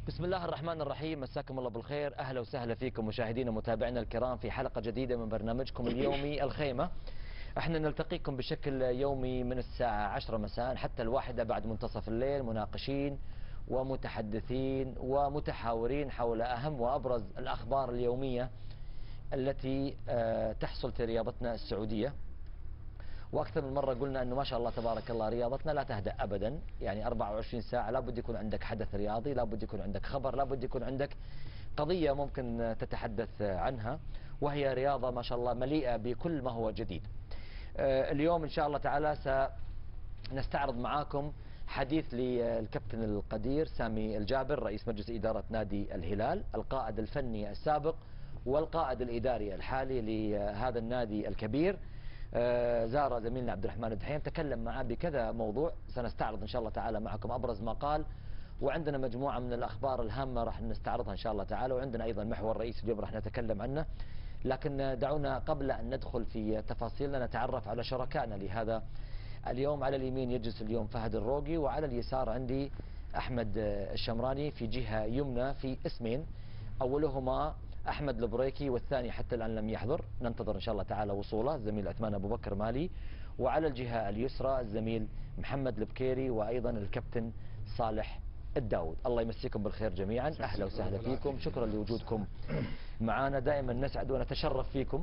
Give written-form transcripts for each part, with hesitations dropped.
بسم الله الرحمن الرحيم، مساكم الله بالخير. أهلا وسهلا فيكم مشاهدينا ومتابعينا الكرام في حلقة جديدة من برنامجكم اليومي الخيمة. احنا نلتقيكم بشكل يومي من الساعة 10 مساء حتى 1 بعد منتصف الليل، مناقشين ومتحدثين ومتحاورين حول أهم وأبرز الأخبار اليومية التي تحصل في رياضتنا السعودية. واكثر من مره قلنا انه ما شاء الله تبارك الله رياضتنا لا تهدأ ابدا، يعني 24 ساعه لابد يكون عندك حدث رياضي، لابد يكون عندك خبر، لابد يكون عندك قضيه ممكن تتحدث عنها، وهي رياضه ما شاء الله مليئه بكل ما هو جديد. اليوم ان شاء الله تعالى سنستعرض معاكم حديث للكابتن القدير سامي الجابر، رئيس مجلس اداره نادي الهلال، القائد الفني السابق والقائد الاداري الحالي لهذا النادي الكبير. زار زميلنا عبد الرحمن الدحيم، تكلم معه بكذا موضوع، سنستعرض ان شاء الله تعالى معكم ابرز ما قال، وعندنا مجموعه من الاخبار الهامه راح نستعرضها ان شاء الله تعالى، وعندنا ايضا محور رئيسي اليوم راح نتكلم عنه. لكن دعونا قبل ان ندخل في تفاصيلنا نتعرف على شركائنا لهذا اليوم. على اليمين يجلس اليوم فهد الروقي، وعلى اليسار عندي احمد الشمراني، في جهه يمنى في اسمين، اولهما أحمد البريكي والثاني حتى الآن لم يحضر، ننتظر إن شاء الله تعالى وصوله، الزميل عثمان أبو بكر مالي. وعلى الجهة اليسرى الزميل محمد البكيري، وأيضا الكابتن صالح الداود. الله يمسيكم بالخير جميعا، أهلا وسهلا فيكم، شكرا لوجودكم معنا، دائما نسعد ونتشرف فيكم.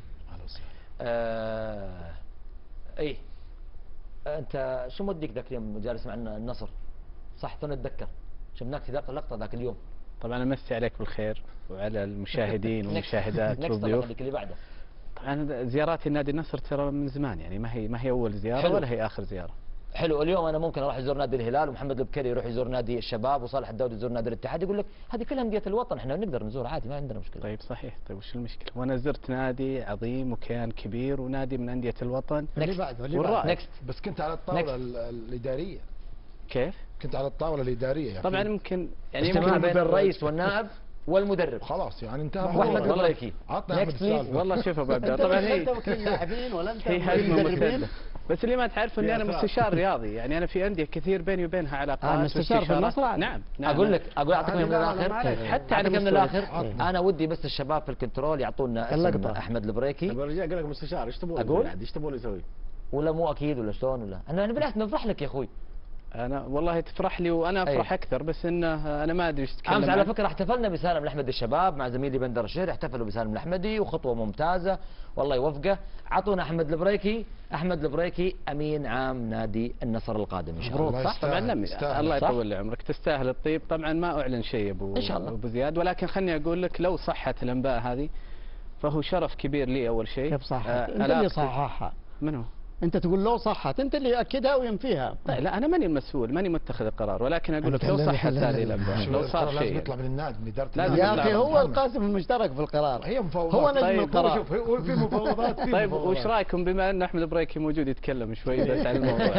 إيه أنت شو موديك ذاك اليوم جالس معنا النصر؟ صح تونا نتذكر شفناك في ذاك اللقطة ذاك اليوم. طبعا امسي عليك بالخير وعلى المشاهدين والمشاهدات والضيوف. اللي بعده. طبعا زياراتي لنادي النصر ترى من زمان، يعني ما هي اول زياره حلو. ولا هي اخر زياره. حلو. اليوم انا ممكن اروح ازور نادي الهلال، ومحمد البكري يروح يزور نادي الشباب، وصالح الداود يزور نادي الاتحاد، يقول لك هذه كلها انديه الوطن، احنا نقدر نزور عادي، ما عندنا مشكله. طيب صحيح، طيب وش المشكله؟ وانا زرت نادي عظيم وكيان كبير ونادي من انديه الوطن. اللي بعده نكست. بس كنت على الطاوله الاداريه. كيف؟ كنت على الطاوله الاداريه يعني. طبعا ممكن يعني يمكن بين الرئيس والنائب والمدرب. خلاص يعني انتهى. واحمد البريكي عطنا احمد السالفه. والله شوف ابو عبد الله، طبعا انت وكيل لاعبين ولا انت هي هجمه مرتده، بس اللي ما تعرف اني انا مستشار رياضي، يعني انا في انديه كثير بيني وبينها علاقات. مستشار في النصر. نعم. اقول اعطيكم من الاخر، حتى على من الاخر انا ودي بس الشباب في الكنترول يعطونا اسم احمد البريكي. الرجال قال لك مستشار، ايش تبون؟ اقول ايش تبون يسوي؟ ولا مو اكيد ولا شلون ولا انا بالعكس نفرح لك يا اخوي. انا والله تفرح لي وانا افرح اكثر، بس انه انا ما ادري ايش تتكلم. امس على فكره احتفلنا بسالم الاحمدي، الشباب مع زميلي بندر الشهري احتفلوا بسالم الاحمدي، وخطوه ممتازه والله يوفقه. اعطونا احمد البريكي. احمد البريكي امين عام نادي النصر القادم ان شاء الله. صح طبعا. الله يطول لي عمرك، تستاهل الطيب. طبعا ما اعلن شيء ان شاء الله ابو زياد، ولكن خلني اقول لك لو صحت الانباء هذه فهو شرف كبير لي اول شيء. كيف صحت؟ انت اللي صححها. من هو؟ انت تقول لو صحت، انت اللي ياكدها وينفيها. طيب لا انا ماني المسؤول، ماني متخذ القرار، ولكن اقول لك لو صحت هذه الانباء، لو صار شيء لازم يطلع من النادي من اداره النادي. يا اخي هو القاسم المشترك في القرار، هي مفوضات، هو نجم طيب القرار. شوف هو في مفوضات. طيب وش رايكم بما ان احمد البريكي موجود يتكلم شوي بس عن الموضوع؟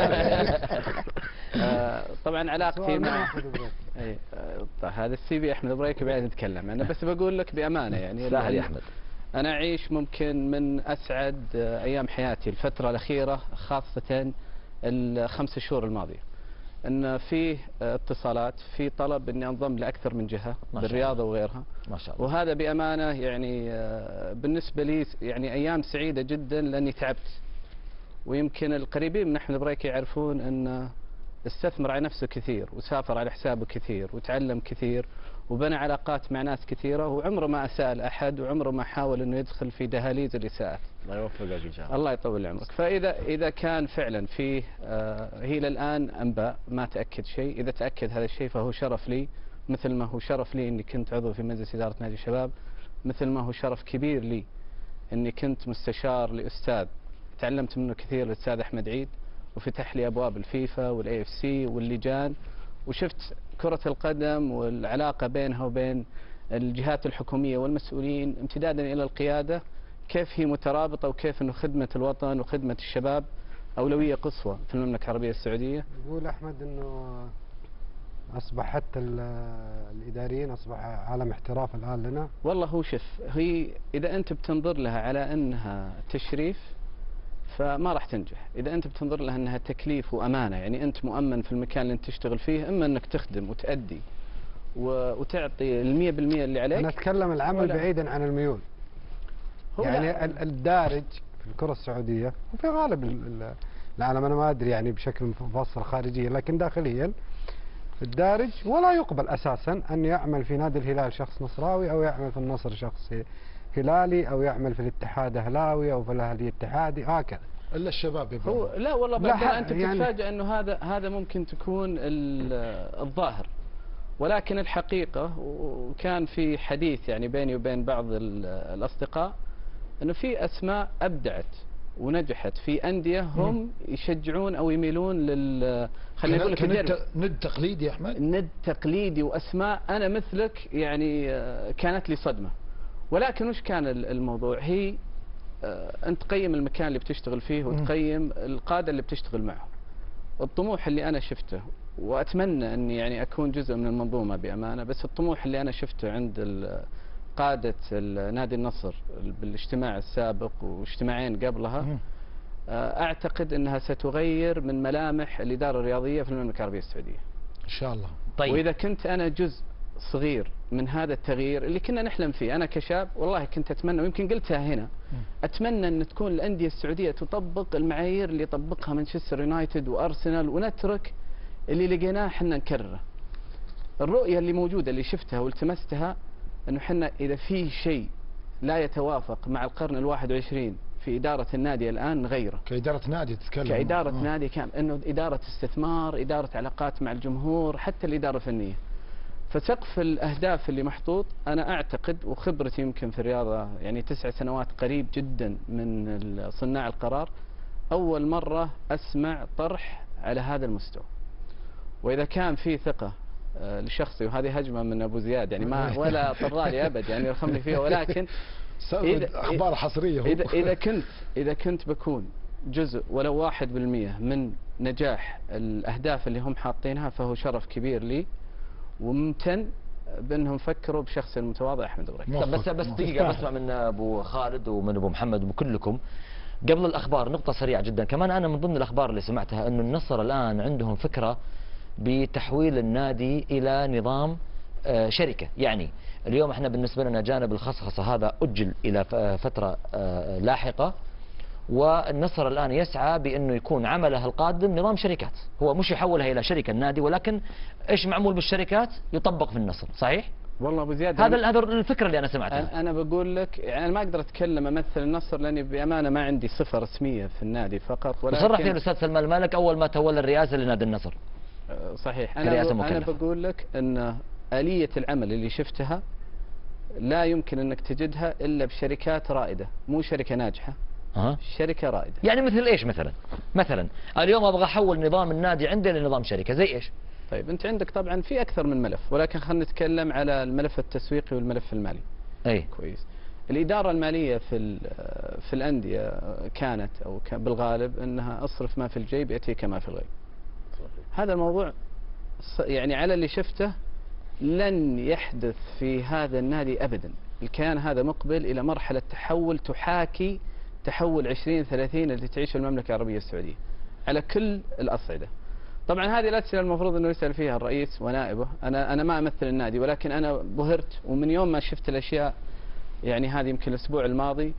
طبعا علاقتي مع هذا السي في احمد البريكي بعدين نتكلم عنه، بس بقول لك بامانه يعني سهل يا احمد، أنا أعيش ممكن من أسعد أيام حياتي الفترة الأخيرة، خاصة ال5 شهور الماضية، أن في اتصالات، في طلب أني أنضم لأكثر من جهة بالرياضة وغيرها ما شاء الله. وهذا بأمانة يعني بالنسبة لي يعني أيام سعيدة جدا، لأني تعبت. ويمكن القريبين من أحمد البريكي يعرفون أن استثمر على نفسه كثير، وسافر على حسابه كثير، وتعلم كثير، وبنى علاقات مع ناس كثيرة، وعمره ما أساء لأحد، وعمره ما حاول أنه يدخل في دهاليز الإساءات. الله يوفقك إن شاء الله. الله يطول عمرك. فإذا كان فعلا في هي الآن أنباء ما تأكد شيء، إذا تأكد هذا الشيء فهو شرف لي، مثل ما هو شرف لي أني كنت عضو في مجلس إدارة نادي الشباب، مثل ما هو شرف كبير لي أني كنت مستشار لأستاذ تعلمت منه كثير، الأستاذ أحمد عيد، وفتح لي أبواب الفيفا والAFC واللجان، وشفت كرة القدم والعلاقة بينها وبين الجهات الحكومية والمسؤولين امتدادا إلى القيادة كيف هي مترابطة، وكيف أنه خدمة الوطن وخدمة الشباب أولوية قصوى في المملكة العربية السعودية. يقول أحمد أنه أصبح حتى الإداريين أصبح عالم احتراف الآن لنا. والله هو شف، هي إذا أنت بتنظر لها على أنها تشريف فما راح تنجح. إذا أنت بتنظر لها أنها تكليف وأمانة، يعني أنت مؤمن في المكان اللي أنت تشتغل فيه، إما أنك تخدم وتأدي وتعطي 100% اللي عليك. انا اتكلم العمل ولا- بعيدا عن الميول. هو يعني لا. الدارج في الكرة السعودية وفي غالب العالم، انا ما ادري يعني بشكل مفصل خارجيا، لكن داخليا الدارج ولا يقبل اساسا ان يعمل في نادي الهلال شخص نصراوي، او يعمل في النصر شخص هلالي، او يعمل في الاتحاد اهلاوي، او في الاهلي اتحادي، هكذا. الا الشباب يا هو لا والله لا، بعدين انت يعني- بتتفاجئ انه هذا ممكن تكون الظاهر، ولكن الحقيقة وكان في حديث يعني بيني وبين بعض الأصدقاء أنه في أسماء أبدعت ونجحت في أندية هم يشجعون أو يميلون خلينا نقول لك الديربي. ند تقليدي يا احمد. ند تقليدي وأسماء أنا مثلك يعني كانت لي صدمة. ولكن وش كان الموضوع؟ هي أنت تقيم المكان اللي بتشتغل فيه وتقيم القادة اللي بتشتغل معهم. الطموح اللي أنا شفته، وأتمنى أني يعني أكون جزء من المنظومة بأمانة، بس الطموح اللي أنا شفته عند قادة نادي النصر بالاجتماع السابق واجتماعين قبلها، أعتقد أنها ستغير من ملامح الإدارة الرياضية في المملكة العربية السعودية ان شاء الله. طيب وإذا كنت أنا جزء صغير من هذا التغيير اللي كنا نحلم فيه، أنا كشاب والله كنت أتمنى، ويمكن قلتها هنا، أتمنى أن تكون الأندية السعودية تطبق المعايير اللي يطبقها مانشستر يونايتد وأرسنال، ونترك اللي لقيناه حنا نكرره. الرؤية اللي موجودة اللي شفتها والتمستها أنه حنا إذا في شيء لا يتوافق مع القرن ال21 في إدارة النادي الآن نغيره. كإدارة نادي تتكلم. كإدارة نادي كامل، أنه إدارة استثمار، إدارة علاقات مع الجمهور، حتى الإدارة الفنية. فسقف الأهداف اللي محطوط أنا أعتقد، وخبرتي يمكن في الرياضة يعني 9 سنوات قريب جدا من صناع القرار، أول مرة أسمع طرح على هذا المستوى. وإذا كان في ثقة لشخصي، وهذه هجمة من أبو زياد يعني ما ولا طرالي أبد يعني يرخمني فيها، ولكن اخبار حصريه. إذا كنت بكون جزء ولو 1% من نجاح الأهداف اللي هم حاطينها، فهو شرف كبير لي، وممتن بأنهم فكروا بشخص المتواضع أحمد إبراهيم. طب بس دقيقة بسمع من أبو خالد ومن أبو محمد وكلكم قبل الأخبار نقطة سريعة جدا. كمان أنا من ضمن الأخبار اللي سمعتها أنه النصر الآن عندهم فكرة بتحويل النادي إلى نظام شركة. يعني اليوم احنا بالنسبة لنا جانب الخصخصة هذا أجل إلى فترة لاحقة، والنصر الآن يسعى بأنه يكون عمله القادم نظام شركات، هو مش يحولها إلى شركة النادي، ولكن إيش معمول بالشركات يطبق في النصر. صحيح؟ والله أبو زياد هذا الفكرة اللي أنا سمعتها. أنا بقول لك يعني أنا ما أقدر أتكلم أمثل النصر، لأني بأمانة ما عندي صفة رسمية في النادي فقط. ولكن وصرح فيه الأستاذ سلمان المالك أول ما تولى الرئاسة لنادي النصر. صحيح. أنا بقول لك أن آلية العمل اللي شفتها لا يمكن أنك تجدها إلا بشركات رائدة، مو شركة ناجحة. شركة رائدة. يعني مثل إيش مثلا اليوم أبغى أحول نظام النادي عندي لنظام شركة زي إيش؟ طيب أنت عندك طبعا في أكثر من ملف، ولكن خلينا نتكلم على الملف التسويقي والملف المالي. أي كويس. الإدارة المالية في الأندية كانت أو بالغالب أنها أصرف ما في الجيب يأتيك ما في الغيب. هذا الموضوع يعني على اللي شفته لن يحدث في هذا النادي أبدا. الكيان هذا مقبل إلى مرحلة تحول تحاكي تحول 2030 اللي تعيشه المملكة العربية السعودية على كل الأصعدة. طبعا هذه الأسئلة المفروض أنه يسأل فيها الرئيس ونائبه. أنا ما أمثل النادي، ولكن أنا بهرت، ومن يوم ما شفت الأشياء يعني هذه يمكن الأسبوع الماضي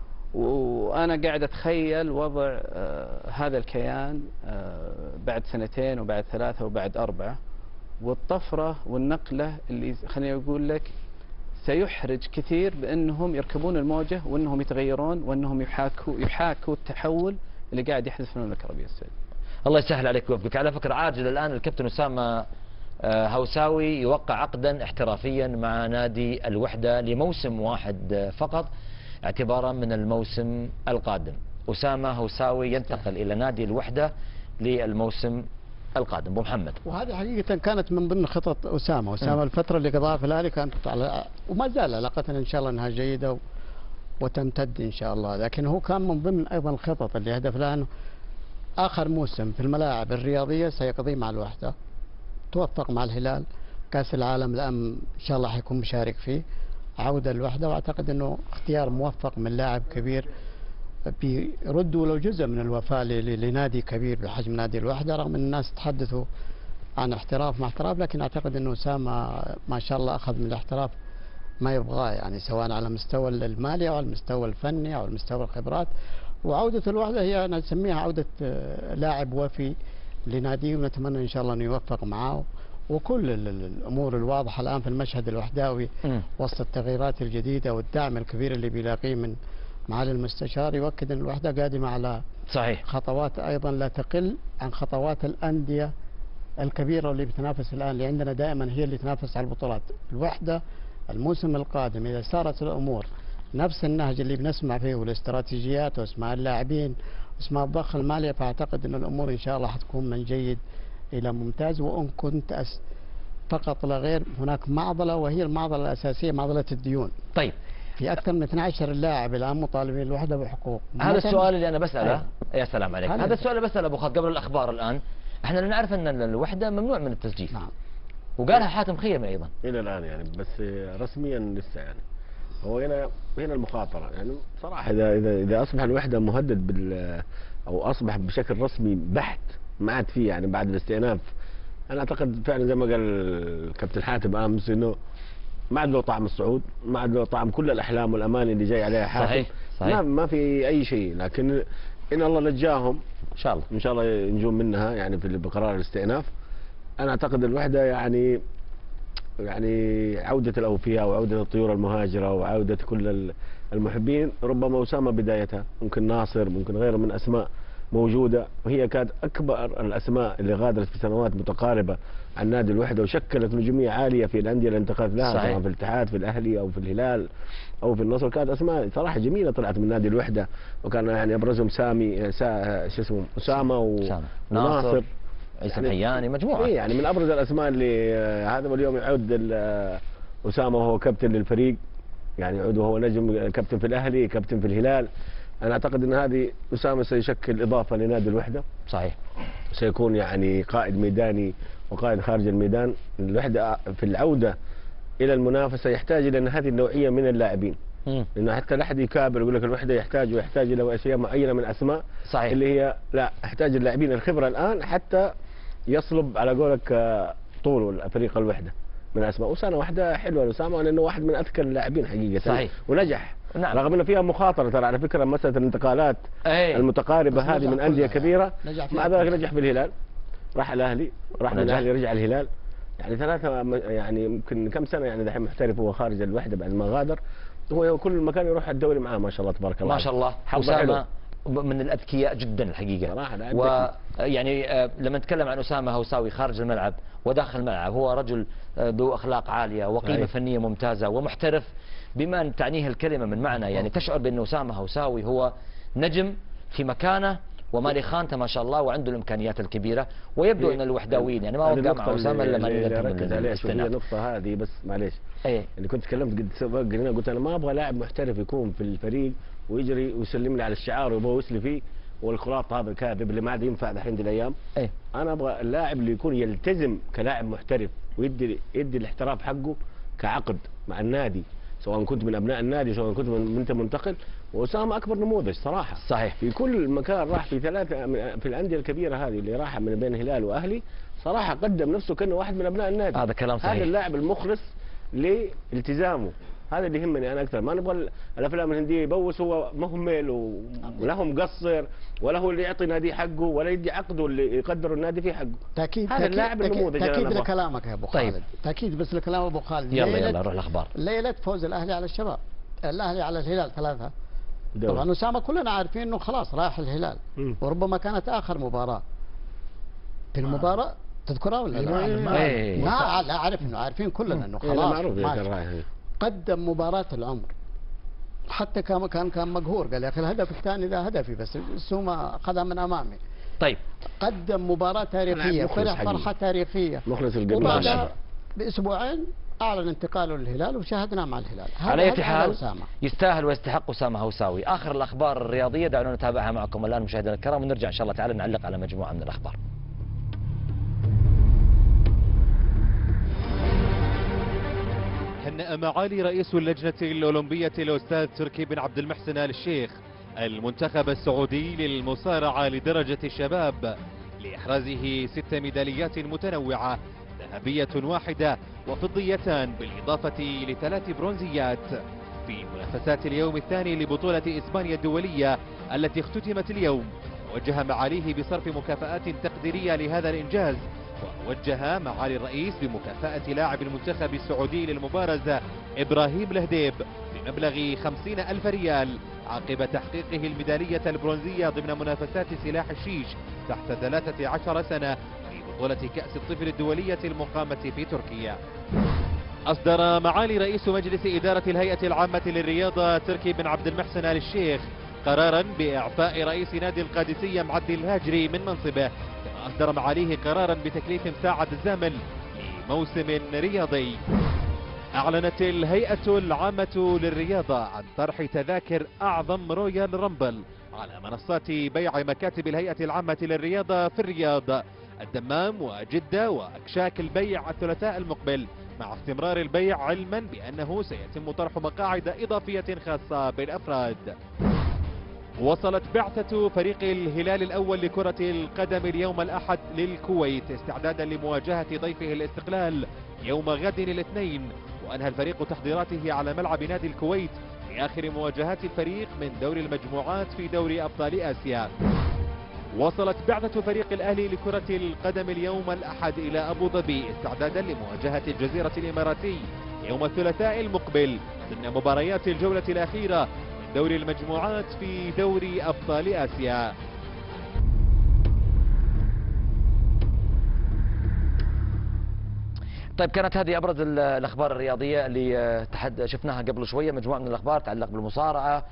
وأنا قاعد أتخيل وضع هذا الكيان بعد 2 وبعد 3 وبعد 4، والطفرة والنقلة اللي خليني أقول لك سيحرج كثير بأنهم يركبون الموجة وأنهم يتغيرون وأنهم يحاكوا التحول اللي قاعد يحدث في المملكة العربية السعودية. الله يسهل عليك ويوفقك. على فكرة عاجل الآن الكابتن أسامة هوساوي يوقع عقدا احترافيا مع نادي الوحدة لموسم واحد فقط اعتبارا من الموسم القادم. أسامة هوساوي ينتقل إلى نادي الوحدة للموسم القادم. أبو محمد. وهذه حقيقة كانت من ضمن خطط أسامة الفترة اللي قضاها في الأهلي كانت على، وما زال علاقتنا إن شاء الله أنها جيدة وتمتد إن شاء الله، لكن هو كان من ضمن أيضا الخطط اللي هدف لها أنه آخر موسم في الملاعب الرياضية سيقضيه مع الوحدة، توفق مع الهلال، كأس العالم الآن إن شاء الله حيكون مشارك فيه، عودة الوحدة، وأعتقد أنه اختيار موفق من لاعب كبير بيرد ولو جزء من الوفاء لنادي كبير بحجم نادي الوحدة، رغم أن الناس تحدثوا عن احتراف مع احتراف، لكن اعتقد انه اسامه ما شاء الله اخذ من الاحتراف ما يبغاه، يعني سواء على المستوى المالي او على المستوى الفني او على المستوى الخبرات. وعوده الوحده هي انا اسميها عوده لاعب وفي لناديه، ونتمنى ان شاء الله انه يوفق معاه. وكل الامور الواضحه الان في المشهد الوحداوي وسط التغييرات الجديده والدعم الكبير اللي بيلاقيه من معالي المستشار يؤكد ان الوحده قادمه على صحيح خطوات ايضا لا تقل عن خطوات الانديه الكبيره اللي بتنافس الان، اللي عندنا دائما هي اللي تنافس على البطولات. الوحده الموسم القادم اذا سارت الامور نفس النهج اللي بنسمع فيه والاستراتيجيات واسماء اللاعبين واسماء الضخ الماليه، فاعتقد ان الامور ان شاء الله حتكون من جيد الى ممتاز. وان كنت فقط لا غير هناك معضله، وهي المعضله الاساسيه معضله الديون. طيب في اكثر من 12 لاعب الان مطالبين الوحده بحقوق. هذا السؤال اللي انا بساله. يا سلام عليك، هذا هذا السؤال اللي بساله ابو خالد قبل الاخبار. الان احنا نعرف ان الوحده ممنوع من التسجيل. نعم. وقالها حاتم خيمي ايضا الى الان يعني، بس رسميا لسه يعني. هو هنا المخاطره يعني صراحه، اذا اصبح الوحده مهدد او اصبح بشكل رسمي بحت ما عاد فيه يعني بعد الاستئناف. انا اعتقد فعلا زي ما قال الكابتن حاتم امس انه ما عاد له طعم الصعود، ما عاد له طعم كل الاحلام والاماني اللي جاي عليها حاتم. صحيح صحيح. ما في اي شيء، لكن ان الله نجاهم ان شاء الله، ان شاء الله ينجون منها يعني بقرار الاستئناف. انا اعتقد الوحده يعني عوده الاوفياء وعوده الطيور المهاجره وعوده كل المحبين. ربما اسامه بدايتها، ممكن ناصر، ممكن غيره من اسماء موجوده، وهي كانت اكبر الاسماء اللي غادرت في سنوات متقاربه عن نادي الوحده وشكلت نجوميه عاليه في الانديه اللي انتقلت لها، سواء في الاتحاد، في الاهلي او في الهلال او في النصر. كانت اسماء صراحه جميله طلعت من نادي الوحده، وكان يعني ابرزهم اسامه وناصر، عيسى الحياني، مجموعه. يعني من ابرز الاسماء اللي هذا. واليوم يعود اسامه وهو كابتن للفريق، يعني يعود وهو نجم، كابتن في الاهلي، كابتن في الهلال. انا اعتقد ان هذه اسامه سيشكل اضافه لنادي الوحده. صحيح. سيكون يعني قائد ميداني وقائد خارج الميدان. الوحده في العوده الى المنافسه يحتاج الى هذه النوعيه من اللاعبين. لانه حتى لا احد يكابر يقول لك الوحده يحتاج الى اشياء معينه من اسماء. صحيح. اللي هي لا، يحتاج اللاعبين الخبره الان حتى يصلب على قولك طول فريق الوحده من اسماء. وسنه واحده حلوه لاسامه، لانه واحد من اذكى اللاعبين حقيقه. صحيح. ونجح. نعم. رغم انه فيها مخاطره ترى على فكره، مساله الانتقالات المتقاربه هذه من انديه كبيره، مع ذلك نجح في الهلال، راح الاهلي، راح من الاهلي رجع الهلال. يعني ثلاثه يعني يمكن كم سنه يعني دحين محترف هو خارج الوحده بعد ما غادر. هو كل مكان يروح الدوري معاه ما شاء الله تبارك الله. ما شاء الله. اسامه من الاذكياء جدا الحقيقه صراحه. ويعني لما نتكلم عن اسامه هوساوي خارج الملعب وداخل الملعب، هو رجل ذو اخلاق عاليه وقيمه فنيه ممتازه ومحترف بما تعنيه الكلمه من معنى. يعني تشعر بان اسامه هوساوي هو نجم في مكانه ومالي خانته ما شاء الله، وعنده الامكانيات الكبيره. ويبدو ان الوحداويين يعني ما وقع مع اسامه الا ما ركز عليها. شوف النقطه هذه بس معليش. اللي كنت تكلمت قلت انا ما ابغى لاعب محترف يكون في الفريق ويجري ويسلم لي على الشعار ويبغى يوصل فيه والخلاط هذا الكاذب اللي ما عاد ينفع دحين دي الايام. انا ابغى اللاعب اللي يكون يلتزم كلاعب محترف ويدي الاحتراف حقه كعقد مع النادي، سواء كنت من ابناء النادي سواء كنت من انت منتقل. واسامه اكبر نموذج صراحه. صحيح. في كل مكان راح، في ثلاثه في الانديه الكبيره هذه اللي راح من بين الهلال واهلي، صراحه قدم نفسه كانه واحد من ابناء النادي. هذا كلام صحيح. هذا اللاعب المخلص لالتزامه، هذا اللي يهمني انا اكثر. ما نبغى الافلام الهنديه يبوس هو مهمل وله مقصر، ولا هو اللي يعطي نادي حقه ولا يدي عقده اللي يقدر النادي فيه حقه. تاكيد. هذا اللاعب النموذج. تاكيد لكلامك يا ابو خالد. طيب. تاكيد بس لكلام ابو خالد. يلا نروح الاخبار. ليله فوز الاهلي على الشباب، الاهلي على الهلال 3. طبعا اسامه كلنا عارفين انه خلاص رايح الهلال، وربما كانت اخر مباراه في المباراه. تذكرها ولا لا؟ لا اعرف انه عارفين كلنا انه خلاص قدم مباراه العمر. حتى كان مقهور، قال يا اخي الهدف الثاني ذا هدفي بس السومه اخذها من امامي. طيب. قدم مباراه تاريخيه، فرح فرحه تاريخيه، مخلص القلب. وبعدها باسبوعين اعلن انتقاله للهلال وشاهدناه مع الهلال. على اي حال يستاهل ويستحق اسامه هوساوي. اخر الاخبار الرياضيه دعونا نتابعها معكم الان مشاهدينا الكرام، ونرجع ان شاء الله تعالى نعلق على مجموعه من الاخبار. هنأ معالي رئيس اللجنة الأولمبية الأستاذ تركي بن عبد المحسن آل الشيخ المنتخب السعودي للمصارعة لدرجة الشباب لإحرازه 6 ميداليات متنوعة، ذهبية واحدة وفضيتان بالإضافة ل3 برونزيات في منافسات اليوم الثاني لبطولة إسبانيا الدولية التي اختتمت اليوم. وجه معاليه بصرف مكافآت تقديرية لهذا الإنجاز، ووجه معالي الرئيس بمكافأة لاعب المنتخب السعودي للمبارزة إبراهيم الهديب بمبلغ 50,000 ريال عقب تحقيقه الميدالية البرونزية ضمن منافسات سلاح الشيش تحت 13 سنة في بطولة كأس الطفل الدولية المقامة في تركيا. أصدر معالي رئيس مجلس إدارة الهيئة العامة للرياضة تركي بن عبد المحسن آل الشيخ قرارا بإعفاء رئيس نادي القادسية معدي الهاجري من منصبه، كما أصدر معاليه قرارا بتكليف مساعد الزامل لموسم رياضي. أعلنت الهيئة العامة للرياضة عن طرح تذاكر أعظم رويال رامبل على منصات بيع مكاتب الهيئة العامة للرياضة في الرياض، الدمام وجدة وأكشاك البيع الثلاثاء المقبل، مع استمرار البيع علما بأنه سيتم طرح مقاعد إضافية خاصة بالأفراد. وصلت بعثة فريق الهلال الأول لكرة القدم اليوم الأحد للكويت استعدادا لمواجهة ضيفه الاستقلال يوم غد الاثنين، وأنهى الفريق تحضيراته على ملعب نادي الكويت في آخر مواجهات الفريق من دور المجموعات في دوري أبطال آسيا. وصلت بعثة فريق الأهلي لكرة القدم اليوم الأحد إلى أبو ظبي استعدادا لمواجهة الجزيرة الإماراتي يوم الثلاثاء المقبل ضمن مباريات الجولة الأخيرة من دوري المجموعات في دوري أبطال آسيا. طيب، كانت هذه أبرز الأخبار الرياضية اللي شفناها قبل شوية. مجموعة من الأخبار تتعلق بالمصارعة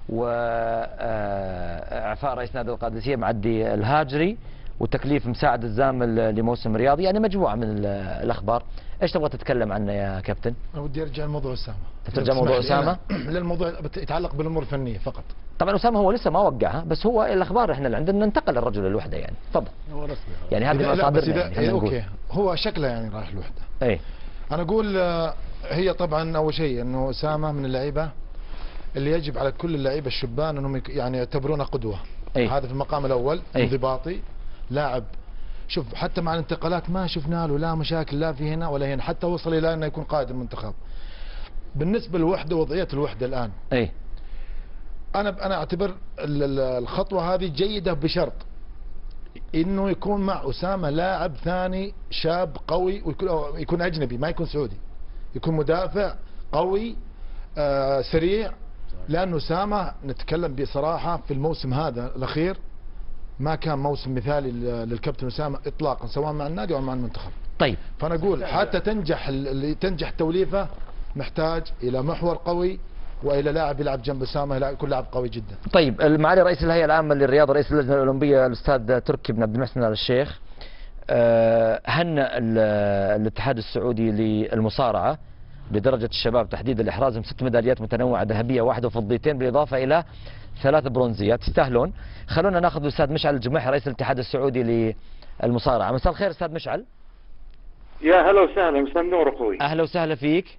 وإعفاء رئيس نادي القادسية معدي الهاجري وتكليف مساعد الزامل لموسم رياضي، يعني مجموعة من الأخبار. إيش تبغى تتكلم عنه يا كابتن؟ أنا ودي أرجع لموضوع أسامة. ترجع موضوع أسامة؟ للموضوع يتعلق بالأمور الفنية فقط. طبعا أسامة هو لسه ما وقعها، بس هو الأخبار إحنا اللي عندنا ننتقل الرجل الوحدة يعني. تفضل. هو رسمي يعني هذه مصادرنا يعني أوكي، هو شكله يعني رايح الوحدة. إيه. أنا أقول هي طبعا أول شيء إنه أسامة من اللعيبة اللي يجب على كل اللعيبة الشبان إنهم يعني يعتبرونه قدوة. أيه. هذا في المقام الأول. أيه. انضباطي لاعب. شوف حتى مع الانتقالات ما شفنا له لا مشاكل لا في هنا ولا هنا، حتى وصل إلى أنه يكون قائد المنتخب. بالنسبة للوحدة، وضعية الوحدة الآن، أي أنا أعتبر الخطوة هذه جيدة بشرط إنه يكون مع أسامة لاعب ثاني شاب قوي، ويكون أجنبي ما يكون سعودي، يكون مدافع قوي سريع، لأنه أسامة نتكلم بصراحة في الموسم هذا الأخير ما كان موسم مثالي للكابتن أسامة إطلاقا، سواء مع النادي أو مع المنتخب. طيب، فأنا أقول حتى تنجح توليفة محتاج إلى محور قوي وإلى لاعب يلعب جنب أسامة، يكون لاعب قوي جدا. طيب، معالي رئيس الهيئة العامة للرياضة رئيس اللجنة الأولمبية الأستاذ تركي بن عبد المحسن آل الشيخ هنأ الاتحاد السعودي للمصارعة بدرجة الشباب تحديدا لإحرازهم 6 ميداليات متنوعة، ذهبية واحدة وفضيتين بالإضافة إلى 3 برونزيات. يستاهلون. خلونا ناخذ الأستاذ مشعل الجميحي رئيس الاتحاد السعودي للمصارعة. مساء الخير أستاذ مشعل. يا هلا وسهلا، مساء النور أخوي. أهلا وسهلا فيك.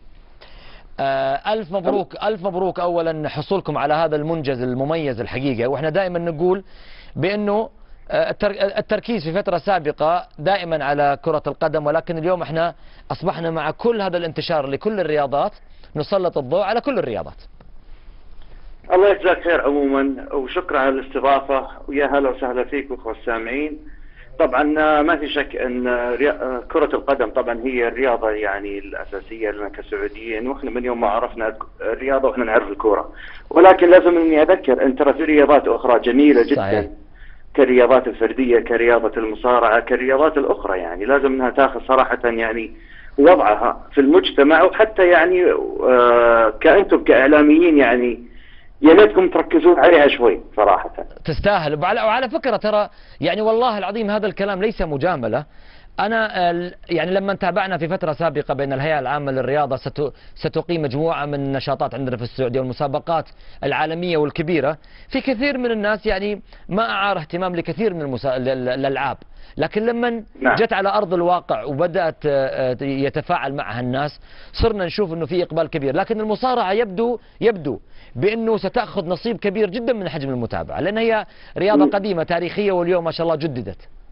ألف مبروك ألف مبروك أولا حصولكم على هذا المنجز المميز الحقيقة. وإحنا دائما نقول بأنه التركيز في فترة سابقة دائما على كرة القدم، ولكن اليوم احنا أصبحنا مع كل هذا الانتشار لكل الرياضات نسلط الضوء على كل الرياضات. الله يجزاك خير عموما، وشكرا على الاستضافة، ويا هلا وسهلا فيك واخوة السامعين. طبعا ما في شك ان كرة القدم طبعا هي الرياضة يعني الأساسية لنا كسعوديين، واحنا من يوم ما عرفنا الرياضة واحنا نعرف الكرة، ولكن لازم اني اذكر ان ترى في رياضات اخرى جميلة جدا. صحيح. كرياضات الفردية، كرياضة المصارعة، كرياضات الأخرى، يعني لازم أنها تأخذ صراحة يعني وضعها في المجتمع، وحتى يعني كأنتم كإعلاميين يعني يا ليتكم تركزون عليها شوي صراحة. تستاهل. وعلى فكرة ترى يعني والله العظيم هذا الكلام ليس مجاملة. أنا يعني لما تابعنا في فترة سابقة بين الهيئة العامة للرياضة ستقيم مجموعة من النشاطات عندنا في السعودية والمسابقات العالمية والكبيرة، في كثير من الناس يعني ما أعار اهتمام لكثير من الألعاب، لكن لما جت على أرض الواقع وبدأت يتفاعل معها الناس صرنا نشوف أنه في إقبال كبير. لكن المصارعة يبدو بأنه ستأخذ نصيب كبير جدا من حجم المتابعة، لأن هي رياضة قديمة تاريخية واليوم ما شاء الله جددت.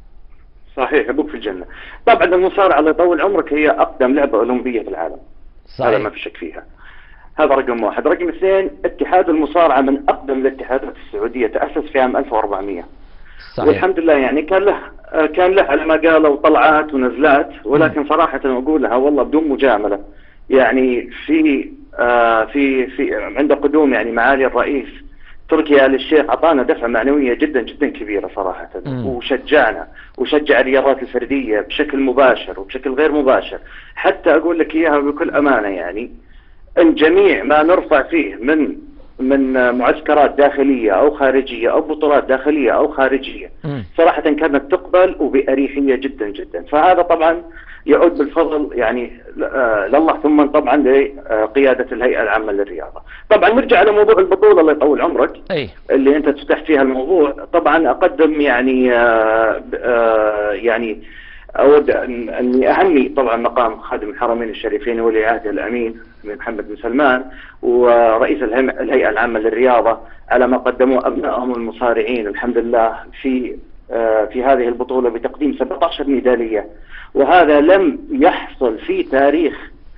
صحيح، ابوك في الجنه. طبعا المصارعه الله يطول عمرك هي اقدم لعبه اولمبيه في العالم، صحيح. هذا ما في شك فيها. هذا رقم واحد. رقم اثنين، اتحاد المصارعه من اقدم الاتحادات السعوديه، تاسس في عام 1400. صحيح. والحمد لله يعني كان له على ما قالوا طلعات ونزلات، ولكن صراحه اقولها والله بدون مجامله، يعني في عند قدوم يعني معالي الرئيس تركي آل الشيخ اعطانا دفعه معنويه جدا جدا كبيره صراحه، وشجعنا وشجع الرياضات الفرديه بشكل مباشر وبشكل غير مباشر. حتى اقول لك اياها بكل امانه، يعني ان جميع ما نرفع فيه من معسكرات داخليه او خارجيه او بطولات داخليه او خارجيه صراحه كانت تقبل وباريحيه جدا جدا. فهذا طبعا يعود بالفضل يعني لله، ثم طبعا لقياده الهيئه العامه للرياضه. طبعا نرجع على موضوع البطوله الله يطول عمرك اللي انت فتحت فيها الموضوع. طبعا اقدم يعني اود اني اهني طبعا مقام خادم الحرمين الشريفين ولي عهده الامين محمد بن سلمان ورئيس الهيئه العامه للرياضه على ما قدموه ابنائهم المصارعين الحمد لله في هذه البطوله بتقديم 17 ميداليه، وهذا لم يحصل في تاريخ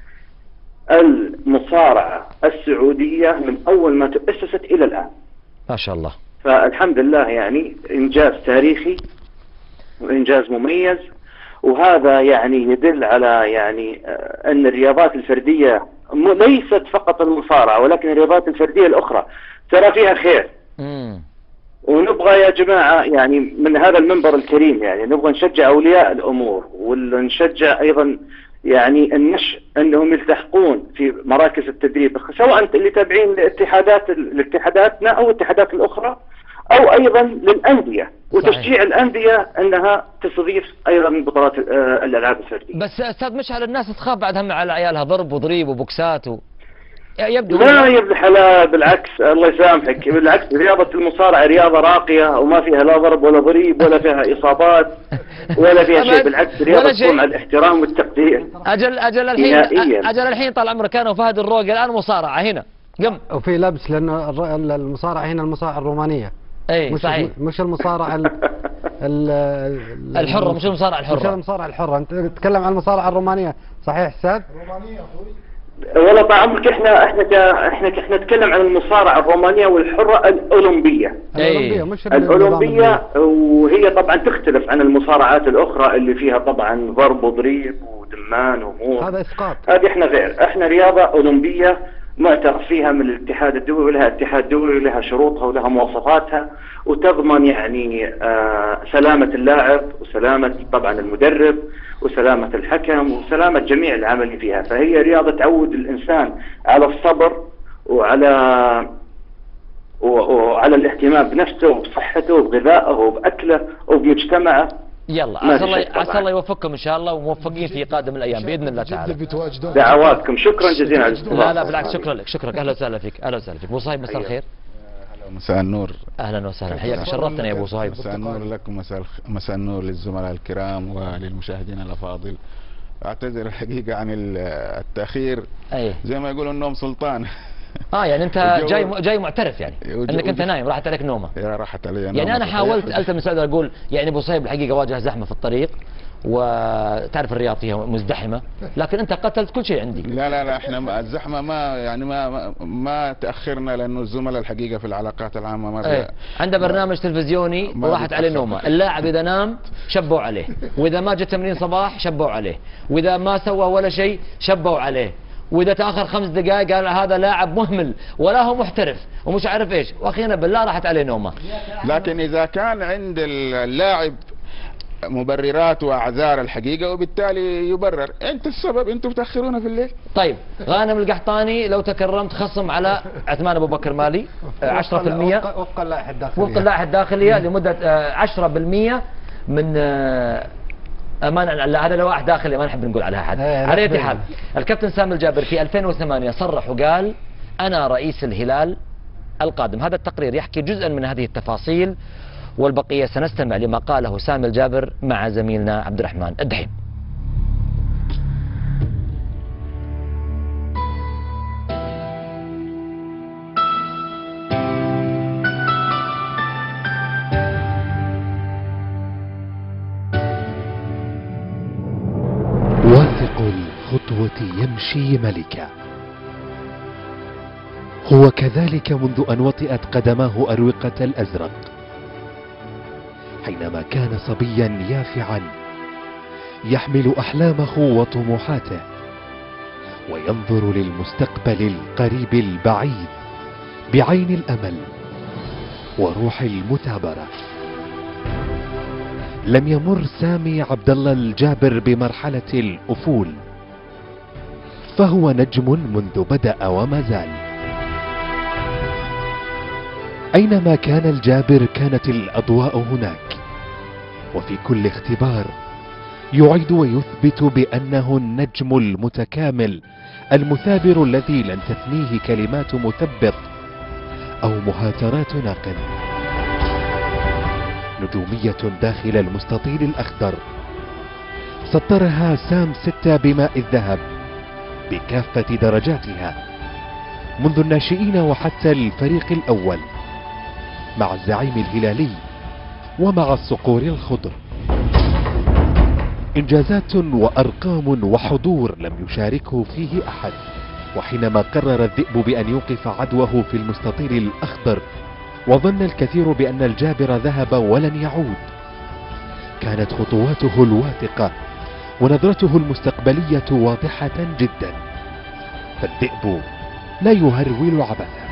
المصارعه السعوديه من اول ما تؤسست الى الان. ما شاء الله. فالحمد لله يعني انجاز تاريخي وانجاز مميز، وهذا يعني يدل على يعني ان الرياضات الفرديه ليست فقط المصارعه ولكن الرياضات الفرديه الاخرى ترى فيها خير. ونبغى يا جماعه يعني من هذا المنبر الكريم يعني نبغى نشجع اولياء الامور ونشجع ايضا يعني النشء انهم يلتحقون في مراكز التدريب، سواء اللي تابعين لاتحاداتنا او الاتحادات الاخرى او ايضا للانديه، وتشجيع الانديه انها تستضيف ايضا بطولات الالعاب الفرديه. بس استاذ مشعل الناس تخاف بعد هم على عيالها ضرب وضريب وبوكسات يبدو لا يا ابن الحلال، بالعكس الله يسامحك، بالعكس رياضه المصارعه رياضه راقيه وما فيها لا ضرب ولا ضريب ولا فيها اصابات ولا فيها شيء، بالعكس رياضه تقوم على الاحترام والتقدير. اجل الحين طال عمرك انا وفهد الروقي الان مصارعه هنا قم، وفي لبس لانه المصارعه هنا المصارعه الرومانيه. اي صحيح، مش المصارعه الحره، مش المصارعه الحره، مش المصارعه الحره. انت تتكلم عن المصارعه الرومانيه صحيح استاذ؟ رومانيه اخوي. والله طال عمرك احنا نتكلم عن المصارعه الرومانيه والحره الاولمبيه. الاولمبيه مش الاولمبيه، وهي طبعا تختلف عن المصارعات الاخرى اللي فيها طبعا ضرب وضريب ودمان وامور. هذا اسقاط. هذه احنا غير، احنا رياضه اولمبيه معترف فيها من الاتحاد الدولي، ولها اتحاد دولي ولها شروطها ولها مواصفاتها، وتضمن يعني سلامة اللاعب وسلامة طبعا المدرب وسلامة الحكم وسلامة جميع العاملين فيها. فهي رياضة تعود الإنسان على الصبر وعلى الاهتمام بنفسه وبصحته وبغذائه وبأكله وبمجتمعه. يلا عسى الله يوفقكم ان شاء الله وموفقين في قادم الايام باذن الله تعالى. دعواتكم، شكرا جزيلا على الاستضافه. لا بالعكس، شكرا لك، شكرا، اهلا وسهلا فيك، اهلا وسهلا فيك. ابو صهيب مساء الخير. مساء النور. اهلا وسهلا، حياك، شرفتنا يا ابو صهيب. مساء النور لكم، مساء النور للزملاء الكرام وللمشاهدين الافاضل. اعتذر الحقيقه عن التاخير، زي ما يقولوا النوم سلطان. يعني انت جاي معترف يعني انك انت نايم، راحت عليك نومه. راحت علي نومه. يعني انا حاولت التمس اقول يعني ابو صهيب الحقيقه واجه زحمه في الطريق، وتعرف الرياض فيها مزدحمه، لكن انت قتلت كل شيء عندي. لا احنا الزحمه ما تاخرنا، لانه الزملاء الحقيقه في العلاقات العامه مره عنده برنامج تلفزيوني وراحت عليه نومه. اللاعب اذا نام شبوا عليه، واذا ما جاء تمرين صباح شبوا عليه، واذا ما سوى ولا شيء شبوا عليه، واذا تاخر 5 دقائق قال هذا لاعب مهمل ولا هو محترف ومش عارف ايش، واخيرا بالله راحت عليه نومه. لكن اذا كان عند اللاعب مبررات واعذار الحقيقه وبالتالي يبرر، انت السبب، انتم بتاخرونا في الليل. طيب غانم القحطاني لو تكرمت خصم على عثمان ابو بكر مالي 10% وفق اللائحه الداخليه، وفق اللائحه الداخليه لمده 10% من هذا لوائح داخليه ما نحب نقول عليها حد. على اي حال الكابتن سامي الجابر في 2008 صرح وقال انا رئيس الهلال القادم. هذا التقرير يحكي جزءا من هذه التفاصيل، والبقيه سنستمع لما قاله سامي الجابر مع زميلنا عبد الرحمن الدحيم. المشي ملكا. هو كذلك منذ أن وطئت قدماه أروقة الأزرق، حينما كان صبيا يافعا يحمل أحلامه وطموحاته وينظر للمستقبل القريب البعيد بعين الأمل وروح المثابرة. لم يمر سامي عبد الله الجابر بمرحلة الأفول، فهو نجم منذ بدأ وما زال. أينما كان الجابر كانت الأضواء هناك، وفي كل اختبار يعيد ويثبت بأنه النجم المتكامل المثابر الذي لن تثنيه كلمات مثبط أو مهاترات ناقد. نجومية داخل المستطيل الأخضر سطرها سام 6 بماء الذهب بكافة درجاتها، منذ الناشئين وحتى الفريق الأول، مع الزعيم الهلالي ومع الصقور الخضر. إنجازات وأرقام وحضور لم يشاركه فيه أحد. وحينما قرر الذئب بأن يوقف عدوه في المستطيل الأخضر وظن الكثير بأن الجابر ذهب ولن يعود، كانت خطواته الواثقة ونظرته المستقبلية واضحة جدا. فالذئب لا يهرول عبثا.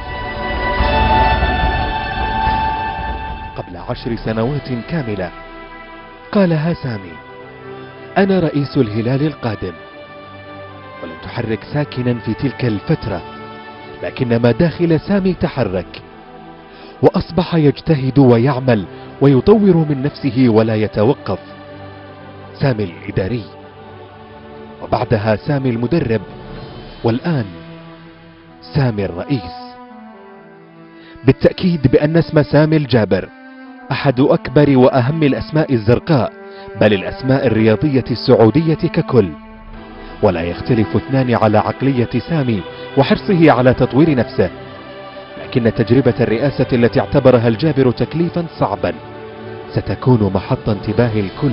قبل 10 سنوات كاملة قالها سامي: أنا رئيس الهلال القادم. ولم تحرك ساكنا في تلك الفترة، لكن ما داخل سامي تحرك، وأصبح يجتهد ويعمل ويطور من نفسه ولا يتوقف. سامي الإداري، وبعدها سامي المدرب، والآن سامي الرئيس. بالتأكيد بأن اسم سامي الجابر أحد أكبر وأهم الأسماء الزرقاء، بل الأسماء الرياضية السعودية ككل. ولا يختلف اثنان على عقلية سامي وحرصه على تطوير نفسه، لكن تجربة الرئاسة التي اعتبرها الجابر تكليفا صعبا ستكون محط انتباه الكل.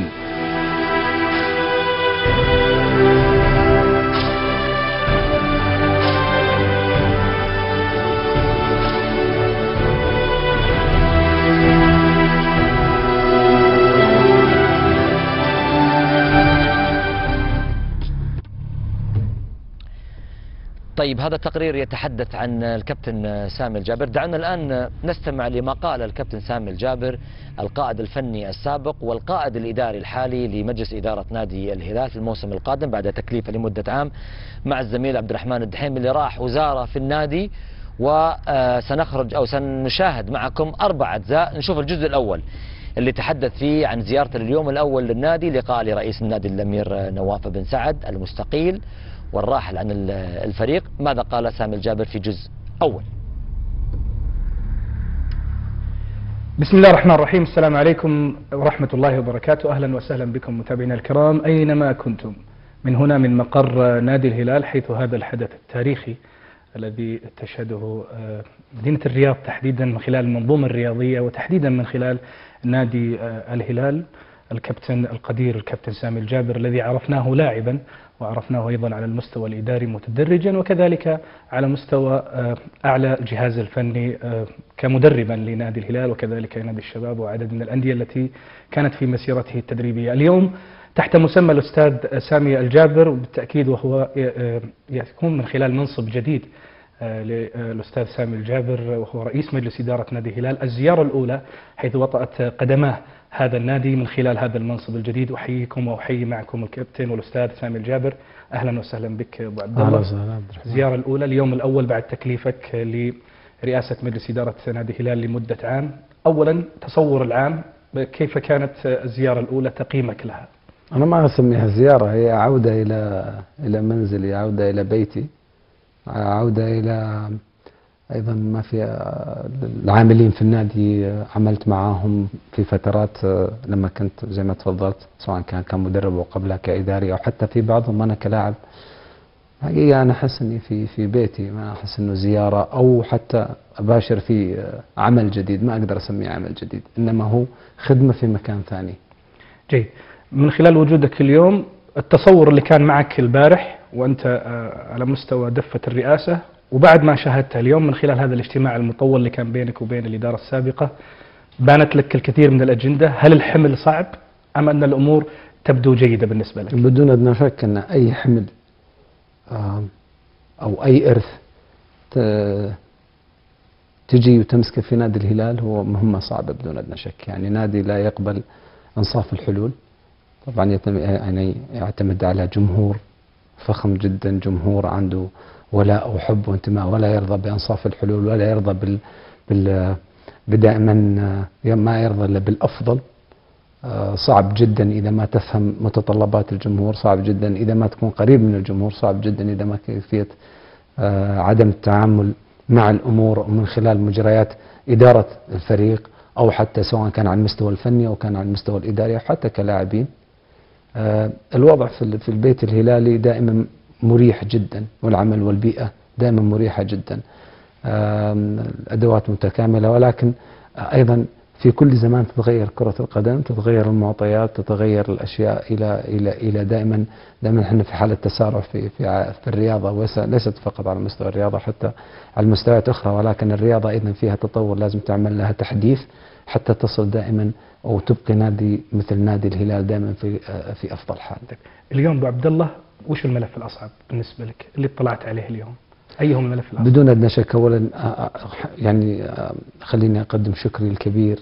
طيب، هذا التقرير يتحدث عن الكابتن سامي الجابر. دعونا الآن نستمع لما قال الكابتن سامي الجابر القائد الفني السابق والقائد الإداري الحالي لمجلس إدارة نادي الهلال في الموسم القادم بعد تكليفه لمدة عام مع الزميل عبد الرحمن الدحيم اللي راح وزارة في النادي. وسنخرج أو سنشاهد معكم 4 أجزاء. نشوف الجزء الأول اللي تحدث فيه عن زيارته اليوم الأول للنادي، لقاء لرئيس النادي الأمير نواف بن سعد المستقيل والراحل عن الفريق. ماذا قال سامي الجابر في جزء أول؟ بسم الله الرحمن الرحيم. السلام عليكم ورحمة الله وبركاته. أهلا وسهلا بكم متابعينا الكرام أينما كنتم. من هنا من مقر نادي الهلال، حيث هذا الحدث التاريخي الذي تشهده مدينة الرياض تحديدا من خلال المنظومة الرياضية وتحديدا من خلال نادي الهلال. الكابتن القدير الكابتن سامي الجابر الذي عرفناه لاعبا وعرفناه أيضا على المستوى الإداري متدرجا، وكذلك على مستوى أعلى الجهاز الفني كمدربا لنادي الهلال وكذلك نادي الشباب وعدد من الأندية التي كانت في مسيرته التدريبية. اليوم تحت مسمى الأستاذ سامي الجابر، وبالتأكيد وهو يكون من خلال منصب جديد للأستاذ سامي الجابر وهو رئيس مجلس إدارة نادي الهلال، الزيارة الأولى حيث وطأت قدماه هذا النادي من خلال هذا المنصب الجديد. أحييكم وأحيي معكم الكابتن والأستاذ سامي الجابر. أهلا وسهلا بك أبو عبد الله. الزيارة الأولى، اليوم الأول بعد تكليفك لرئاسة مجلس إدارة نادي الهلال لمدة عام. أولا تصور العام، كيف كانت الزيارة الأولى، تقييمك لها؟ أنا ما أسميها زيارة، هي عودة إلى منزلي، عودة إلى بيتي، عودة إلى أيضا ما في العاملين في النادي عملت معاهم في فترات لما كنت زي ما تفضلت، سواء كان كمدرب وقبلها كإداري أو حتى في بعضهم أنا كلاعب. حقيقة أنا أحس إني في بيتي، ما أحس إنه زيارة أو حتى أباشر في عمل جديد، ما أقدر أسميه عمل جديد، إنما هو خدمة في مكان ثاني. جيد. من خلال وجودك اليوم، التصور اللي كان معك البارح وأنت على مستوى دفة الرئاسة، وبعد ما شاهدتها اليوم من خلال هذا الاجتماع المطول اللي كان بينك وبين الإدارة السابقة، بانت لك الكثير من الأجندة. هل الحمل صعب أم أن الأمور تبدو جيدة بالنسبة لك؟ بدون أدنى شك أن أي حمل أو أي إرث تجي وتمسك في نادي الهلال هو مهمة صعبة بدون أدنى شك. يعني نادي لا يقبل أنصاف الحلول، طبعا يعني يعتمد على جمهور فخم جدا، جمهور عنده ولاء وحب وانتماء، ولا يرضى بأنصاف الحلول، ولا يرضى بدائما ما يرضى إلا بالأفضل. صعب جدا إذا ما تفهم متطلبات الجمهور، صعب جدا إذا ما تكون قريب من الجمهور، صعب جدا إذا ما كيفية عدم التعامل مع الأمور من خلال مجريات إدارة الفريق، أو حتى سواء كان على المستوى الفني أو كان على المستوى الإداري أو حتى كلاعبين. الوضع في البيت الهلالي دائما مريح جدا، والعمل والبيئة دائما مريحة جدا، الأدوات متكاملة، ولكن أيضا في كل زمان تتغير كرة القدم، تتغير المعطيات، تتغير الأشياء إلى دائما احنا في حالة تسارع في الرياضة، وليست فقط على مستوى الرياضة، حتى على المستويات أخرى. ولكن الرياضة أيضا فيها تطور، لازم تعمل لها تحديث حتى تصل دائما أو تبقي نادي مثل نادي الهلال دائما في أفضل حال. اليوم أبو عبد الله، وش الملف الأصعب بالنسبة لك اللي اطلعت عليه اليوم؟ أيهم الملف الأصعب؟ بدون أدنى شك أولا يعني خليني أقدم شكري الكبير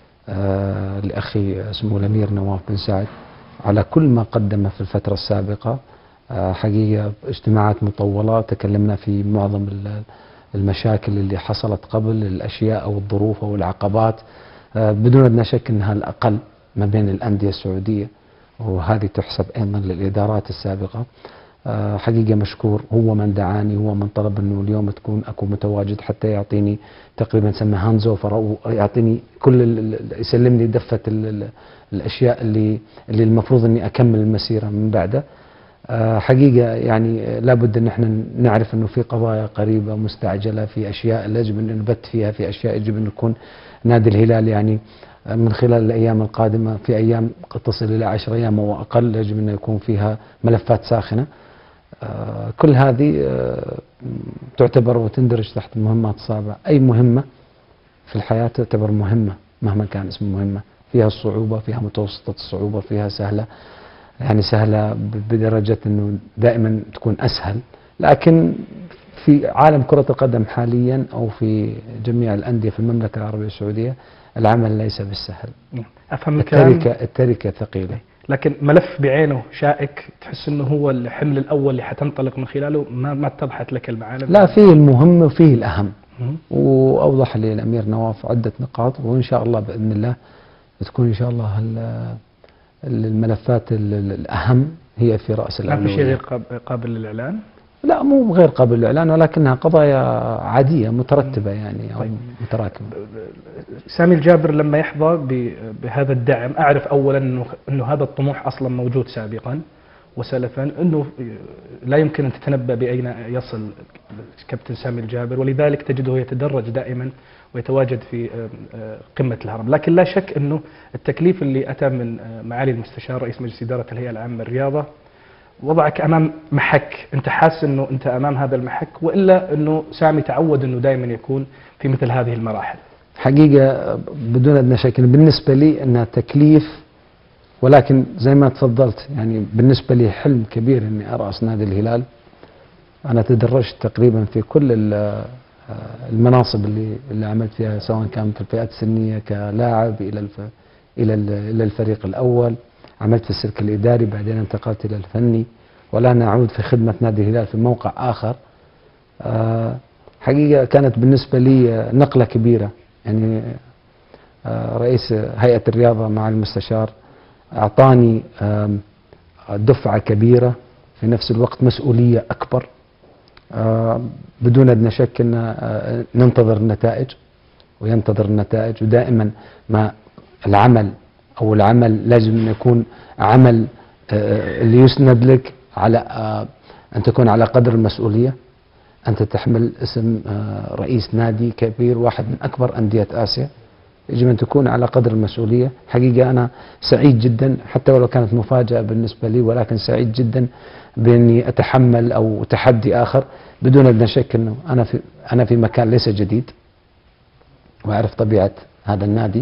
لأخي اسمه الأمير نواف بن سعد على كل ما قدمه في الفترة السابقة. حقيقة اجتماعات مطولة تكلمنا في معظم المشاكل اللي حصلت قبل، الأشياء أو الظروف أو العقبات، بدون أدنى شك أنها الأقل ما بين الأندية السعودية، وهذه تحسب أيضا للإدارات السابقة. حقيقة مشكور، هو من دعاني، هو من طلب أنه اليوم أكون متواجد حتى يعطيني تقريبا سمى هاندز اوفر، أو يعطيني يسلم لي دفة الأشياء اللي المفروض أني أكمل المسيرة من بعده. حقيقة يعني لابد أن احنا نعرف أنه في قضايا قريبة مستعجلة، في أشياء يجب أن نبت فيها، في أشياء يجب أن يكون نادي الهلال يعني من خلال الأيام القادمة، في أيام قد تصل إلى 10 أيام أو أقل، يجب أن يكون فيها ملفات ساخنة. كل هذه تعتبر وتندرج تحت المهمات الصعبة. أي مهمة في الحياة تعتبر مهمة مهما كان اسم مهمة، فيها الصعوبة، فيها متوسطة الصعوبة، فيها سهلة، يعني سهلة بدرجة أنه دائما تكون أسهل. لكن في عالم كرة القدم حاليا أو في جميع الأندية في المملكة العربية السعودية العمل ليس بالسهل. أفهم التركة ثقيلة. لكن ملف بعينه شائك تحس أنه هو الحمل الأول اللي حتنطلق من خلاله ما اتضحت لك المعالم؟ لا، فيه المهم وفيه الأهم، وأوضح لي الأمير نواف عدة نقاط، وإن شاء الله بإذن الله تكون إن شاء الله الملفات الأهم هي في رأس الأولوية. ما في شيء غير قابل للإعلان؟ لا، مو غير قابل للإعلان، ولكنها قضايا عادية مترتبة يعني أو متراكمة. سامي الجابر لما يحظى بهذا الدعم، أعرف أولا أنه هذا الطموح أصلا موجود سابقا وسلفا، أنه لا يمكن أن تتنبأ بأين يصل كابتن سامي الجابر، ولذلك تجده يتدرج دائما ويتواجد في قمة الهرم. لكن لا شك أنه التكليف اللي أتى من معالي المستشار رئيس مجلس إدارة الهيئة العامة للرياضة وضعك أمام محك، أنت حاسس أنه أنت أمام هذا المحك، وإلا أنه سامي تعود أنه دائما يكون في مثل هذه المراحل؟ حقيقة بدون أدنى شك بالنسبة لي أنها تكليف، ولكن زي ما تفضلت يعني بالنسبة لي حلم كبير أني أرأس نادي الهلال. أنا تدرجت تقريبا في كل المناصب اللي عملت فيها، سواء كان في الفئات السنية كلاعب إلى الفريق الأول، عملت في السلك الإداري، بعدين انتقلت إلى الفني، والآن أعود في خدمة نادي الهلال في موقع آخر. حقيقة كانت بالنسبة لي نقلة كبيرة، يعني رئيس هيئة الرياضة مع المستشار أعطاني دفعة كبيرة، في نفس الوقت مسؤولية أكبر. بدون أدنى شك أن ننتظر النتائج وينتظر النتائج، ودائما ما العمل لازم أن يكون عمل اللي يسند لك على أن تكون على قدر المسؤولية. أنت تحمل اسم رئيس نادي كبير، واحد من أكبر أندية آسيا، يجب أن تكون على قدر المسؤولية. حقيقة أنا سعيد جدا حتى ولو كانت مفاجأة بالنسبة لي، ولكن سعيد جدا بأني أتحمل أو تحدي آخر بدون أدنى شك أنه أنا في مكان ليس جديد، وأعرف طبيعة هذا النادي،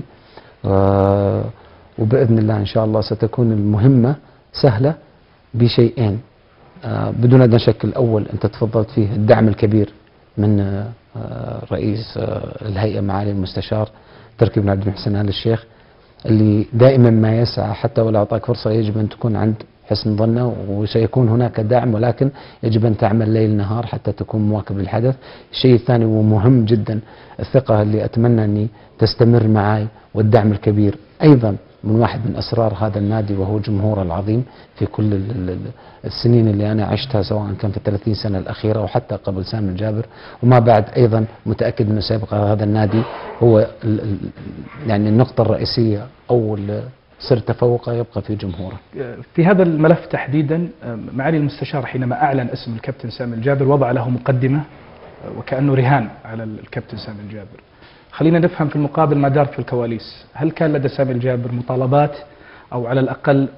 وبإذن الله إن شاء الله ستكون المهمة سهلة بشيئين بدون أدنى شك. الأول أنت تفضلت فيه الدعم الكبير من رئيس الهيئة معالي المستشار تركي بن عبد المحسن آل الشيخ، اللي دائما ما يسعى حتى ولو أعطاك فرصة يجب أن تكون عند حسن ظنه، وسيكون هناك دعم، ولكن يجب أن تعمل ليل نهار حتى تكون مواكب للحدث. الشيء الثاني ومهم جدا الثقة اللي أتمنى أني تستمر معي، والدعم الكبير أيضا من واحد من أسرار هذا النادي وهو جمهوره العظيم في كل السنين اللي أنا عشتها، سواء كان في 30 سنة الأخيرة وحتى قبل سامي الجابر وما بعد. أيضا متأكد أنه سيبقى هذا النادي هو يعني النقطة الرئيسية أو سر تفوقه يبقى في جمهوره. في هذا الملف تحديدا معالي المستشار حينما أعلن اسم الكابتن سامي الجابر وضع له مقدمة وكأنه رهان على الكابتن سامي الجابر. خلينا نفهم في المقابل ما دار في الكواليس. هل كان لدى سامي الجابر مطالبات، أو على الأقل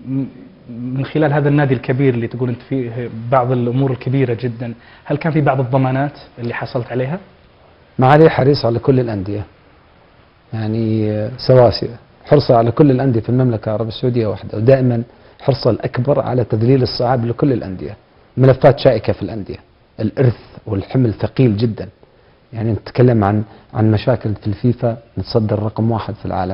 من خلال هذا النادي الكبير اللي تقول أنت فيه بعض الأمور الكبيرة جدا، هل كان في بعض الضمانات اللي حصلت عليها؟ معالي حريص على كل الأندية، يعني سواسية، حرصه على كل الأندية في المملكة العربية السعودية واحدة، ودائما حرصه الأكبر على تذليل الصعاب لكل الأندية. ملفات شائكة في الأندية، الإرث والحمل ثقيل جدا، يعني نتكلم عن مشاكل في الفيفا نتصدر رقم 1 في العالم،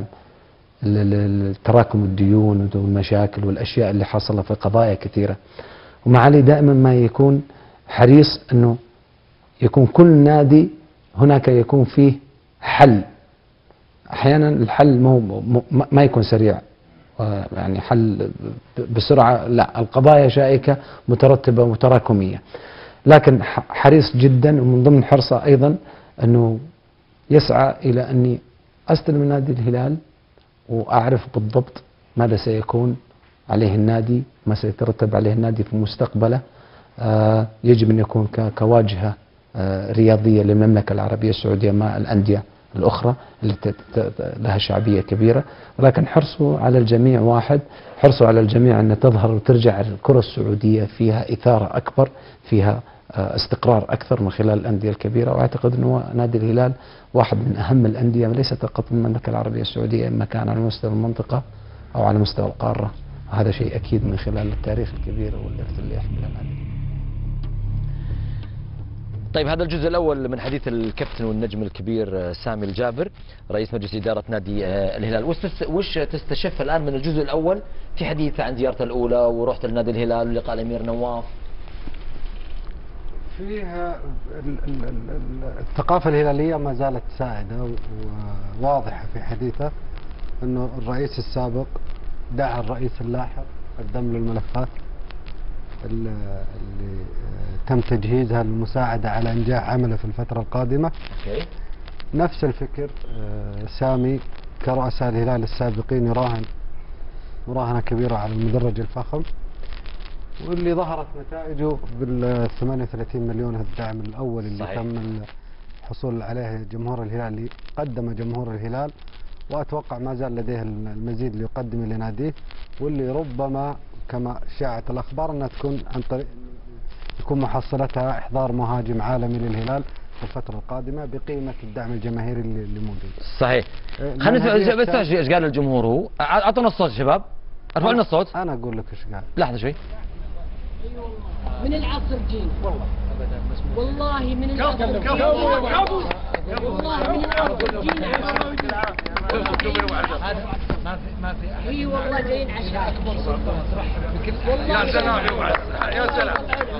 تراكم الديون والمشاكل والأشياء اللي حصلت في قضايا كثيرة. ومعالي دائما ما يكون حريص أنه يكون كل نادي هناك يكون فيه حل. أحيانا الحل ما يكون سريع، يعني حل بسرعة، لا، القضايا شائكة مترتبة متراكمية، لكن حريص جدا. ومن ضمن حرصه أيضا أنه يسعى إلى أني أستلم نادي الهلال وأعرف بالضبط ماذا سيكون عليه النادي، ما سيترتب عليه النادي في مستقبله. يجب أن يكون كواجهة رياضية للمملكة العربية السعودية مع الأندية الأخرى التي لها شعبية كبيرة، ولكن حرصه على الجميع واحد، حرصه على الجميع أن تظهر وترجع الكرة السعودية فيها إثارة أكبر، فيها استقرار أكثر من خلال الأندية الكبيرة. وأعتقد أنه نادي الهلال واحد من أهم الأندية ليست فقط من المملكة العربية السعودية، إما كان على مستوى المنطقة أو على مستوى القارة. هذا شيء أكيد من خلال التاريخ الكبير والإرث اللي يحمله النادي. طيب، هذا الجزء الأول من حديث الكابتن والنجم الكبير سامي الجابر رئيس مجلس إدارة نادي الهلال. وش تستشف الآن من الجزء الأول في حديث عن زيارته الأولى ورحت لنادي الهلال ولقاء الأمير نواف؟ فيها الثقافة الهلالية ما زالت سائدة وواضحة في حديثه، أنه الرئيس السابق دعا الرئيس اللاحق، قدم له الملفات اللي تم تجهيزها للمساعدة على إنجاح عمله في الفترة القادمة. نفس الفكر سامي كرؤساء الهلال السابقين يراهن مراهنة كبيرة على المدرج الفخم، واللي ظهرت نتائجه بال 38 مليون الدعم الأول اللي صحيح. تم الحصول عليه جمهور الهلال، اللي قدم جمهور الهلال، وأتوقع ما زال لديه المزيد ليقدم لناديه، واللي ربما كما شاعت الأخبار أنها تكون عن طريق يكون محصلتها إحضار مهاجم عالمي للهلال في الفترة القادمة بقيمة الدعم الجماهيري اللي موجود. صحيح. خلينا نسمع بس ايش قال الجمهور. هو اعطونا الصوت يا شباب، ارفعوا لنا الصوت. أنا أقول لك ايش قال. لحظة شوي. من العصر جيل والله من العصر جيل والله من العصر جيل ما في اي والله جايين عشاء يا سلام يا سلام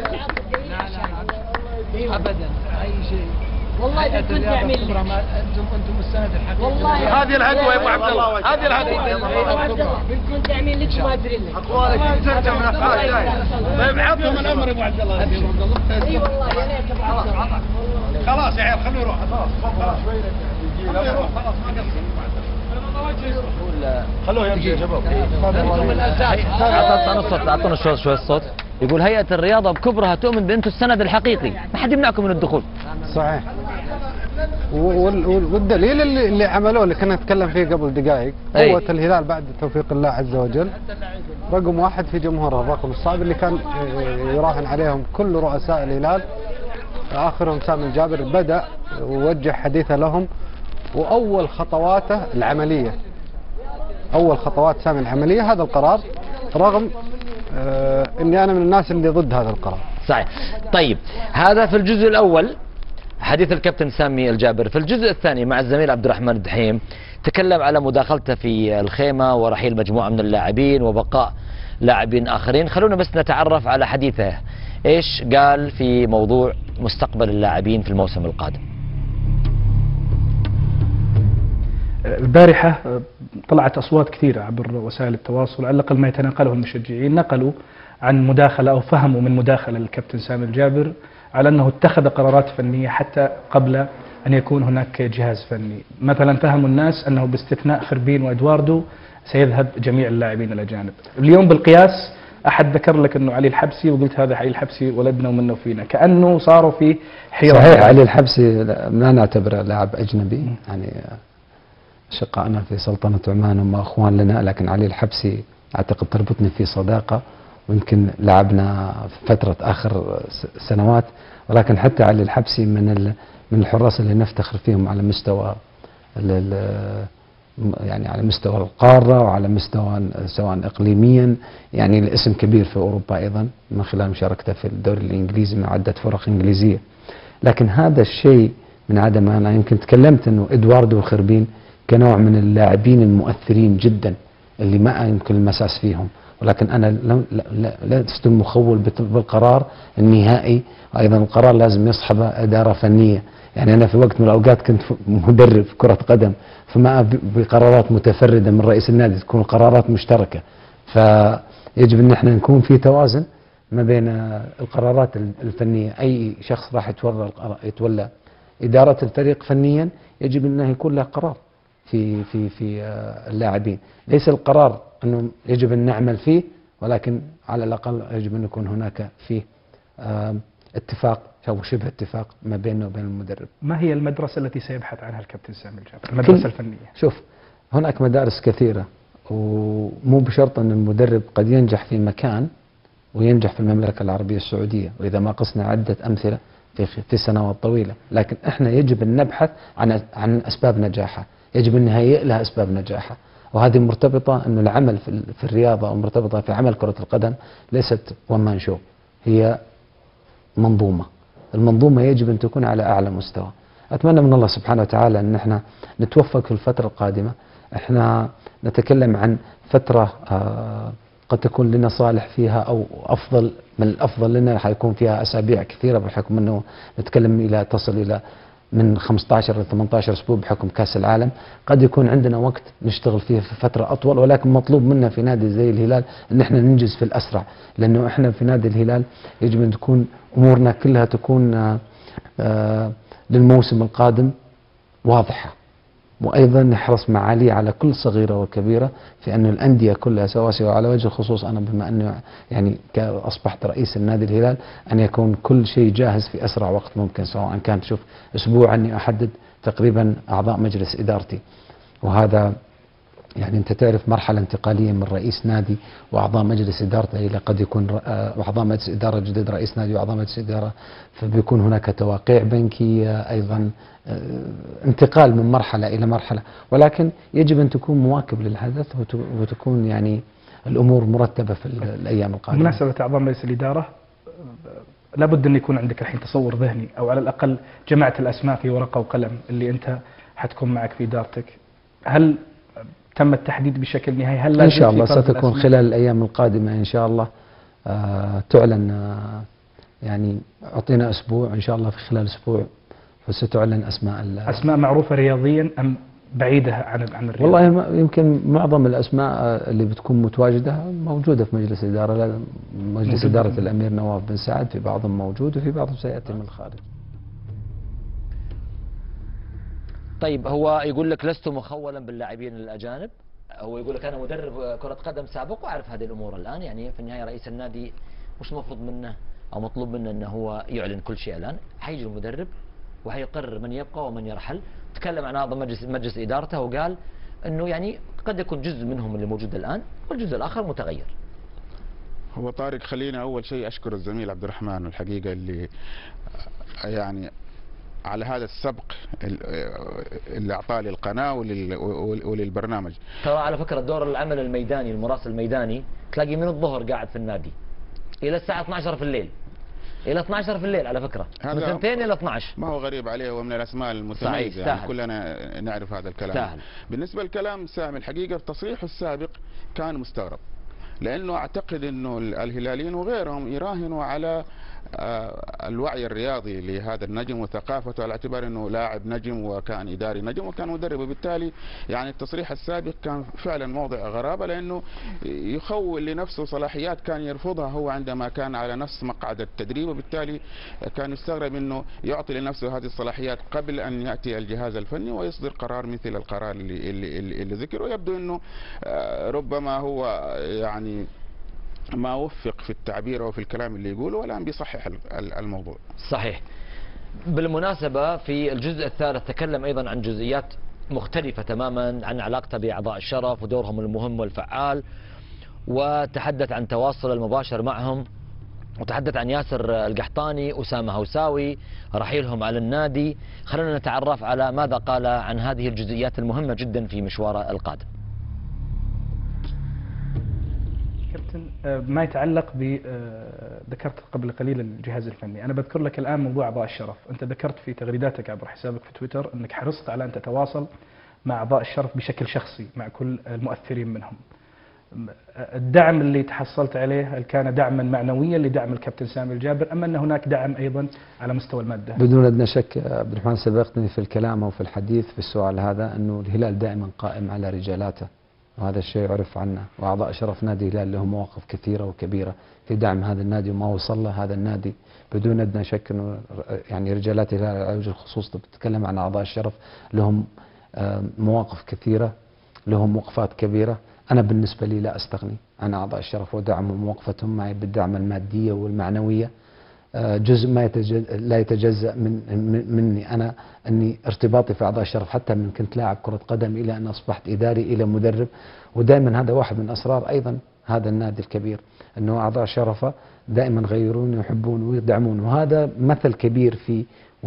ابدا اي شيء والله كنت تعمل انتم السند الحقيقي والله هذه الهدوه يا ابو عبد الله، هذه الهدوه يا ابو عبد الله كنت تعمل لك ما ادري لك اخوانك انت من طيب عطهم الامر يا ابو عبد الله. اي والله يا ريت ابو عبد الله. خلاص يا عيال خلوه يروح خلاص خلوه يروح خلاص ما قصر خلوه يمشي يا شباب. انتم الاساس. اعطونا شوي الصوت. يقول هيئة الرياضة بكبرها تؤمن بأنتم السند الحقيقي، ما حد يمنعكم من الدخول. صحيح. والدليل اللي عملوه اللي كنا نتكلم فيه قبل دقائق، قوة الهلال بعد توفيق الله عز وجل رقم واحد في جمهوره، الرقم الصعب اللي كان يراهن عليهم كل رؤساء الهلال آخرهم سامي الجابر، بدأ ووجه حديثه لهم، وأول خطواته العملية، أول خطوات سامي العملية هذا القرار، رغم أني أنا من الناس اللي ضد هذا القرار. صحيح. طيب هذا في الجزء الأول حديث الكابتن سامي الجابر. في الجزء الثاني مع الزميل عبد الرحمن الدحيم تكلم على مداخلته في الخيمة ورحيل مجموعة من اللاعبين وبقاء لاعبين آخرين. خلونا بس نتعرف على حديثه، إيش قال في موضوع مستقبل اللاعبين في الموسم القادم. البارحة طلعت أصوات كثيرة عبر وسائل التواصل، على الأقل ما يتناقله المشجعين، نقلوا عن مداخلة أو فهموا من مداخلة الكابتن سامي الجابر على أنه اتخذ قرارات فنية حتى قبل أن يكون هناك جهاز فني. مثلا فهموا الناس أنه باستثناء خربين وإدواردو سيذهب جميع اللاعبين الأجانب. اليوم بالقياس أحد ذكر لك أنه علي الحبسي، وقلت هذا علي الحبسي ولدنا ومنه فينا، كأنه صاروا في حيرة. صحيح، علي الحبسي ما نعتبره لاعب أجنبي، يعني شقائنا في سلطنة عمان هم أخوان لنا، لكن علي الحبسي أعتقد تربطني في صداقة، ويمكن لعبنا في فترة آخر سنوات، ولكن حتى علي الحبسي من الحراس اللي نفتخر فيهم على مستوى يعني على مستوى القارة وعلى مستوى سواء إقليميا، يعني الاسم كبير في أوروبا أيضا من خلال مشاركته في الدوري الإنجليزي مع عدة فرق إنجليزية. لكن هذا الشيء من عدم، أنا يمكن تكلمت أنه إدواردو وخربين كنوع من اللاعبين المؤثرين جدا اللي ما يمكن المساس فيهم، ولكن أنا لست مخول بالقرار النهائي، وأيضا القرار لازم يصحبه إدارة فنية. يعني أنا في وقت من الأوقات كنت مدرب كرة قدم، فما بقرارات متفردة من رئيس النادي، تكون قرارات مشتركة، فيجب أن احنا نكون في توازن ما بين القرارات الفنية. أي شخص راح يتولى إدارة الفريق فنيا يجب أنه يكون له قرار في اللاعبين، ليس القرار أنه يجب أن نعمل فيه، ولكن على الأقل يجب أن يكون هناك فيه اتفاق أو شبه اتفاق ما بيننا وبين المدرب. ما هي المدرسة التي سيبحث عنها الكابتن سامي الجابر؟ المدرسة الفنية. شوف، هناك مدارس كثيرة، ومو بشرط أن المدرب قد ينجح في مكان وينجح في المملكة العربية السعودية، وإذا ما قسنا عدة أمثلة في سنوات طويلة، لكن احنا يجب أن نبحث عن أسباب نجاحه، يجب أن نهيئ لها أسباب نجاحه، وهذه مرتبطة أنه العمل في الرياضة أو مرتبطة في عمل كرة القدم ليست وان مان شو، هي منظومة. المنظومة يجب أن تكون على أعلى مستوى. أتمنى من الله سبحانه وتعالى أن احنا نتوفق في الفترة القادمة. احنا نتكلم عن فترة قد تكون لنا صالح فيها، أو أفضل من الأفضل لنا حيكون فيها أسابيع كثيرة، بحكم أنه نتكلم تصل إلى من 15 إلى 18 أسبوع بحكم كأس العالم. قد يكون عندنا وقت نشتغل فيه في فترة أطول، ولكن مطلوب منا في نادي زي الهلال أن احنا ننجز في الأسرع، لأنه احنا في نادي الهلال يجب أن تكون أمورنا كلها تكون للموسم القادم واضحة، وأيضا نحرص معالي على كل صغيرة وكبيرة في أن الأندية كلها سواسية، وعلى وجه الخصوص أنا بما أنه يعني أصبحت رئيس النادي الهلال أن يكون كل شيء جاهز في أسرع وقت ممكن، سواء كان شوف أسبوع أني أحدد تقريبا أعضاء مجلس إدارتي، وهذا يعني أنت تعرف مرحلة انتقالية من رئيس نادي وأعضاء مجلس إدارته إلى قد يكون أعضاء مجلس إدارة جديد رئيس نادي وأعضاء مجلس إدارة، فبيكون هناك تواقيع بنكية أيضا، انتقال من مرحلة إلى مرحلة، ولكن يجب أن تكون مواكب للحدث وتكون يعني الأمور مرتبة في الأيام القادمة. بمناسبة أعضاء مجلس الإدارة، لابد أن يكون عندك الحين تصور ذهني، أو على الأقل جمعت الأسماء في ورقة وقلم اللي أنت حتكون معك في إدارتك. هل تم التحديد بشكل نهائي؟ هل إن شاء الله ستكون خلال الأيام القادمة إن شاء الله تعلن، يعني أعطينا أسبوع إن شاء الله، في خلال أسبوع فستعلن أسماء معروفة رياضيا أم بعيدة عن الرياضة؟ والله يمكن معظم الأسماء اللي بتكون متواجدة موجودة في مجلس الإدارة، مجلس إدارة الأمير نواف بن سعد، في بعضهم موجود وفي بعضهم سيأتي من الخارج. طيب هو يقول لك لست مخولا باللاعبين الأجانب، هو يقول لك أنا مدرب كرة قدم سابق وأعرف هذه الأمور الآن، يعني في النهاية رئيس النادي مش مفروض منه أو مطلوب منه أنه هو يعلن كل شيء الآن، حيجي المدرب وحيقرر من يبقى ومن يرحل. تكلم عن هذا مجلس إدارته وقال أنه يعني قد يكون جزء منهم اللي موجود الآن والجزء الآخر متغير. هو طارق، خلينا أول شيء أشكر الزميل عبد الرحمن والحقيقة اللي يعني على هذا السبق اللي أعطاه للقناة وللبرنامج. ترى على فكرة دور العمل الميداني، المراسل الميداني تلاقي من الظهر قاعد في النادي إلى الساعة 12 في الليل، إلى 12 في الليل على فكرة، من 2 إلى 12. ما هو غريب عليه، هو من الأسماء المتميزة يعني كلنا نعرف هذا الكلام. سهل. بالنسبة لكلام سامي الحقيقة تصريحه السابق كان مستغرب، لأنه أعتقد أنه الهلاليين وغيرهم يراهنوا على الوعي الرياضي لهذا النجم وثقافته، على اعتبار أنه لاعب نجم وكان إداري نجم وكان مدرب، وبالتالي يعني التصريح السابق كان فعلا موضع غرابة، لأنه يخول لنفسه صلاحيات كان يرفضها هو عندما كان على نفس مقعد التدريب، وبالتالي كان يستغرب أنه يعطي لنفسه هذه الصلاحيات قبل أن يأتي الجهاز الفني ويصدر قرار مثل القرار اللي ذكره. ويبدو أنه ربما هو يعني ما وفق في التعبير وفي الكلام اللي يقوله، والآن بيصحح الموضوع. صحيح. بالمناسبة في الجزء الثالث تكلم أيضا عن جزئيات مختلفة تماما عن علاقته بأعضاء الشرف ودورهم المهم والفعال، وتحدث عن تواصل المباشر معهم، وتحدث عن ياسر القحطاني، أسامة هوساوي، رحيلهم على النادي. خلونا نتعرف على ماذا قال عن هذه الجزئيات المهمة جدا في مشواره القادم. ما يتعلق ذكرت قبل قليل الجهاز الفني، أنا بذكر لك الآن موضوع أعضاء الشرف. أنت ذكرت في تغريداتك عبر حسابك في تويتر أنك حرصت على أن تتواصل مع أعضاء الشرف بشكل شخصي مع كل المؤثرين منهم. الدعم اللي تحصلت عليه هل كان دعما معنويا لدعم الكابتن سامي الجابر، أم أن هناك دعم أيضا على مستوى المادة؟ بدون أدنى شك عبد الرحمن، سبقتني في الكلام أو في الحديث في السؤال هذا أنه الهلال دائما قائم على رجالاته، وهذا الشيء يعرف عنه، وأعضاء شرف نادي الهلال لهم مواقف كثيرة وكبيرة في دعم هذا النادي وما وصل له هذا النادي. بدون أدنى شك أنه يعني رجالات الهلال على وجه الخصوص، تتكلم عن أعضاء الشرف لهم مواقف كثيرة، لهم وقفات كبيرة. أنا بالنسبة لي لا أستغني عن أعضاء الشرف ودعمهم ووقفتهم معي بالدعم المادية والمعنوية. جزء ما لا يتجزأ مني أنا، أني ارتباطي في أعضاء الشرف حتى من كنت لاعب كرة قدم إلى أن أصبحت إداري إلى مدرب. ودائما هذا واحد من أسرار أيضا هذا النادي الكبير، أنه أعضاء شرفه دائما غيرون ويحبون ويدعمون، وهذا مثل كبير في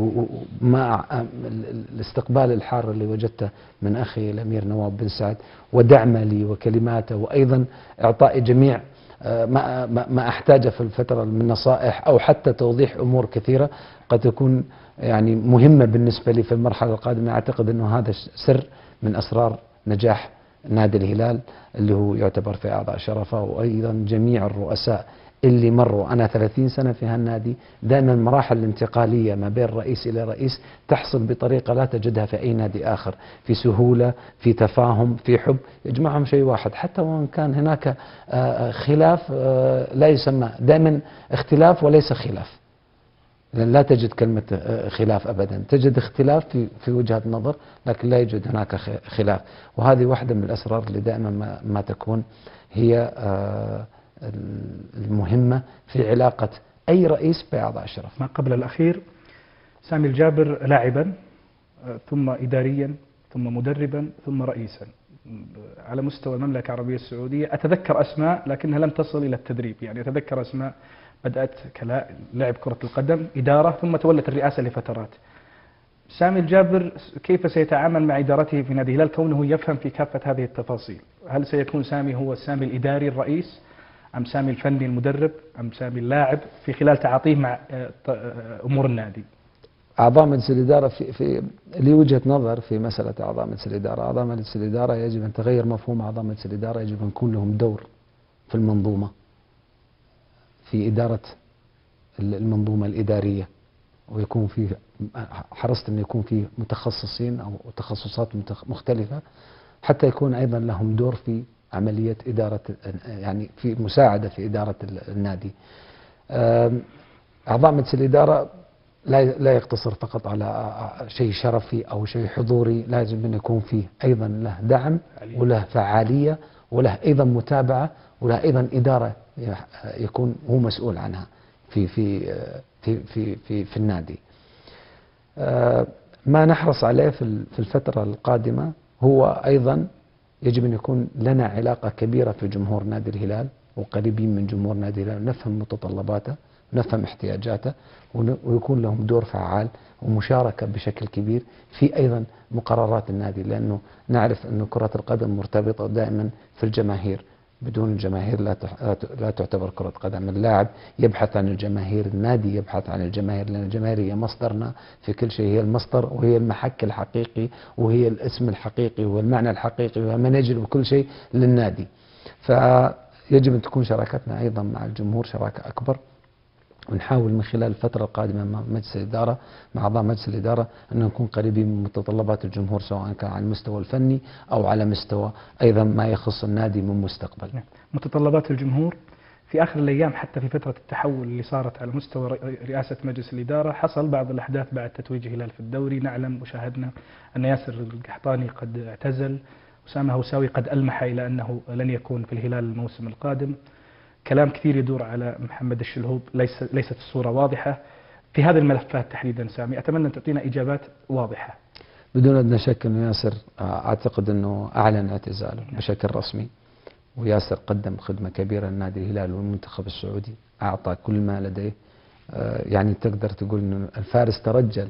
مع الاستقبال الحار اللي وجدته من أخي الأمير نواف بن سعد، ودعمه لي وكلماته، وأيضا إعطاء جميع ما أحتاجه في الفترة من نصائح أو حتى توضيح أمور كثيرة قد تكون يعني مهمة بالنسبة لي في المرحلة القادمة. أعتقد أنه هذا سر من أسرار نجاح نادي الهلال اللي هو يعتبر في أعضاء شرفه، وأيضا جميع الرؤساء اللي مروا. أنا 30 سنة في هالنادي، دائما المراحل الانتقالية ما بين رئيس إلى رئيس تحصل بطريقة لا تجدها في أي نادي آخر، في سهولة، في تفاهم، في حب، يجمعهم شيء واحد. حتى وإن كان هناك خلاف لا يسمى دائما اختلاف وليس خلاف، لأن لا تجد كلمة خلاف أبدا، تجد اختلاف في وجهة نظر، لكن لا يوجد هناك خلاف. وهذه واحدة من الأسرار اللي دائما ما تكون هي المهمة في علاقة أي رئيس بأعضاء الشرف. ما قبل الأخير سامي الجابر لاعبا ثم إداريا ثم مدربا ثم رئيسا على مستوى المملكة العربية السعودية. أتذكر أسماء لكنها لم تصل إلى التدريب، يعني أتذكر أسماء بدأت كلاعب كرة القدم، إدارة، ثم تولت الرئاسة لفترات. سامي الجابر كيف سيتعامل مع إدارته في نادي الهلال كونه يفهم في كافة هذه التفاصيل؟ هل سيكون سامي هو السامي الإداري الرئيس، أم سامي الفني المدرب، أم سامي اللاعب في خلال تعاطيه مع أمور النادي؟ أعضاء مجلس الإدارة في لي وجهة نظر في مسألة أعضاء مجلس الإدارة. أعضاء مجلس الإدارة يجب أن تغير مفهوم أعضاء مجلس الإدارة، يجب أن يكون لهم دور في المنظومة، في إدارة المنظومة الإدارية، ويكون فيه حرصت أن يكون فيه متخصصين أو تخصصات مختلفة حتى يكون أيضا لهم دور في عملية إدارة، يعني في مساعدة في إدارة النادي. أعضاء مجلس الإدارة لا يقتصر فقط على شيء شرفي أو شيء حضوري، لازم أن يكون فيه أيضا له دعم وله فعالية وله أيضا متابعة وله أيضا إدارة يكون هو مسؤول عنها في في في في في, في النادي. ما نحرص عليه في الفترة القادمة هو أيضا يجب أن يكون لنا علاقة كبيرة في جمهور نادي الهلال وقريبين من جمهور نادي الهلال، نفهم متطلباته نفهم احتياجاته ويكون لهم دور فعال ومشاركة بشكل كبير في أيضا مقررات النادي، لأنه نعرف أن كرة القدم مرتبطة دائما في الجماهير، بدون الجماهير لا تعتبر كرة قدم. اللاعب يبحث عن الجماهير، النادي يبحث عن الجماهير، لأن الجماهير هي مصدرنا في كل شيء، هي المصدر وهي المحك الحقيقي وهي الاسم الحقيقي والمعنى الحقيقي وما نجلب كل شيء للنادي. فيجب أن تكون شراكتنا أيضا مع الجمهور شراكة أكبر، ونحاول من خلال الفترة القادمة مع مجلس الإدارة مع أعضاء مجلس الإدارة أن نكون قريبين من متطلبات الجمهور، سواء كان على المستوى الفني أو على مستوى أيضا ما يخص النادي من مستقبل. متطلبات الجمهور في آخر الأيام حتى في فترة التحول اللي صارت على مستوى رئاسة مجلس الإدارة حصل بعض الأحداث بعد تتويج الهلال في الدوري. نعلم وشاهدنا أن ياسر القحطاني قد اعتزل، أسامة هوساوي قد ألمح إلى أنه لن يكون في الهلال الموسم القادم، كلام كثير يدور على محمد الشلهوب، ليست الصورة واضحة في هذه الملفات تحديدا. سامي أتمنى أن تعطينا إجابات واضحة. بدون أدنى شك أنه ياسر أعتقد أنه أعلن اعتزاله بشكل رسمي، وياسر قدم خدمة كبيرة لنادي الهلال والمنتخب السعودي، أعطى كل ما لديه، يعني تقدر تقول أنه الفارس ترجل.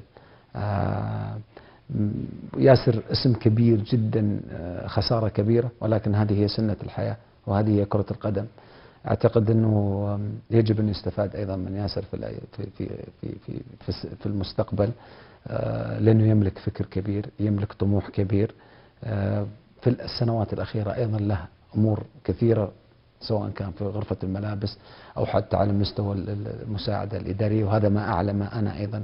ياسر اسم كبير جدا، خسارة كبيرة، ولكن هذه هي سنة الحياة وهذه هي كرة القدم. أعتقد أنه يجب أن يستفاد أيضا من ياسر في في في في في المستقبل، لأنه يملك فكر كبير، يملك طموح كبير. في السنوات الأخيرة أيضا له أمور كثيرة سواء كان في غرفة الملابس أو حتى على مستوى المساعدة الإدارية، وهذا ما أعلم أنا أيضا.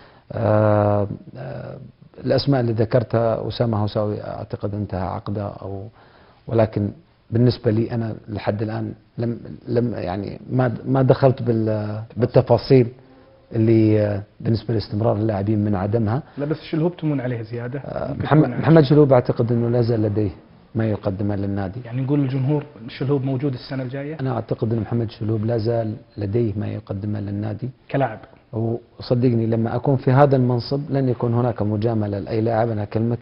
الأسماء اللي ذكرتها أسامة هوساوي أعتقد انتهى عقده، ولكن بالنسبة لي أنا لحد الآن لم يعني ما دخلت بالتفاصيل اللي بالنسبة لاستمرار اللاعبين من عدمها. لا بس شلهوب تمون عليه زيادة. محمد شلهوب أعتقد أنه لا زال لديه ما يقدمه للنادي. يعني نقول للجمهور شلهوب موجود السنة الجاية؟ أنا أعتقد أن محمد شلهوب لا زال لديه ما يقدمه للنادي كلاعب، وصدقني لما أكون في هذا المنصب لن يكون هناك مجاملة لأي لاعب. أنا أكلمك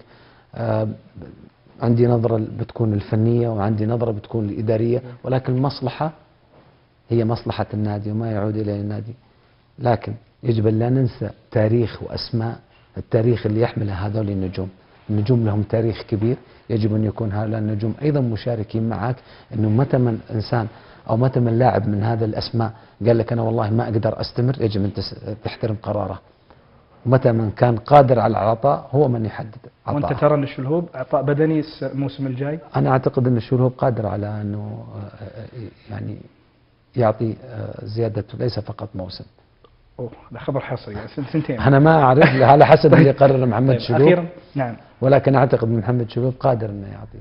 عندي نظرة بتكون الفنية وعندي نظرة بتكون الإدارية، ولكن المصلحة هي مصلحة النادي وما يعود إلى النادي. لكن يجب أن لا ننسى تاريخ وأسماء التاريخ اللي يحمله هذول النجوم. النجوم لهم تاريخ كبير، يجب أن يكون هؤلاء النجوم أيضا مشاركين معك، أنه متى من إنسان أو متى من لاعب من هذا الأسماء قال لك أنا والله ما أقدر أستمر، يجب أن تحترم قراره. ومتى من كان قادر على العطاء هو من يحدد عطاءه. وأنت ترى أن الشلهوب عطاء بدني الموسم الجاي؟ أنا أعتقد أن الشلهوب قادر على أنه يعني يعطي زيادة ليس فقط موسم. أوه ده خبر حصري سنتين. أنا ما أعرف على حسب اللي يقرر محمد شلهوب. أخيرا نعم. ولكن أعتقد أن محمد شلهوب قادر أنه يعطي.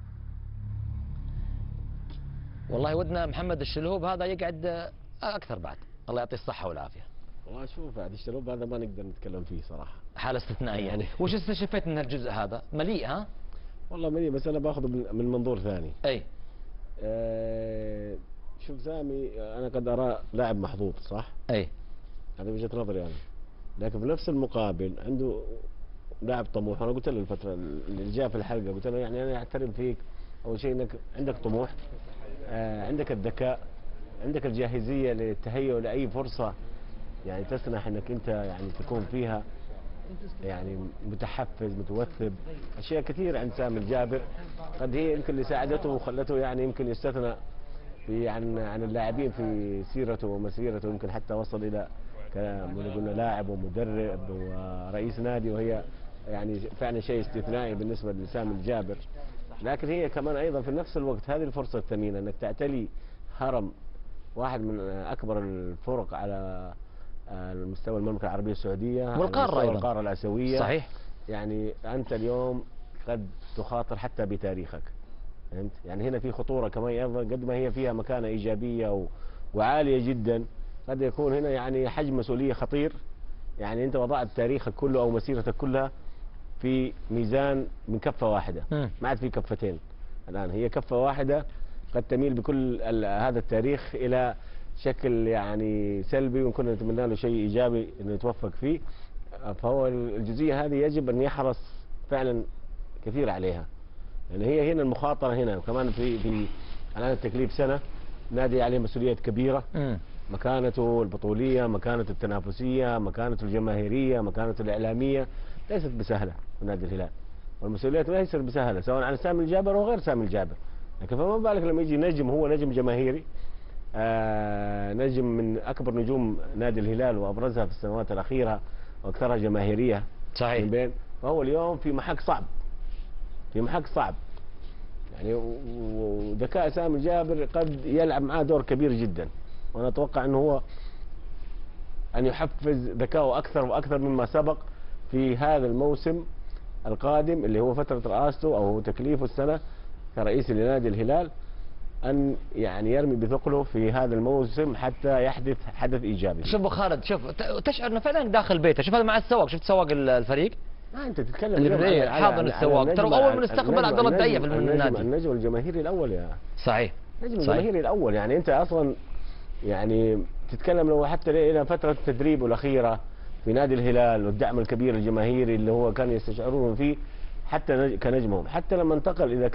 والله ودنا محمد الشلهوب هذا يقعد أكثر بعد، الله يعطيه الصحة والعافية. والله شوف بعد الشلهوب هذا ما نقدر نتكلم فيه صراحة، حالة استثنائية يعني. وش استشفيت من الجزء هذا؟ مليء ها؟ والله مليء، بس أنا باخذه من منظور ثاني. أي شوف سامي، أنا قد أرى لاعب محظوظ صح؟ أي هذه وجهة نظري يعني، لكن في نفس المقابل عنده لاعب طموح. أنا قلت له الفترة اللي جاء في الحلقة قلت له يعني أنا أحترم فيك أول شيء إنك عندك طموح، عندك الذكاء، عندك الجاهزية للتهيؤ لأي فرصة يعني تسنح إنك أنت يعني تكون فيها يعني متحفز متوثب. أشياء كثيرة عند سامي الجابر قد هي يمكن اللي ساعدته وخلته يعني يمكن يستثنى في عن اللاعبين في سيرته ومسيرته، يمكن حتى وصل إلى قلنا لاعب ومدرب ورئيس نادي، وهي يعني فعلا شيء استثنائي بالنسبة لسامي الجابر. لكن هي كمان أيضا في نفس الوقت هذه الفرصة الثمينة أنك تعتلي هرم واحد من أكبر الفرق على المستوى المملكة العربية السعودية والقارة أيضا القارة الآسيوية. صحيح. يعني أنت اليوم قد تخاطر حتى بتاريخك، فهمت؟ يعني هنا في خطورة كمان أيضا، قد ما هي فيها مكانة إيجابية وعالية جدا، قد يكون هنا يعني حجم مسؤولية خطير. يعني أنت وضعت تاريخك كله أو مسيرتك كلها في ميزان من كفة واحدة، ما عاد في كفتين الآن، هي كفة واحدة قد تميل بكل هذا التاريخ إلى شكل يعني سلبي، وكنا نتمنى له شيء إيجابي إنه يتوفق فيه. فهو الجزئيه هذه يجب ان يحرص فعلا كثير عليها، لان هي هنا المخاطره هنا، وكمان في الان التكليف سنه، نادي عليه مسؤوليات كبيره، مكانته البطوليه، مكانته التنافسيه، مكانته الجماهيريه، مكانته الاعلاميه ليست بسهله في نادي الهلال، والمسؤوليات ليست بسهله سواء على سامي الجابر او غير سامي الجابر، لكن فما بالك لما يجي نجم، هو نجم جماهيري، نجم من اكبر نجوم نادي الهلال وابرزها في السنوات الاخيره واكثرها جماهيريه صحيح. من بين، فهو اليوم في محك صعب، في محك صعب يعني، وذكاء سامي الجابر قد يلعب معاه دور كبير جدا، وانا اتوقع انه هو ان يحفز ذكاؤه اكثر واكثر مما سبق في هذا الموسم القادم اللي هو فتره رئاسته او تكليفه السنه كرئيس لنادي الهلال، ان يعني يرمي بثقله في هذا الموسم حتى يحدث حدث ايجابي. شوف ابو خالد، شوف تشعر انه فعلا داخل بيته، شوف هذا مع السواق، شفت سواق الفريق؟ ما انت تتكلم اللي حاضن السواق، ترى اول من استقبل عبد الله الدعية في النادي، النجم الجماهيري الاول يا صحيح، النجم الجماهيري الاول، يعني انت اصلا يعني تتكلم لو حتى الى فتره تدريبه الاخيره في نادي الهلال والدعم الكبير الجماهيري اللي هو كان يستشعرون فيه حتى كنجمهم، حتى لما انتقل الى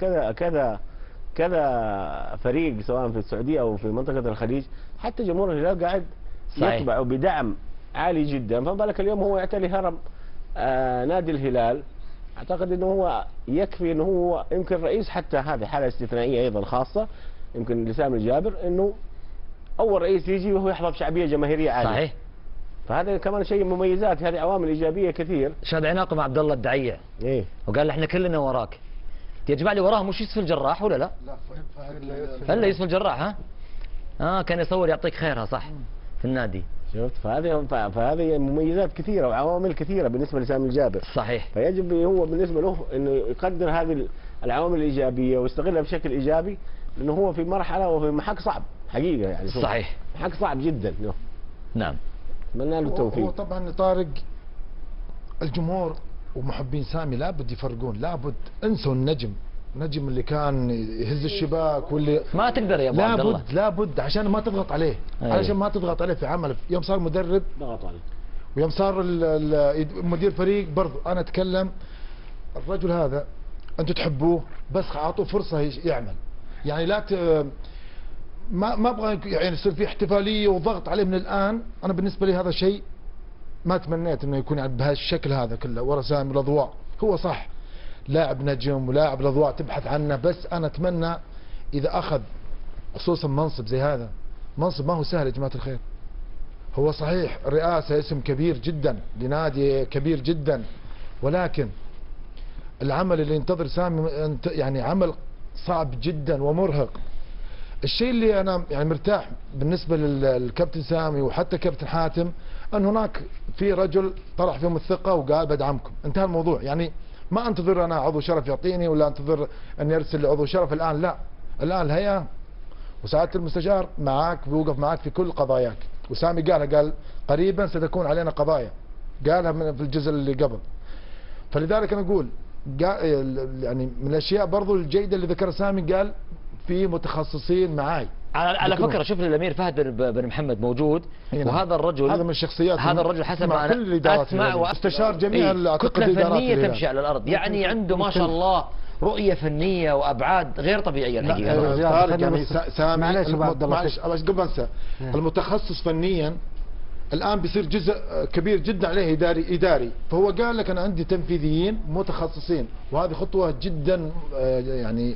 كذا فريق سواء في السعوديه او في منطقه الخليج، حتى جمهور الهلال قاعد يتبعه بدعم عالي جدا، فما بالك اليوم هو يعتلي هرم نادي الهلال. اعتقد انه هو يكفي انه هو يمكن رئيس، حتى هذه حاله استثنائيه ايضا خاصه يمكن لسامي الجابر، انه اول رئيس يجي وهو يحظى بشعبيه جماهيريه عاليه. صحيح. فهذا كمان شيء مميزات، هذه عوامل ايجابيه كثير. شاد عناقه مع عبد الله الدعية ايه، وقال احنا كلنا وراك. يجمع لي وراه مش يوسف الجراح ولا لا؟ الا يوسف الجراح. ها كان يصور يعطيك خيرها صح في النادي. شفت؟ فهذه مميزات كثيره وعوامل كثيره بالنسبه لسامي الجابر. صحيح. فيجب هو بالنسبه له انه يقدر هذه العوامل الايجابيه ويستغلها بشكل ايجابي، لانه هو في مرحله وفي محك صعب حقيقه يعني. صحيح. محك صعب جدا له. نعم. اتمنى له التوفيق. هو طبعا طارق، الجمهور ومحبين سامي لابد يفرقون، لابد انسوا النجم اللي كان يهز الشباك واللي ما تقدر يا ابو عبد الله، لابد عشان ما تضغط عليه، علشان ما تضغط عليه في عمله. يوم صار مدرب ضغط عليه، ويوم صار مدير فريق برضه. انا اتكلم الرجل هذا انتم تحبوه بس اعطوه فرصه يعمل، يعني لا ما ابغى يعني يصير في احتفاليه وضغط عليه من الان. انا بالنسبه لي هذا شيء ما تمنيت انه يكون يعني بهالشكل هذا كله ورا سامي الاضواء. هو صح لاعب نجم ولاعب الاضواء تبحث عنه، بس انا اتمنى اذا اخذ خصوصا منصب زي هذا، منصب ما هو سهل يا جماعه الخير. هو صحيح الرئاسه اسم كبير جدا لنادي كبير جدا، ولكن العمل اللي ينتظر سامي يعني عمل صعب جدا ومرهق. الشيء اللي انا يعني مرتاح بالنسبه للكابتن سامي وحتى كابتن حاتم، ان هناك في رجل طرح فيهم الثقه وقال بدعمكم، انتهى الموضوع. يعني ما انتظر انا عضو شرف يعطيني ولا انتظر ان يرسل لعضو شرف الان، لا، الان الهيئه وسعاده المستشار معك، بيوقف معك في كل قضاياك. وسامي قال قريبا ستكون علينا قضايا، قالها في الجزء اللي قبل. فلذلك انا اقول يعني من الاشياء برضو الجيده اللي ذكرها سامي، قال في متخصصين معاي. على فكره شوف الامير فهد بن محمد موجود، وهذا الرجل هذا من الشخصيات، هذا الرجل حسب ما انا اسمع واستشار جميع كتله فنيه تمشي على الارض، يعني عنده ما شاء الله رؤيه فنيه وابعاد غير طبيعيه الحقيقه. يعني سامي معلش قبل ما انسى، المتخصص فنيا الان بيصير جزء كبير جدا عليه اداري، فهو قال لك انا عندي تنفيذيين متخصصين، وهذه خطوه جدا يعني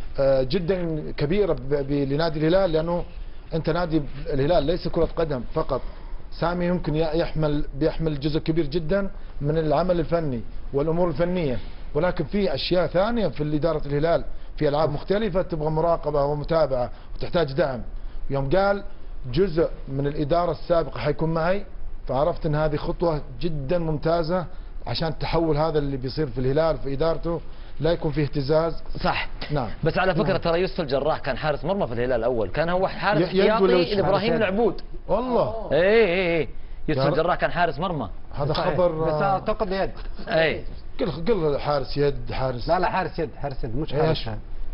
جدا كبيره لنادي الهلال، لانه انت نادي الهلال ليس كره قدم فقط. سامي يمكن بيحمل جزء كبير جدا من العمل الفني والامور الفنيه، ولكن في اشياء ثانيه في اداره الهلال، في العاب مختلفه تبغى مراقبه ومتابعه وتحتاج دعم. يوم قال جزء من الاداره السابقه حيكون معي، فعرفت ان هذه خطوه جدا ممتازه عشان تحول هذا اللي بيصير في الهلال في ادارته لا يكون فيه اهتزاز. صح. نعم. بس على فكره ترى يوسف الجراح كان حارس مرمى في الهلال الاول، كان هو حارس احتياطي لابراهيم العبود. والله. اي يوسف الجراح كان حارس مرمى. هذا خبر. بس اعتقد يد. اي قل حارس يد، حارس. لا حارس يد، حارس يد مش حارس.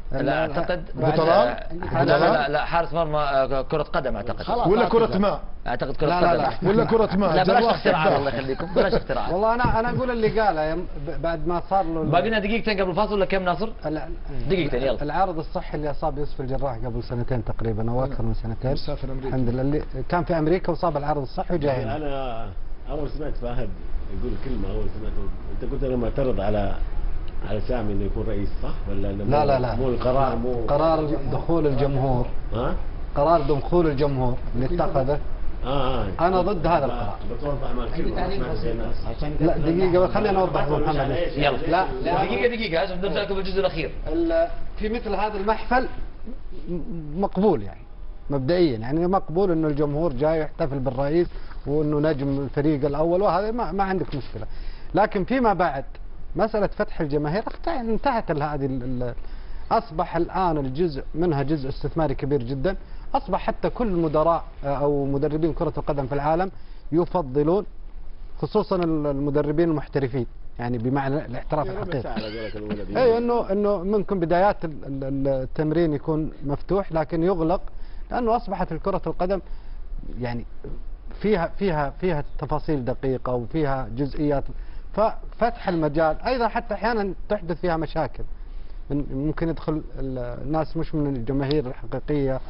لا اعتقد لا حارس مرمى كرة قدم اعتقد ولا كرة ماء اعتقد كرة قدم ولا كرة ماء. لا بلاش اختراعات الله يخليكم بلاش اختراعات. والله انا اقول اللي قاله بعد ما صار له باقي لنا دقيقتين قبل الفاصل ولا كم ناصر؟ دقيقتين يلا. العارض الصحي اللي اصاب يوسف الجراح قبل سنتين تقريبا او اكثر من سنتين. الحمد لله اللي كان في امريكا وصاب العارض الصحي وجاي هنا. انا اول سمعت فهد يقول كلمه اول سمعته انت قلت انا معترض على سامي انه يكون رئيس صح ولا لا مو القرار قرار دخول الجمهور. قرار دخول الجمهور اللي اتخذه انا ضد هذا القرار. بتوضح ما لا دقيقه خلينا نوضح ابو محمد. يلا لا دقيقه عشان نرجع لكم الجزء الاخير. في مثل هذا المحفل مقبول يعني مبدئيا يعني مقبول انه الجمهور جاي يحتفل بالرئيس وانه نجم الفريق الاول وهذا ما عندك مشكله. لكن فيما بعد مساله فتح الجماهير انتهت هذه. اصبح الان الجزء منها جزء استثماري كبير جدا. اصبح حتى كل مدراء او مدربين كره القدم في العالم يفضلون خصوصا المدربين المحترفين يعني بمعنى الاحتراف الحقيقي. اي انه ممكن بدايات التمرين يكون مفتوح لكن يغلق لانه اصبحت كره القدم يعني فيها تفاصيل دقيقه وفيها جزئيات. ففتح المجال ايضا حتى احيانا تحدث فيها مشاكل. ممكن يدخل الناس مش من الجماهير الحقيقيه